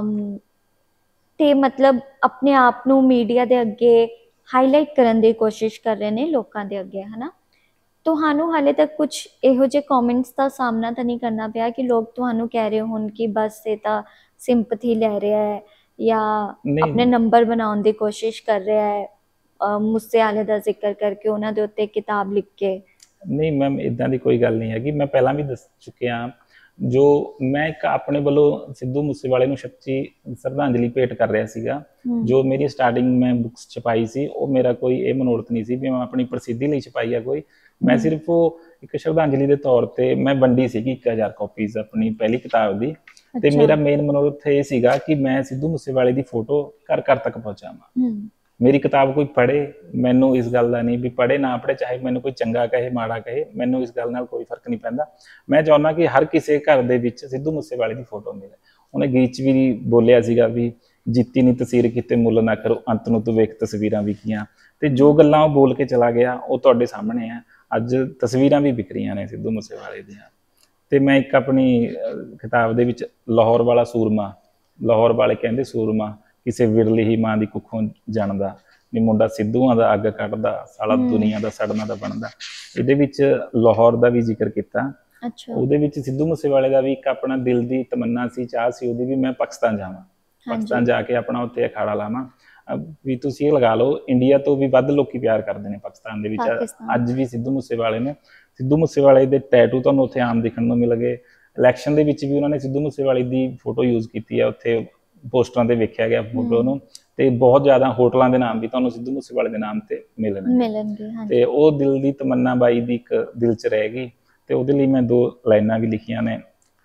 ਤੇ ਮਤਲਬ ਆਪਣੇ ਆਪ ਨੂੰ ਮੀਡੀਆ ਦੇ ਅੱਗੇ ਹਾਈਲਾਈਟ ਕਰਨ ਦੀ ਕੋਸ਼ਿਸ਼ ਕਰ ਰਹੇ ਨੇ ਲੋਕਾਂ ਦੇ ਅੱਗੇ, ਹਨਾ। ਤੁਹਾਨੂੰ ਹਾਲੇ ਤੱਕ ਕੁਝ ਇਹੋ ਜਿਹੇ ਕਮੈਂਟਸ ਦਾ ਸਾਹਮਣਾ ਤਾਂ ਨਹੀਂ ਕਰਨਾ ਪਿਆ ਕਿ ਲੋਕ ਤੁਹਾਨੂੰ ਕਹਿ ਰਹੇ ਹੋਣ ਕਿ ਬਸ ਇਹ ਤਾਂ ਸਿੰਪਥੀ ਲੈ ਰਿਹਾ ਹੈ ਜਾਂ ਆਪਣੇ ਨੰਬਰ ਬਣਾਉਣ ਦੀ ਕੋਸ਼ਿਸ਼ ਕਰ ਰਿਹਾ ਹੈ ਮੂਸੇਵਾਲੇ ਦਾ ਜ਼ਿਕਰ ਕਰਕੇ ਉਹਨਾਂ ਦੇ ਉੱਤੇ ਕਿਤਾਬ ਲਿਖ ਕੇ? ਨਹੀਂ ਮੈਮ, ਇੱਦਾਂ ਦੀ ਕੋਈ ਗੱਲ ਨਹੀਂ ਹੈਗੀ। ਮੈਂ ਪਹਿਲਾਂ ਵੀ ਦੱਸ ਚੁੱਕਿਆ, ਜੋ ਮੈਂ ਇੱਕ ਆਪਣੇ ਵੱਲੋਂ ਸਿੱਧੂ ਮੂਸੇਵਾਲੇ ਨੂੰ ਸੱਚੀ ਸ਼ਰਧਾਂਜਲੀ ਭੇਟ ਕਰ ਰਿਹਾ ਸੀਗਾ। ਜੋ ਮੇਰੀ ਸਟਾਰਟਿੰਗ ਮੈਂ ਬੁੱਕਸ ਛਪਾਈ ਸੀ, ਉਹ ਮੇਰਾ ਕੋਈ ਇਹ ਮਨੋਰਥ ਨਹੀਂ ਸੀ ਵੀ ਮੈਂ ਆਪਣੀ ਪ੍ਰਸਿੱਧੀ ਲਈ ਛਪਾਈ ਆ ਕੋਈ। ਮੈਂ ਸਿਰਫ ਉਹ ਇੱਕ ਸ਼ਰਧਾਂਜਲੀ ਦੇ ਤੌਰ ਤੇ ਮੈਂ ਵੰਡੀ ਸੀਗੀ 1000 ਕਾਪੀਜ਼ ਆਪਣੀ ਪਹਿਲੀ ਕਿਤਾਬ ਦੀ। ਤੇ ਮੇਰਾ ਮੇਨ ਮਨੋਰਥ ਇਹ ਸੀਗਾ ਕਿ ਮੈਂ ਸਿੱਧੂ ਮੂਸੇਵਾਲੇ ਦੀ ਫੋਟੋ ਘਰ ਘਰ ਤੱਕ ਪਹੁੰਚਾਵਾਂ। ਮੇਰੀ ਕਿਤਾਬ ਕੋਈ ਪੜ੍ਹੇ, ਮੈਨੂੰ ਇਸ ਗੱਲ ਦਾ ਨਹੀਂ ਵੀ ਪੜ੍ਹੇ ਨਾ ਪੜ੍ਹੇ, ਚਾਹੇ ਮੈਨੂੰ ਕੋਈ ਚੰਗਾ ਕਹੇ ਮਾੜਾ ਕਹੇ, ਮੈਨੂੰ ਇਸ ਗੱਲ ਨਾਲ ਕੋਈ ਫਰਕ ਨਹੀਂ ਪੈਂਦਾ। ਮੈਂ ਚਾਹੁੰਦਾ ਕਿ ਹਰ ਕਿਸੇ ਘਰ ਦੇ ਵਿੱਚ ਸਿੱਧੂ ਮੂਸੇਵਾਲੇ ਦੀ ਫੋਟੋ ਮਿਲੇ। ਉਹਨੇ ਗੀਤ 'ਚ ਵੀ ਬੋਲਿਆ ਸੀਗਾ ਵੀ ਜਿੱਤੀ ਨੀ ਤਸਵੀਰ ਕਿਤੇ ਮੁੱਲ ਨਾ ਕਰੋ, ਅੰਤ ਨੂੰ ਤੂੰ ਵੇਖ ਤਸਵੀਰਾਂ ਵਿਕੀਆਂ। ਤੇ ਜੋ ਗੱਲਾਂ ਉਹ ਬੋਲ ਕੇ ਚਲਾ ਗਿਆ ਉਹ ਤੁਹਾਡੇ ਸਾਹਮਣੇ ਆ। ਅੱਜ ਤਸਵੀਰਾਂ ਵੀ ਵਿਕ ਰਹੀਆਂ ਨੇ ਸਿੱਧੂ ਮੂਸੇਵਾਲੇ ਦੀਆਂ। ਤੇ ਮੈਂ ਇੱਕ ਆਪਣੀ ਕਿਤਾਬ ਦੇ ਵਿੱਚ ਲਾਹੌਰ ਵਾਲਾ ਸੂਰਮਾ, ਲਾਹੌਰ ਵਾਲੇ ਕਹਿੰਦੇ ਸੂਰਮਾ ਕਿਸੇ ਵਿਰਲੀ ਹੀ ਮਾਂ ਦੀ ਕੁੱਖੋਂ ਜਾਣਦਾ, ਵੀ ਮੁੰਡਾ ਸਿੱਧੂਆਂ ਦਾ ਅੱਗ ਕੱਢਦਾ, ਸਾਲਾ ਦੁਨੀਆ ਦਾ ਸੜਨਾ ਦਾ ਬਣਦਾ। ਇਹਦੇ ਵਿੱਚ ਲਾਹੌਰ ਦਾ ਵੀ ਜ਼ਿਕਰ ਕੀਤਾ। ਉਹਦੇ ਵਿੱਚ ਸਿੱਧੂ ਮੂਸੇਵਾਲੇ ਦਾ ਵੀ ਇੱਕ ਆਪਣਾ ਦਿਲ ਦੀ ਤਮੰਨਾ ਸੀ, ਚਾਹ ਸੀ ਉਹਦੀ, ਵੀ ਮੈਂ ਪਾਕਿਸਤਾਨ ਜਾਵਾਂ, ਪਾਕਿਸਤਾਨ ਜਾ ਕੇ ਆਪਣਾ ਉੱਥੇ ਅਖਾੜਾ ਲਾਵਾਂ। ਵੀ ਤੁਸੀਂ ਇਹ ਲਗਾ ਲਓ, ਇੰਡੀਆ ਤੋਂ ਵੀ ਵੱਧ ਲੋਕੀ ਪਿਆਰ ਕਰਦੇ ਨੇ ਪਾਕਿਸਤਾਨ ਦੇ ਵਿੱਚ ਅੱਜ ਵੀ ਸਿੱਧੂ ਮੂਸੇਵਾਲੇ ਨੂੰ। ਸਿੱਧੂ ਮੂਸੇਵਾਲੇ ਦੇ ਟੈਟੂ ਤੁਹਾਨੂੰ ਉੱਥੇ ਆਮ ਦਿਖਣ ਨੂੰ ਮਿਲ ਗਏ। ਇਲੈਕਸ਼ਨ ਦੇ ਵਿੱਚ ਵੀ ਉਹਨਾਂ ਨੇ ਸਿੱਧੂ ਮੂਸੇਵਾਲੇ ਦੀ ਫੋਟੋ ਯੂਜ਼ ਕੀਤੀ ਹੈ, ਉੱਥੇ ਪੋਸਟਰਾਂ ਤੇ ਵੇਖਿਆ ਗਿਆ ਫੋਟੋ ਨੂੰ। ਤੇ ਬਹੁਤ ਜ਼ਿਆਦਾ ਹੋਟਲਾਂ ਦੇ ਨਾਮ ਵੀ ਤੁਹਾਨੂੰ ਸਿੱਧੂ ਮੂਸੇਵਾਲੇ ਦੇ ਨਾਮ ਤੇ ਮਿਲਣਗੇ। ਤੇ ਉਹ ਦਿਲ ਦੀ ਤਮੰਨਾ ਬਾਈ ਦੀ ਇੱਕ ਦਿਲ 'ਚ ਰਹਿ ਗਈ, ਤੇ ਉਹਦੇ ਲਈ ਮੈਂ 2 ਲਾਈਨਾਂ ਵੀ ਲਿਖੀਆਂ ਨੇ।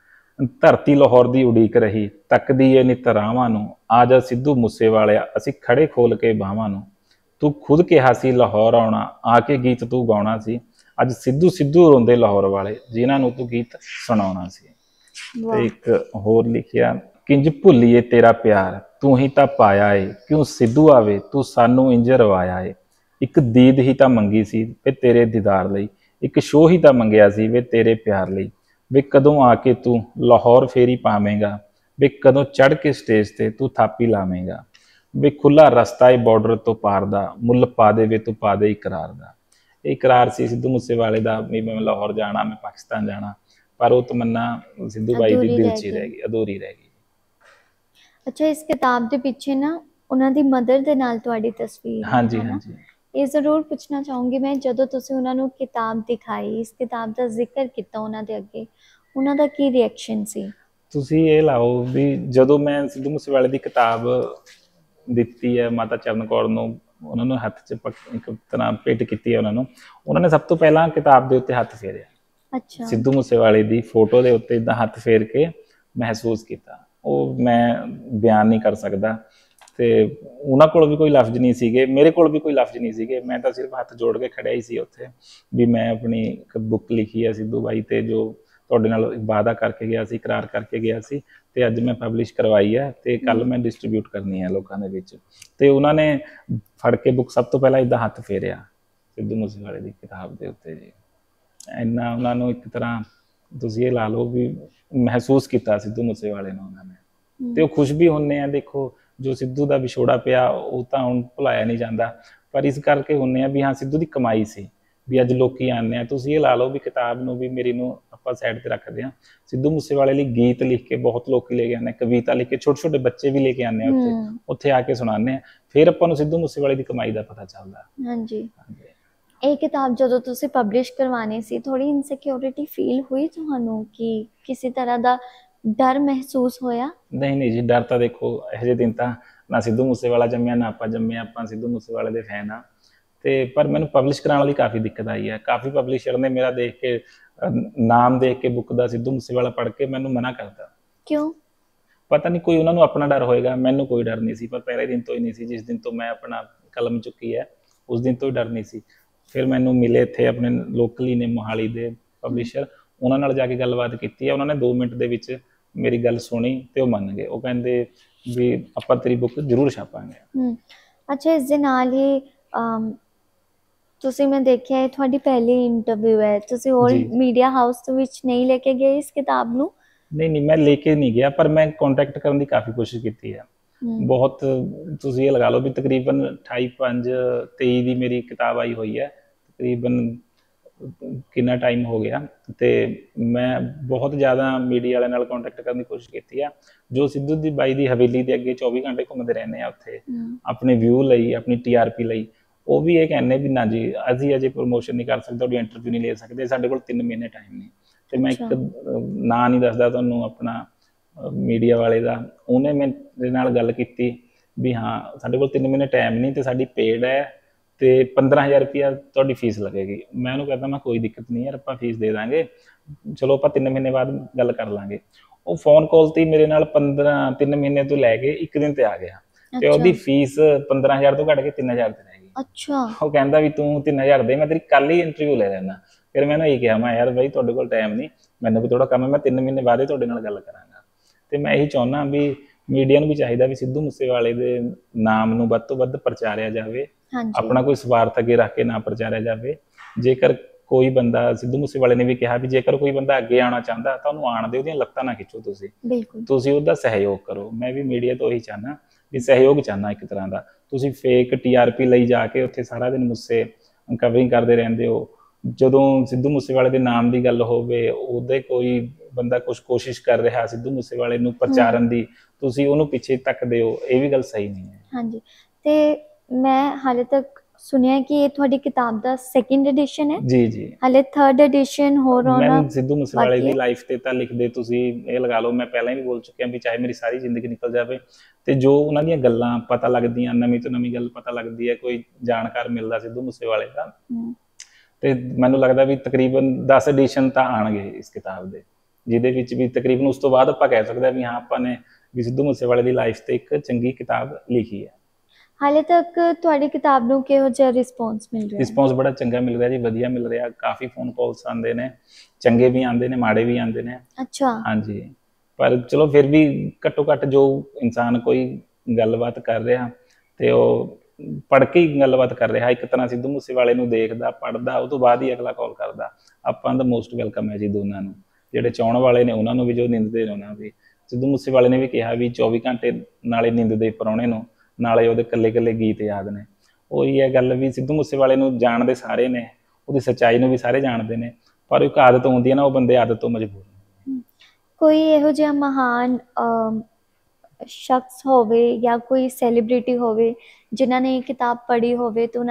ਧਰਤੀ ਲਾਹੌਰ ਦੀ ਉਡੀਕ ਰਹੀ, ਤੱਕਦੀ ਏ ਨਿੱਤ ਰਾਹਾਂ ਨੂੰ, ਆ ਜਾ ਸਿੱਧੂ ਮੂਸੇਵਾਲਿਆ ਅਸੀਂ ਖੜੇ ਖੋਲ ਕੇ ਬਾਹਾਂ ਨੂੰ। ਤੂੰ ਖੁਦ ਕਿਹਾ ਸੀ ਲਾਹੌਰ ਆਉਣਾ, ਆ ਕੇ ਗੀਤ ਤੂੰ ਗਾਉਣਾ ਸੀ, ਅੱਜ ਸਿੱਧੂ ਸਿੱਧੂ ਰੋਂਦੇ ਲਾਹੌਰ ਵਾਲੇ, ਜਿਨ੍ਹਾਂ ਨੂੰ ਤੂੰ ਗੀਤ ਸੁਣਾਉਣਾ ਸੀ। ਤੇ ਇੱਕ ਹੋਰ ਲਿਖਿਆ, ਕਿੰਜ ਭੁੱਲੀਏ ਤੇਰਾ ਪਿਆਰ, ਤੂੰ ਹੀ ਤਾਂ ਪਾਇਆ ਏ, ਕਿਉਂ ਸਿੱਧੂ ਆਵੇ ਤੂੰ ਸਾਨੂੰ ਇੰਜ ਰਵਾਇਆ ਏ। ਇੱਕ ਦੀਦ ਹੀ ਤਾਂ ਮੰਗੀ ਸੀ ਵੇ ਤੇਰੇ ਦੀਦਾਰ ਲਈ, ਇੱਕ ਸ਼ੋਅ ਹੀ ਤਾਂ ਮੰਗਿਆ ਸੀ ਵੇ ਤੇਰੇ ਪਿਆਰ ਲਈ। ਵੇ ਕਦੋਂ ਆ ਕੇ ਤੂੰ ਲਾਹੌਰ ਫੇਰੀ ਪਾਵੇਂਗਾ, ਵੇ ਕਦੋਂ ਚੜ੍ਹ ਕੇ ਸਟੇਜ ਤੇ ਤੂੰ ਥਾਪੀ ਲਾਵੇਂਗਾ। ਵੇ ਖੁੱਲਾ ਰਸਤਾ ਏ ਬਾਰਡਰ ਤੋਂ ਪਾਰ ਦਾ, ਮੁੱਲ ਪਾ ਦੇ ਵੇ ਤੂੰ ਪਾ ਦੇ ਇਕਰਾਰ ਦਾ। ਇਹ ਇਕਰਾਰ ਸੀ ਸਿੱਧੂ ਮੂਸੇਵਾਲੇ ਦਾ, ਵੀ ਮੈਂ ਲਾਹੌਰ ਜਾਣਾ, ਮੈਂ ਪਾਕਿਸਤਾਨ ਜਾਣਾ, ਪਰ ਉਹ ਤਮੰਨਾ ਸਿੱਧੂ ਬਾਈ ਦੀ ਦਿਲ 'ਚ ਹੀ ਰਹਿ ਗਈ, ਅਧੂਰੀ ਰਹਿ ਗਈ। ਅੱਛਾ, ਇਸ ਕਿਤਾਬ ਦੇ ਪਿੱਛੇ ਨਾ ਉਹਨਾਂ ਦੀ ਮਦਰ ਦੇ ਨਾਲ ਤੁਹਾਡੀ ਤਸਵੀਰ ਹੈ। ਹਾਂਜੀ। ਇਹ ਜ਼ਰੂਰ ਪੁੱਛਣਾ ਚਾਹੂੰਗੀ ਮੈਂ, ਜਦੋਂ ਤੁਸੀਂ ਉਹਨਾਂ ਨੂੰ ਕਿਤਾਬ ਦਿਖਾਈ, ਇਸ ਕਿਤਾਬ ਦਾ ਜ਼ਿਕਰ ਕੀਤਾ ਉਹਨਾਂ ਦੇ ਅੱਗੇ, ਉਹਨਾਂ ਦਾ ਕੀ ਰਿਐਕਸ਼ਨ ਸੀ? ਤੁਸੀਂ ਇਹ ਲਾਓ ਵੀ ਜਦੋਂ ਮੈਂ ਸਿੱਧੂ ਮੂਸੇਵਾਲੇ ਦੀ ਕਿਤਾਬ ਦਿੱਤੀ ਹੈ ਮਾਤਾ ਚਰਨ ਕੌਰ ਨੂੰ, ਉਹਨਾਂ ਨੂੰ ਹੱਥ 'ਚ ਇੱਕ ਤਰ੍ਹਾਂ ਭੇਟ ਕੀਤੀ ਹੈ ਉਹਨਾਂ ਨੇ ਸਭ ਤੋਂ ਪਹਿਲਾਂ ਕਿਤਾਬ ਦੇ ਉੱਤੇ ਹੱਥ ਫੇਰਿਆ। ਸਿੱਧੂ ਮੂਸੇਵਾਲੇ ਦੀ ਫੋਟੋ ਦੇ ਉੱਤੇ ਇੱਦਾਂ ਹੱਥ ਫੇਰ ਕੇ ਮਹਿਸੂਸ ਕੀਤਾ, ਉਹ ਮੈਂ ਬਿਆਨ ਨਹੀਂ ਕਰ ਸਕਦਾ। ਤੇ ਉਹਨਾਂ ਕੋਲ ਵੀ ਕੋਈ ਲਫ਼ਜ਼ ਨਹੀਂ ਸੀਗੇ, ਮੇਰੇ ਕੋਲ ਵੀ ਕੋਈ ਲਫ਼ਜ਼ ਨਹੀਂ ਸੀਗੇ, ਮੈਂ ਤਾਂ ਸਿਰਫ ਹੱਥ ਜੋੜ ਕੇ ਖੜਿਆ ਹੀ ਸੀ ਉੱਥੇ, ਵੀ ਮੈਂ ਆਪਣੀ ਇੱਕ ਬੁੱਕ ਲਿਖੀ ਹੈ ਸਿੱਧੂ ਬਾਈ ਤੇ, ਜੋ ਤੁਹਾਡੇ ਨਾਲ ਵਾਅਦਾ ਕਰਕੇ ਗਿਆ ਸੀ, ਇਕਰਾਰ ਕਰਕੇ ਗਿਆ ਸੀ, ਤੇ ਅੱਜ ਮੈਂ ਪਬਲਿਸ਼ ਕਰਵਾਈ ਹੈ, ਤੇ ਕੱਲ੍ਹ ਮੈਂ ਡਿਸਟਰੀਬਿਊਟ ਕਰਨੀ ਹੈ ਲੋਕਾਂ ਦੇ ਵਿੱਚ। ਤੇ ਉਹਨਾਂ ਨੇ ਫੜ ਕੇ ਬੁੱਕ ਸਭ ਤੋਂ ਪਹਿਲਾਂ ਇੱਦਾਂ ਹੱਥ ਫੇਰਿਆ ਸਿੱਧੂ ਮੂਸੇਵਾਲੇ ਦੀ ਕਿਤਾਬ ਦੇ ਉੱਤੇ ਜੀ। ਇੰਨਾ ਉਹਨਾਂ ਨੂੰ ਇੱਕ ਤਰ੍ਹਾਂ ਤੁਸੀਂ ਇਹ ਲਾ ਲਓ ਵੀ ਮਹਿਸੂਸ ਕੀਤਾ ਸਿੱਧੂ ਮੂਸੇਵਾਲੇ ਨੂੰ ਉਹਨਾਂ ਨੇ, ਤੇ ਉਹ ਖੁਸ਼ ਵੀ ਹੁੰਦੇ ਆ। ਦੇਖੋ, ਜੋ ਸਿੱਧੂ ਦਾ ਵਿਛੋੜਾ ਪਿਆ ਉਹ ਤਾਂ ਹੁਣ ਭੁਲਾਇਆ ਨਹੀਂ ਜਾਂਦਾ, ਪਰ ਇਸ ਕਰਕੇ ਹੁੰਦੇ ਆ ਵੀ ਹਾਂ ਸਿੱਧੂ ਦੀ ਕਮਾਈ ਸੀ, ਵੀ ਅੱਜ ਲੋਕੀ ਆਉਂਦੇ ਆ। ਤੁਸੀਂ ਇਹ ਲਾ ਲਓ ਵੀ ਕਿਤਾਬ ਨੂੰ ਵੀ ਮੇਰੀ ਨੂੰ ਆਪਾਂ ਸਾਈਡ ਤੇ ਰੱਖਦੇ ਹਾਂ, ਸਿੱਧੂ ਮੂਸੇਵਾਲੇ ਲਈ ਗੀਤ ਲਿਖ ਕੇ ਬਹੁਤ ਲੋਕੀ ਲੈ ਕੇ ਆਉਂਦੇ, ਕਵਿਤਾ ਲਿਖ ਕੇ ਛੋਟੇ ਛੋਟੇ ਬੱਚੇ ਵੀ ਲੈ ਕੇ ਆਉਂਦੇ ਆ, ਉੱਥੇ ਆ ਕੇ ਸੁਣਾਉਂਦੇ ਆ, ਫਿਰ ਆਪਾਂ ਨੂੰ ਸਿੱਧੂ ਮੂਸੇਵਾਲੇ ਦੀ ਕਮਾਈ ਦਾ ਪਤਾ ਚੱਲਦਾ। ਹਾਂਜੀ। ਇਹ ਕਿਤਾਬ ਜਦੋਂ ਤੁਸੀਂ ਪਬਲਿਸ਼ ਕਰਵਾਉਣੀ ਸੀ, ਥੋੜੀ ਇਨਸਿਕਿਉਰਿਟੀ ਫੀਲ ਹੋਈ ਤੁਹਾਨੂੰ ਕਿ ਕਿਸੇ ਤਰ੍ਹਾਂ ਦਾ ਡਰ ਮਹਿਸੂਸ ਹੋਇਆ? ਨਹੀਂ ਜੀ, ਡਰ ਤਾਂ ਦੇਖੋ ਇਹੋ ਜਿਹੇ ਦਿਨ ਤਾਂ ਨਾ ਸਿੱਧੂ ਮੂਸੇਵਾਲਾ ਜੰਮਿਆ ਨਾ ਆਪਾਂ ਜੰਮੇ, ਆਪਾਂ ਸਿੱਧੂ ਮੂਸੇਵਾਲੇ ਦੇ ਫੈਨ ਆ। ਤੇ ਪਰ ਮੈਨੂੰ ਪਬਲਿਸ਼ ਕਰਾਉਣ ਲਈ ਕਾਫੀ ਦਿੱਕਤ ਆਈ ਹੈ। ਕਾਫੀ ਪਬਲਿਸ਼ਰ ਨੇ ਮੇਰਾ ਦੇਖ ਕੇ, ਨਾਮ ਦੇਖ ਕੇ ਬੁੱਕ ਦਾ, ਸਿੱਧੂ ਮੂਸੇਵਾਲਾ ਪੜ੍ਹ ਕੇ ਮੈਨੂੰ ਮਨਾ ਕਰਤਾ। ਕਿਉਂ? ਪਤਾ ਨਹੀਂ, ਕੋਈ ਉਹਨਾਂ ਨੂੰ ਆਪਣਾ ਡਰ ਹੋਏਗਾ, ਮੈਨੂੰ ਕੋਈ ਡਰ ਨਹੀਂ ਸੀ। ਪਰ ਪਹਿਲੇ ਦਿਨ ਤੋਂ ਹੀ ਨਹੀਂ ਸੀ, ਜਿਸ ਦਿਨ ਤੋਂ ਮੈਂ ਆਪਣਾ ਕਲਮ ਚੁੱਕੀ ਹੈ ਉਸ ਦਿਨ ਤੋਂ ਹੀ ਡਰ ਨਹੀਂ ਸੀ। ਫਿਰ ਮੈਨੂੰ ਮਿਲੇ ਇੱਥੇ ਆਪਣੇ ਲੋਕਲੀ ਨੇ ਮੋਹਾਲੀ ਦੇ ਪਬਲਿਸ਼ਰ, ਉਹਨਾਂ ਨਾਲ ਜਾ ਕੇ ਗੱਲਬਾਤ ਕੀਤੀ ਹੈ। ਉਹਨਾਂ ਨੇ 2 ਮਿੰਟ ਦੇ ਵਿੱਚ ਮੇਰੀ ਗੱਲ ਸੁਣੀ ਤੇ ਉਹ ਮੰਨ ਗਏ। ਉਹ ਕਹਿੰਦੇ ਵੀ ਆਪਾਂ ਤੇਰੀ ਬੁੱਕ ਜ਼ਰੂਰ ਛਾਪਾਂਗੇ। ਅੱਛਾ, ਇਸ ਦੇ ਨਾਲ ਹੀ ਤੁਸੀਂ, ਮੈਂ ਦੇਖਿਆ ਤੁਹਾਡੀ ਪਹਿਲੀ ਇੰਟਰਵਿਊ ਹੈ, ਤੁਸੀਂ ਹੋਰ ਮੀਡੀਆ ਹਾਊਸ ਵਿੱਚ ਨਹੀਂ ਲੈ ਕੇ ਗਏ ਇਸ ਕਿਤਾਬ ਨੂੰ? ਨਹੀਂ, ਮੈਂ ਲੈ ਕੇ ਨਹੀਂ ਗਿਆ, ਪਰ ਮੈਂ ਕੰਟੈਕਟ ਕਰਨ ਦੀ ਕਾਫੀ ਕੋਸ਼ਿਸ਼ ਕੀਤੀ ਹੈ ਬਹੁਤ। ਤੁਸੀਂ ਇਹ ਲਗਾ ਲਓ ਵੀ ਤਕਰੀਬਨ 28/5/23 ਦੀ ਮੇਰੀ ਕਿਤਾਬ ਆਈ ਹੋਈ ਹੈ, ਤਕਰੀਬਨ ਕਿੰਨਾ ਟਾਈਮ ਹੋ ਗਿਆ। ਤੇ ਮੈਂ ਬਹੁਤ ਜ਼ਿਆਦਾ ਮੀਡੀਆ ਵਾਲਿਆਂ ਨਾਲ ਕੰਟੈਕਟ ਕਰਨ ਦੀ ਕੋਸ਼ਿਸ਼ ਕੀਤੀ ਆ, ਜੋ ਸਿੱਧੂ ਦੀ ਬਾਈ ਦੀ ਹਵੇਲੀ ਦੇ ਅੱਗੇ 24 ਘੰਟੇ ਘੁੰਮਦੇ ਰਹਿੰਦੇ ਆ ਉੱਥੇ ਆਪਣੇ ਵਿਊ ਲਈ, ਆਪਣੀ TRP ਲਈ। ਉਹ ਵੀ ਇਹ ਕਹਿੰਦੇ ਵੀ ਨਾ ਜੀ, ਅਸੀਂ ਅਜੇ ਪ੍ਰਮੋਸ਼ਨ ਨਹੀਂ ਕਰ ਸਕਦੇ, ਤੁਹਾਡੀ ਇੰਟਰਵਿਊ ਨਹੀਂ ਲੈ ਸਕਦੇ, ਸਾਡੇ ਕੋਲ 3 ਮਹੀਨੇ ਟਾਈਮ ਨਹੀਂ। ਤੇ ਮੈਂ ਇੱਕ ਨਾਂ ਨਹੀਂ ਦੱਸਦਾ ਤੁਹਾਨੂੰ ਆਪਣਾ ਮੀਡੀਆ ਵਾਲੇ ਦਾ, ਉਹਨੇ ਮੇਰੇ ਨਾਲ ਗੱਲ ਕੀਤੀ ਵੀ ਹਾਂ ਸਾਡੇ ਕੋਲ 3 ਮਹੀਨੇ ਟਾਈਮ ਨਹੀਂ, ਤੇ ਸਾਡੀ ਪੇਡ ਹੈ ਤੇ 15,000 ਰੁਪਇਆ ਤੁਹਾਡੀ ਫੀਸ ਲੱਗੇਗੀ। ਮੈਂ ਉਹਨੂੰ ਕਹਿੰਦਾ ਮੈਂ ਕੋਈ ਦਿੱਕਤ ਨਹੀਂ ਯਾਰ, ਆਪਾਂ ਫੀਸ ਦੇ ਦਾਂਗੇ, ਚਲੋ ਆਪਾਂ 3 ਮਹੀਨੇ ਬਾਅਦ ਗੱਲ ਕਰ ਲਾਂਗੇ। ਉਹ ਫੋਨ ਕਾਲ ਤੇ ਮੇਰੇ ਨਾਲ 3 ਮਹੀਨੇ ਤੋਂ ਲੈ ਕੇ 1 ਦਿਨ ਤੇ ਆ ਗਿਆ, ਤੇ ਉਹਦੀ ਫੀਸ 15,000 ਤੋਂ ਘੱਟ ਕੇ 3,000 ਤੇ ਰਹਿ ਗਈ। ਉਹ ਕਹਿੰਦਾ ਵੀ ਤੂੰ 3,000 ਦੇ, ਮੈਂ ਤੇਰੀ ਕੱਲ ਹੀ ਇੰਟਰਵਿਊ ਲੈ ਲੈਣਾ। ਫਿਰ ਮੈਂ ਇਹ ਕਿਹਾ, ਮੈਂ ਯਾਰ ਬਾਈ ਤੁਹਾਡੇ ਕੋਲ ਟਾਈਮ ਨਹੀਂ, ਮੈਨੂੰ ਵੀ ਥੋੜਾ ਕੰਮ ਹੈ, ਮੈਂ 3 ਮਹੀਨੇ ਬਾਅਦ ਹੀ ਤੁਹਾਡੇ ਨਾਲ ਗੱਲ ਕਰਾਂਗਾ। ਤੇ ਮੈਂ ਇਹੀ ਚਾਹੁੰਦਾ ਵੀ ਮੀਡੀਆ ਨੂੰ ਵੀ ਚਾਹੀਦਾ ਵੀ ਸਿੱਧੂ ਮੂਸੇਵਾਲੇ ਦੇ ਨਾਮ ਨੂੰ ਵੱਧ ਤੋਂ ਵੱਧ ਪ੍ਰਚਾਰਿਆ ਜਾਵੇ, ਆਪਣਾ ਕੋਈ ਸਵਾਰਥ ਅੱਗੇ ਰੱਖ ਕੇ ਨਾ ਪ੍ਰਚਾਰਿਆ ਜਾਵੇ। ਜੇਕਰ ਕੋਈ ਬੰਦਾ ਸਿੱਧੂ ਮੂਸੇਵਾਲੇ ਨੇ ਵੀ ਕਿਹਾ ਵੀ ਜੇਕਰ ਕੋਈ ਬੰਦਾ ਅੱਗੇ ਆਉਣਾ ਚਾਹੁੰਦਾ ਤਾਂ ਉਹਨੂੰ ਆਉਣ ਦਿਓ, ਉਹਦੀਆਂ ਲੱਤਾਂ ਨਾ ਖਿੱਚੋ, ਬਿਲਕੁਲ ਤੁਸੀਂ ਉਹਦਾ ਸਹਿਯੋਗ ਕਰੋ। ਮੈਂ ਵੀ ਮੀਡੀਆ ਤੋਂ ਇਹੀ ਚਾਹੁੰਦਾ ਵੀ ਸਹਿਯੋਗ ਚਾਹੁੰਦਾ ਇੱਕ ਤਰ੍ਹਾਂ ਦਾ। ਤੁਸੀਂ ਫੇਕ TRP ਲਈ ਜਾ ਕੇ ਉੱਥੇ ਸਾਰਾ ਦਿਨ ਮੁੱਸੇ ਕਵਰਿੰਗ ਕਰਦੇ ਰਹਿੰਦੇ ਹੋ। ਜਦੋਂ ਸਿੱਧੂ ਮੂਸੇਵਾਲੇ ਦੇ ਨਾਮ ਦੀ ਗੱਲ ਹੋਵੇ, ਉਹਦੇ ਕੋਈ ਬੰਦਾ ਕੁਛ ਕੋਸ਼ਿਸ਼ ਕਰ ਰਿਹਾ ਸਿੱਧੂ ਮੂਸੇਵਾਲੇ ਨੂੰ ਪ੍ਰਚਾਰਨ ਦੀ, ਤੁਸੀਂ ਉਹਨੂੰ ਪਿੱਛੇ ਧੱਕਦੇ ਹੋ, ਇਹ ਵੀ ਗੱਲ ਸਹੀ ਨਹੀਂ ਹੈ। ਹਾਂਜੀ, ਤੇ ਮੈਂ ਹਾਲੇ ਤੱਕ ਸੁਣਿਆ ਕਿ ਇਹ ਤੁਹਾਡੀ ਕਿਤਾਬ ਦਾ ਸੈਕਿੰਡ ਐਡੀਸ਼ਨ ਹੈ। ਜੀ ਜੀ, ਹਾਲੇ ਥਰਡ ਐਡੀਸ਼ਨ ਹੋਰ ਹੋਣਾ ਮੈਂ ਸਿੱਧੂ ਮੂਸੇਵਾਲੇ ਬਾਕੀ ਦੀ ਹੈ। ਲਾਈਫ ਤੇ ਤਾਂ ਲਿਖਦੇ ਤੁਸੀਂ ਇਹ ਲਗਾ ਲਓ, ਮੈਂ ਪਹਿਲਾਂ ਵੀ ਬੋਲ ਚੁੱਕਿਆ ਵੀ ਚਾਹੇ ਮੇਰੀ ਸਾਰੀ ਜ਼ਿੰਦਗੀ ਨਿਕਲ ਜਾਵੇ ਤੇ ਜੋ ਉਹਨਾਂ ਦੀਆਂ ਗੱਲਾਂ ਪਤਾ ਲੱਗਦੀਆਂ, ਨਵੀਂ ਤੋਂ ਨਵੀਂ ਗੱਲ ਪਤਾ ਲੱਗਦੀ ਹੈ, ਕੋਈ ਜਾਣਕਾਰ ਮਿਲਦਾ ਸਿੱਧੂ ਮੂਸੇਵਾਲੇ ਦਾ, ਤੇ ਮੈਨੂੰ ਲੱਗਦਾ ਵੀ ਤਕਰੀਬਨ 10 ਐਡੀਸ਼ਨ ਤਾਂ ਆਣਗੇ ਇਸ ਕਿਤਾਬ ਦੇ, ਜਿਹਦੇ ਵਿੱਚ ਵੀ ਤਕਰੀਬਨ ਉਸ ਤੋਂ ਬਾਅਦ ਆਪਾਂ ਕਹਿ ਸਕਦੇ ਹਾਂ ਵੀ ਹਾਂ ਆਪਾਂ ਨੇ ਵੀ ਸਿੱਧੂ ਮੂਸੇਵਾਲੇ ਦੀ ਲਾਈਫ ਤੇ ਇੱਕ ਚੰਗੀ ਕਿਤਾਬ ਲਿਖੀ ਹੈ। ਹਾਲੇ ਤੱਕ ਤੁਹਾਡੀ ਕਿਤਾਬ ਨੂੰ ਕਿਹੋ ਜਿਹਾ ਰਿਸਪੌਂਸ ਮਿਲ ਰਿਹਾ ਹੈ? ਰਿਸਪੌਂਸ ਬੜਾ ਚੰਗਾ ਮਿਲ ਰਿਹਾ ਜੀ, ਵਧੀਆ ਮਿਲ ਰਿਹਾ। ਕਾਫੀ ਫੋਨ ਕਾਲਸ ਆਉਂਦੇ ਨੇ, ਚੰਗੇ ਵੀ ਆਉਂਦੇ ਨੇ, ਮਾੜੇ ਵੀ ਆਉਂਦੇ ਨੇ। ਅੱਛਾ। ਹਾਂਜੀ, ਪਰ ਚਲੋ ਫਿਰ ਵੀ ਘੱਟੋ ਘੱਟ ਜੋ ਇਨਸਾਨ ਕੋਈ ਗੱਲਬਾਤ ਕਰ ਰਿਹਾ ਤੇ ਉਹ ਪੜ੍ਹ ਕੇ ਹੀ ਗੱਲਬਾਤ ਕਰ ਰਿਹਾ, ਇੱਕ ਤਰ੍ਹਾਂ ਸਿੱਧੂ ਮੂਸੇਵਾਲੇ ਨੂੰ ਦੇਖਦਾ, ਪੜ੍ਹਦਾ, ਉਹ ਤੋਂ ਬਾਅਦ ਹੀ ਅਗਲਾ ਕਾਲ ਕਰਦਾ। ਆਪਾਂ ਦਾ ਮੋਸਟ ਵੈਲਕਮ ਹੈ ਜੀ ਦੋਨਾਂ ਨੂੰ, ਜਿਹੜੇ ਚਾਹਣ ਵਾਲੇ ਨੇ ਉਹਨਾਂ ਨੂੰ ਵੀ, ਜੋ ਨਿੰਦਦੇ ਨੇ ਉਹਨਾਂ ਵੀ। ਸਿੱਧੂ ਮੂਸੇਵਾਲੇ ਨੇ ਵੀ ਕਿਹਾ ਵੀ 24 ਘੰਟੇ ਨਾਲੇ ਨਿੰਦਦੇ ਪ੍ਰਾਹੁਣੇ ਨੂੰ, ਨਾਲੇ ਉਹਦੇ ਇਕੱਲੇ ਇਕੱਲੇ ਗੀਤ ਯਾਦ ਨੇ। ਉਹੀ ਹੈ ਗੱਲ ਵੀ ਸਿੱਧੂ ਮੂਸੇਵਾਲੇ ਨੂੰ ਜਾਣਦੇ ਸਾਰੇ ਨੇ, ਉਹਦੀ ਸੱਚਾਈ ਨੂੰ ਵੀ ਸਾਰੇ ਜਾਣਦੇ ਨੇ, ਪਰ ਇੱਕ ਆਦਤ ਹੁੰਦੀ ਹੈ ਨਾ, ਉਹ ਬੰਦੇ ਆਦਤ ਤੋਂ ਮਜਬੂਰ ਨੇ। ਕੋਈ ਇਹੋ ਜਿਹਾ ਮਹਾਨ ਸ਼ਖਸ ਹੋਵੇ ਜਾਂ ਕੋਈ ਸੈਲੀਬ੍ਰਿਟੀ ਹੋਵੇ ਜਿਨ੍ਹਾਂ ਨੇ ਇਹ ਕਿਤਾਬ ਪੜ੍ਹੀ ਹੋਵੇ ਤੇ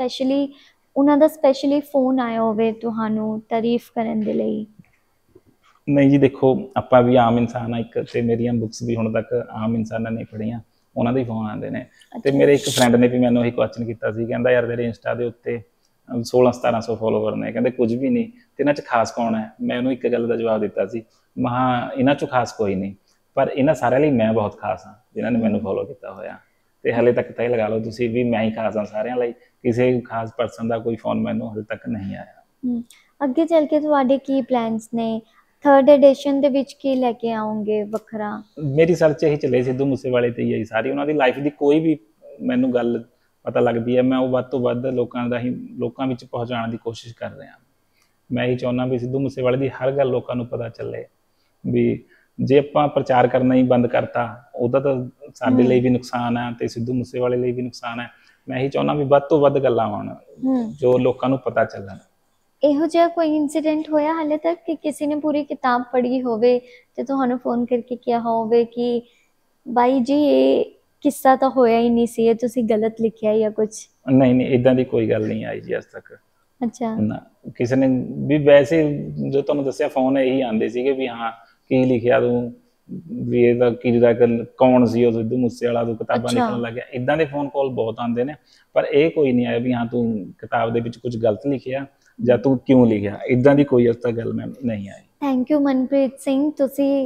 ਉਹਨਾਂ ਦਾ ਸਪੈਸ਼ਲੀ ਫੋਨ ਆਇਆ ਹੋਵੇ ਤੁਹਾਨੂੰ ਤਾਰੀਫ ਕਰਨ ਦੇ ਲਈ? ਨਹੀਂ ਜੀ, ਦੇਖੋ ਆਪਾਂ ਵੀ ਆਮ ਇਨਸਾਨ ਆ ਇੱਕ, ਤੇ ਮੇਰੀਆਂ ਬੁੱਕਸ ਵੀ ਹੁਣ ਤੱਕ ਆਮ ਇਨਸਾਨਾਂ ਨੇ ਪੜ੍ਹੀਆਂ, ਉਹਨਾਂ ਦੇ ਫੋਨ ਆਉਂਦੇ ਨੇ। ਤੇ ਮੇਰੇ ਇੱਕ ਫਰੈਂਡ ਨੇ ਵੀ ਮੈਨੂੰ ਇਹੀ ਕੁਐਸਚਨ ਕੀਤਾ ਸੀ, ਕਹਿੰਦਾ ਯਾਰ ਤੇਰੇ ਇੰਸਟਾ ਦੇ ਉੱਤੇ 1600-1700 ਫੋਲੋਵਰ ਨੇ, ਕਹਿੰਦੇ ਕੁਝ ਵੀ ਨਹੀਂ ਤੇ ਇਹਨਾਂ 'ਚ ਖਾਸ ਕੌਣ ਹੈ? ਮੈਂ ਉਹਨੂੰ ਇੱਕ ਗੱਲ ਦਾ ਜਵਾਬ ਦਿੱਤਾ ਸੀ, ਮਹਾ ਇਹਨਾਂ 'ਚੋਂ ਖਾਸ ਕੋਈ ਨਹੀਂ, ਪਰ ਇਹਨਾਂ ਸਾਰਿਆਂ ਲਈ ਮੈਂ ਬਹੁਤ ਖਾਸ ਹਾਂ ਜਿਨ੍ਹਾਂ ਨੇ ਮੈਨੂੰ ਫੋਲੋ ਕੀਤਾ ਹੋਇਆ। ਤੇ ਹਲੇ ਤੱਕ ਤਾਂ ਇਹ ਲਗਾ ਲਓ ਤੁਸੀਂ ਵੀ ਮੈਂ ਹੀ ਖਾਸ ਹਾਂ ਸਾਰਿਆਂ ਲਈ, ਕਿਸੇ ਖਾਸ ਪਰਸਨ ਦਾ ਕੋਈ ਫੋਨ ਮੈਨੂੰ ਹਲੇ ਤੱਕ ਨਹੀਂ ਆਇਆ। ਅੱਗੇ ਚੱਲ ਕੇ ਤੁਹਾਡੇ ਕੀ ਪਲਾਨਸ ਨੇ? ਥਰਡ ਐਡੀਸ਼ਨ ਦੇ ਵਿੱਚ ਕੀ ਲੈ ਕੇ ਆਉਂਗੇ ਵੱਖਰਾ? ਮੇਰੀ ਸਰਚ ਇਹੀ ਚੱਲੇ ਸਿੱਧੂ ਮੂਸੇਵਾਲੇ ਤੇ ਹੀ ਹੈ ਸਾਰੀ, ਉਹਨਾਂ ਦੀ ਲਾਈਫ ਦੀ ਕੋਈ ਵੀ ਮੈਨੂੰ ਗੱਲ ਪਤਾ ਲੱਗਦੀ ਹੈ, ਮੈਂ ਉਹ ਵੱਧ ਤੋਂ ਵੱਧ ਲੋਕਾਂ ਵਿੱਚ ਪਹੁੰਚਾਉਣ ਦੀ ਕੋਸ਼ਿਸ਼ ਕਰ ਰਿਹਾ। ਮੈਂ ਇਹੀ ਚਾਹੁੰਦਾ ਵੀ ਸਿੱਧੂ ਮੂਸੇਵਾਲੇ ਦੀ ਹਰ ਗੱਲ ਲੋਕਾਂ ਨੂੰ ਪਤਾ ਚੱਲੇ। ਵੀ ਜੇ ਆਪਾਂ ਪ੍ਰਚਾਰ ਕਰਨਾ ਹੀ ਬੰਦ ਕਰਤਾ, ਉਹਦਾ ਤਾਂ ਸਾਡੇ ਲਈ ਵੀ ਨੁਕਸਾਨ ਹੈ ਤੇ ਸਿੱਧੂ ਮੂਸੇਵਾਲੇ ਲਈ ਵੀ ਨੁਕਸਾਨ ਹੈ। ਮੈਂ ਇਹੀ ਚਾਹੁੰਦਾ ਵੀ ਵੱਧ ਤੋਂ ਵੱਧ ਗੱਲਾਂ ਆਉਣ ਜੋ ਲੋਕਾਂ ਨੂੰ ਪਤਾ ਚੱਲਣ। ਇਹੋ ਜਿਹਾ ਕੋਈ ਇਨਸੀਡੈਂਟ ਹੋਇਆ ਹਾਲੇ ਤੱਕ ਕਿ ਕਿਸੇ ਨੇ ਪੂਰੀ ਕਿਤਾਬ ਪੜ੍ਹੀ ਹੋਵੇ ਤੇ ਤੁਹਾਨੂੰ ਫੋਨ ਕਰਕੇ ਕਿਹਾ ਹੋਵੇ ਕਿ ਬਾਈ ਜੀ ਇਹ ਕਿੱਸਾ ਤਾਂ ਹੋਇਆ ਹੀ ਨਹੀਂ ਸੀ, ਇਹ ਤੁਸੀਂ ਗਲਤ ਲਿਖਿਆ ਜਾਂ ਕੁਝ? ਨਹੀਂ, ਇਦਾਂ ਦੀ ਕੋਈ ਗੱਲ ਨਹੀਂ ਆਈ ਜੀ ਅੱਜ ਤੱਕ। ਅੱਛਾ। ਨਾ ਕਿਸੇ ਨੇ ਵੀ, ਵੈਸੇ ਜੋ ਤੁਹਾਨੂੰ ਦੱਸਿਆ ਫੋਨ ਇਹੀ ਆਉਂਦੇ ਸੀਗੇ ਵੀ ਹਾਂ ਕੀ ਲਿਖਿਆ ਤੂੰ, ਵੀ ਇਹਦਾ ਕੀ ਕੌਣ ਸੀ ਉਹ ਸਿੱਧੂ ਮੂਸੇਵਾਲਾ, ਤੂੰ ਕਿਤਾਬਾਂ ਲਿਖਣ ਲੱਗ ਗਿਆ, ਇਦਾਂ ਦੇ ਫੋਨ ਕਾਲ ਬਹੁਤ ਆਉਂਦੇ ਨੇ। ਪਰ ਇਹ ਕੋਈ ਨਹੀਂ ਆਇਆ ਵੀ ਹਾਂ ਤੂੰ ਕਿਤਾਬ ਦੇ ਵਿੱਚ ਕੁਝ ਗਲਤ ਲਿਖਿਆ ਜਾਂ ਤੂੰ ਕਿਉਂ ਲਿਖਿਆ, ਇਦਾਂ ਦੀ ਕੋਈ ਅੱਜ ਤੱਕ ਗੱਲ ਮੈਂ ਨਹੀਂ ਆਈ। ਥੈਂਕ ਯੂ ਮਨਪ੍ਰੀਤ ਸਿੰਘ, ਤੁਸੀਂ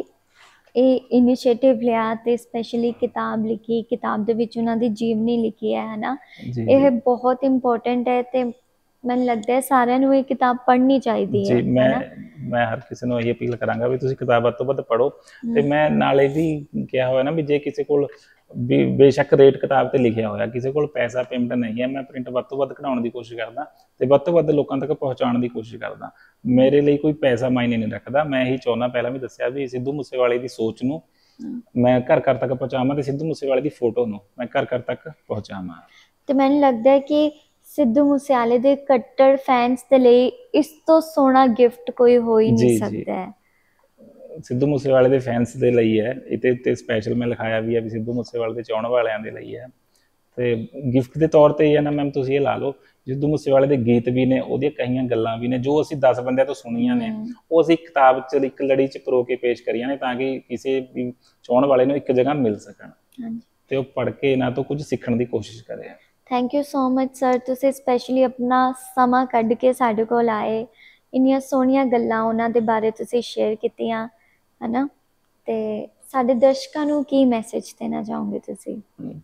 ਇਹ ਇਨੀਸ਼ੀਏਟਿਵ ਲਿਆ ਤੇ ਸਪੈਸ਼ਲੀ ਕਿਤਾਬ ਲਿਖੀ, ਕਿਤਾਬ ਦੇ ਵਿੱਚ ਉਹਨਾਂ ਦੀ ਜੀਵਨੀ ਲਿਖੀ ਹੈ ਨਾ, ਇਹ ਬਹੁਤ ਇੰਪੋਰਟੈਂਟ ਹੈ ਤੇ ਮੈਨੂੰ ਲੱਗਦਾ ਹੈ ਸਾਰਿਆਂ ਨੂੰ ਇਹ ਕਿਤਾਬ ਪੜ੍ਹਨੀ ਚਾਹੀਦੀ ਹੈ। ਜੀ, ਮੈਂ ਹਰ ਕਿਸੇ ਨੂੰ ਇਹ ਅਪੀਲ ਕਰਾਂਗਾ ਵੀ ਤੁਸੀਂ ਕਿਤਾਬ ਵੱਧ ਤੋਂ ਵੱਧ ਪੜ੍ਹੋ। ਤੇ ਮੈਂ ਨਾਲੇ ਵੀ ਕਿਹਾ ਹੋਇਆ ਨਾ ਵੀ ਜੇ ਕਿਸੇ ਕੋਲ ਵੀ ਬੇਸ਼ੱਕ ਰੇਟ ਕਿਤਾਬ ਤੇ ਲਿਖਿਆ ਹੋਇਆ, ਕਿਸੇ ਕੋਲ ਪੈਸਾ ਪੇਮੈਂਟ ਨਹੀਂ ਹੈ, ਮੈਂ ਪ੍ਰਿੰਟ ਵੱਧ ਤੋਂ ਵੱਧ ਕਢਾਉਣ ਦੀ ਕੋਸ਼ਿਸ਼ ਕਰਦਾ ਤੇ ਵੱਧ ਤੋਂ ਵੱਧ ਲੋਕਾਂ ਤੱਕ ਪਹੁੰਚਾਉਣ ਦੀ ਕੋਸ਼ਿਸ਼ ਕਰਦਾ। ਮੇਰੇ ਲਈ ਕੋਈ ਪੈਸਾ ਮਾਇਨੇ ਨਹੀਂ ਰੱਖਦਾ। ਮੈਂ ਇਹੀ ਚਾਹੁੰਦਾ, ਪਹਿਲਾਂ ਵੀ ਦੱਸਿਆ ਵੀ ਸਿੱਧੂ ਮੂਸੇਵਾਲੇ ਦੀ ਸੋਚ ਨੂੰ ਮੈਂ ਘਰ ਘਰ ਤੱਕ ਪਹੁੰਚਾਵਾਂ ਤੇ ਸਿੱਧੂ ਮੂਸੇਵਾਲੇ ਦੀ ਫੋਟੋ ਨੂੰ ਮੈਂ ਘਰ ਘਰ ਤੱਕ ਪਹੁੰਚਾਵਾਂ। ਤੇ ਮੈਨੂੰ ਲੱਗਦਾ ਹੈ ਕਿ ਸਿੱਧੂ ਮੂਸੇਵਾਲੇ ਦੇ ਕੱਟੜ ਫੈਨਸ ਦੇ ਲਈ ਇਸ ਤੋਂ ਸੋਹਣਾ ਗਿਫਟ ਕੋਈ ਹੋ ਹੀ ਨਹੀਂ ਸਕਦਾ ਹੈ। ਸਿੱਧੂ ਮੂਸੇਵਾਲੇ ਦੇ ਫੈਨਸ ਦੇ ਲਈ ਹੈ, ਇਹਤੇ ਸਪੈਸ਼ਲ ਮੈਂ ਲਿਖਾਇਆ ਵੀ ਹੈ ਵੀ ਸਿੱਧੂ ਮੂਸੇਵਾਲੇ ਦੇ ਚਾਹਣ ਵਾਲਿਆਂ ਦੇ ਲਈ ਹੈ। ਤੇ ਗਿਫਟ ਦੇ ਤੌਰ ਤੇ ਇਹ ਹੈ ਨਾ ਮੈਮ, ਤੁਸੀਂ ਇਹ ਲਾ ਲਓ ਸਿੱਧੂ ਮੂਸੇਵਾਲੇ ਦੇ ਗੀਤ ਵੀ ਨੇ, ਉਹਦੀਆਂ ਕਈਆਂ ਗੱਲਾਂ ਵੀ ਨੇ ਜੋ ਅਸੀਂ 10 ਬੰਦਿਆਂ ਤੋਂ ਸੁਣੀਆਂ ਨੇ, ਉਹ ਅਸੀਂ ਕਿਤਾਬ 'ਚ ਇੱਕ ਲੜੀ 'ਚ ਪਰੋ ਕੇ ਪੇਸ਼ ਕਰੀਆਂ ਨੇ ਤਾਂ ਕਿ ਕਿਸੇ ਵੀ ਚਾਹਣ ਵਾਲੇ ਨੂੰ ਇੱਕ ਜਗ੍ਹਾ ਮਿਲ ਸਕਣ ਤੇ ਉਹ ਪੜ੍ਹ ਕੇ ਇਹਨਾਂ ਤੋਂ ਕੁਝ ਸਿੱਖਣ ਦੀ ਕੋਸ਼ਿਸ਼ ਕਰੇ। Thank you so much sir, ਤੁਸੀਂ ਸਪੈਸ਼ਲੀ ਆਪਣਾ ਸਮਾਂ ਕੱਢ ਕੇ ਸਾਡੇ ਕੋਲ ਆਏ, ਇੰਨੀਆਂ ਸੋਹਣੀਆਂ ਗੱਲਾਂ ਉਹਨਾਂ ਦੇ ਬਾਰੇ ਤੁਸੀਂ ਸ਼ੇਅਰ ਕੀਤੀਆਂ ਹੈ ਨਾ, ਤੇ ਸਾਡੇ ਦਰਸ਼ਕਾਂ ਨੂੰ ਕੀ ਮੈਸੇਜ ਦੇਣਾ ਚਾਹੋਗੇ ਤੁਸੀਂ?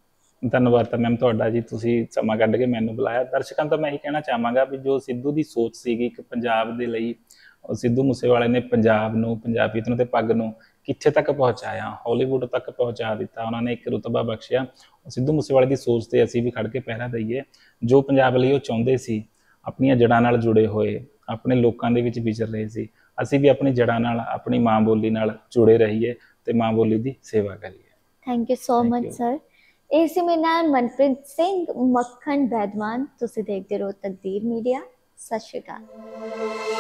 ਧੰਨਵਾਦ ਤਾਂ ਮੈਮ ਤੁਹਾਡਾ ਜੀ, ਤੁਸੀਂ ਸਮਾਂ ਕੱਢ ਕੇ ਮੈਨੂੰ ਬੁਲਾਇਆ। ਦਰਸ਼ਕਾਂ ਤੋਂ ਮੈਂ ਇਹੀ ਕਹਿਣਾ ਚਾਹਾਂਗਾ ਵੀ ਜੋ ਸਿੱਧੂ ਦੀ ਸੋਚ ਸੀਗੀ ਇੱਕ ਪੰਜਾਬ ਦੇ ਲਈ, ਸਿੱਧੂ ਮੂਸੇਵਾਲੇ ਨੇ ਪੰਜਾਬ ਨੂੰ, ਪੰਜਾਬੀਅਤ ਨੂੰ ਤੇ ਪੱਗ ਨੂੰ ਕਿੱਥੇ ਤੱਕ ਪਹੁੰਚਾਇਆ, ਹਾਲੀਵੁੱਡ ਤੱਕ ਪਹੁੰਚਾ ਦਿੱਤਾ। ਉਹਨਾਂ ਨੇ ਇੱਕ ਰੁਤਬਾ ਬਖਸ਼ਿਆ। ਸਿੱਧੂ ਮੂਸੇਵਾਲੇ ਦੀ ਸੋਚ ਤੇ ਅਸੀਂ ਵੀ ਖੜ ਕੇ ਪਹਿਰਾ ਦਈਏ। ਜੋ ਪੰਜਾਬ ਲਈ ਉਹ ਚਾਹੁੰਦੇ ਸੀ, ਆਪਣੀਆਂ ਜੜ੍ਹਾਂ ਨਾਲ ਜੁੜੇ ਹੋਏ, ਆਪਣੇ ਲੋਕਾਂ ਦੇ ਵਿੱਚ ਵਿਚਰ ਰਹੇ ਸੀ। ਅਸੀਂ ਵੀ ਆਪਣੀ ਜੜ੍ਹਾਂ ਨਾਲ, ਆਪਣੀ ਮਾਂ ਬੋਲੀ ਨਾਲ ਜੁੜੇ ਰਹੀਏ ਤੇ ਮਾਂ ਬੋਲੀ ਦੀ ਸੇਵਾ ਕਰੀਏ। Thank you so Thank much you. Sir. ਇਹ ਸੀ ਮੇਰੇ ਨਾਲ ਮਨਪ੍ਰੀਤ ਸਿੰਘ ਮੱਖਣ ਬੈਦਵਾਨ। ਤੁਸੀਂ ਦੇਖਦੇ ਰਹੋ ਤਕਦੀਰ ਮੀਡੀਆ। ਸਤਿ ਸ਼੍ਰੀ ਅਕਾਲ।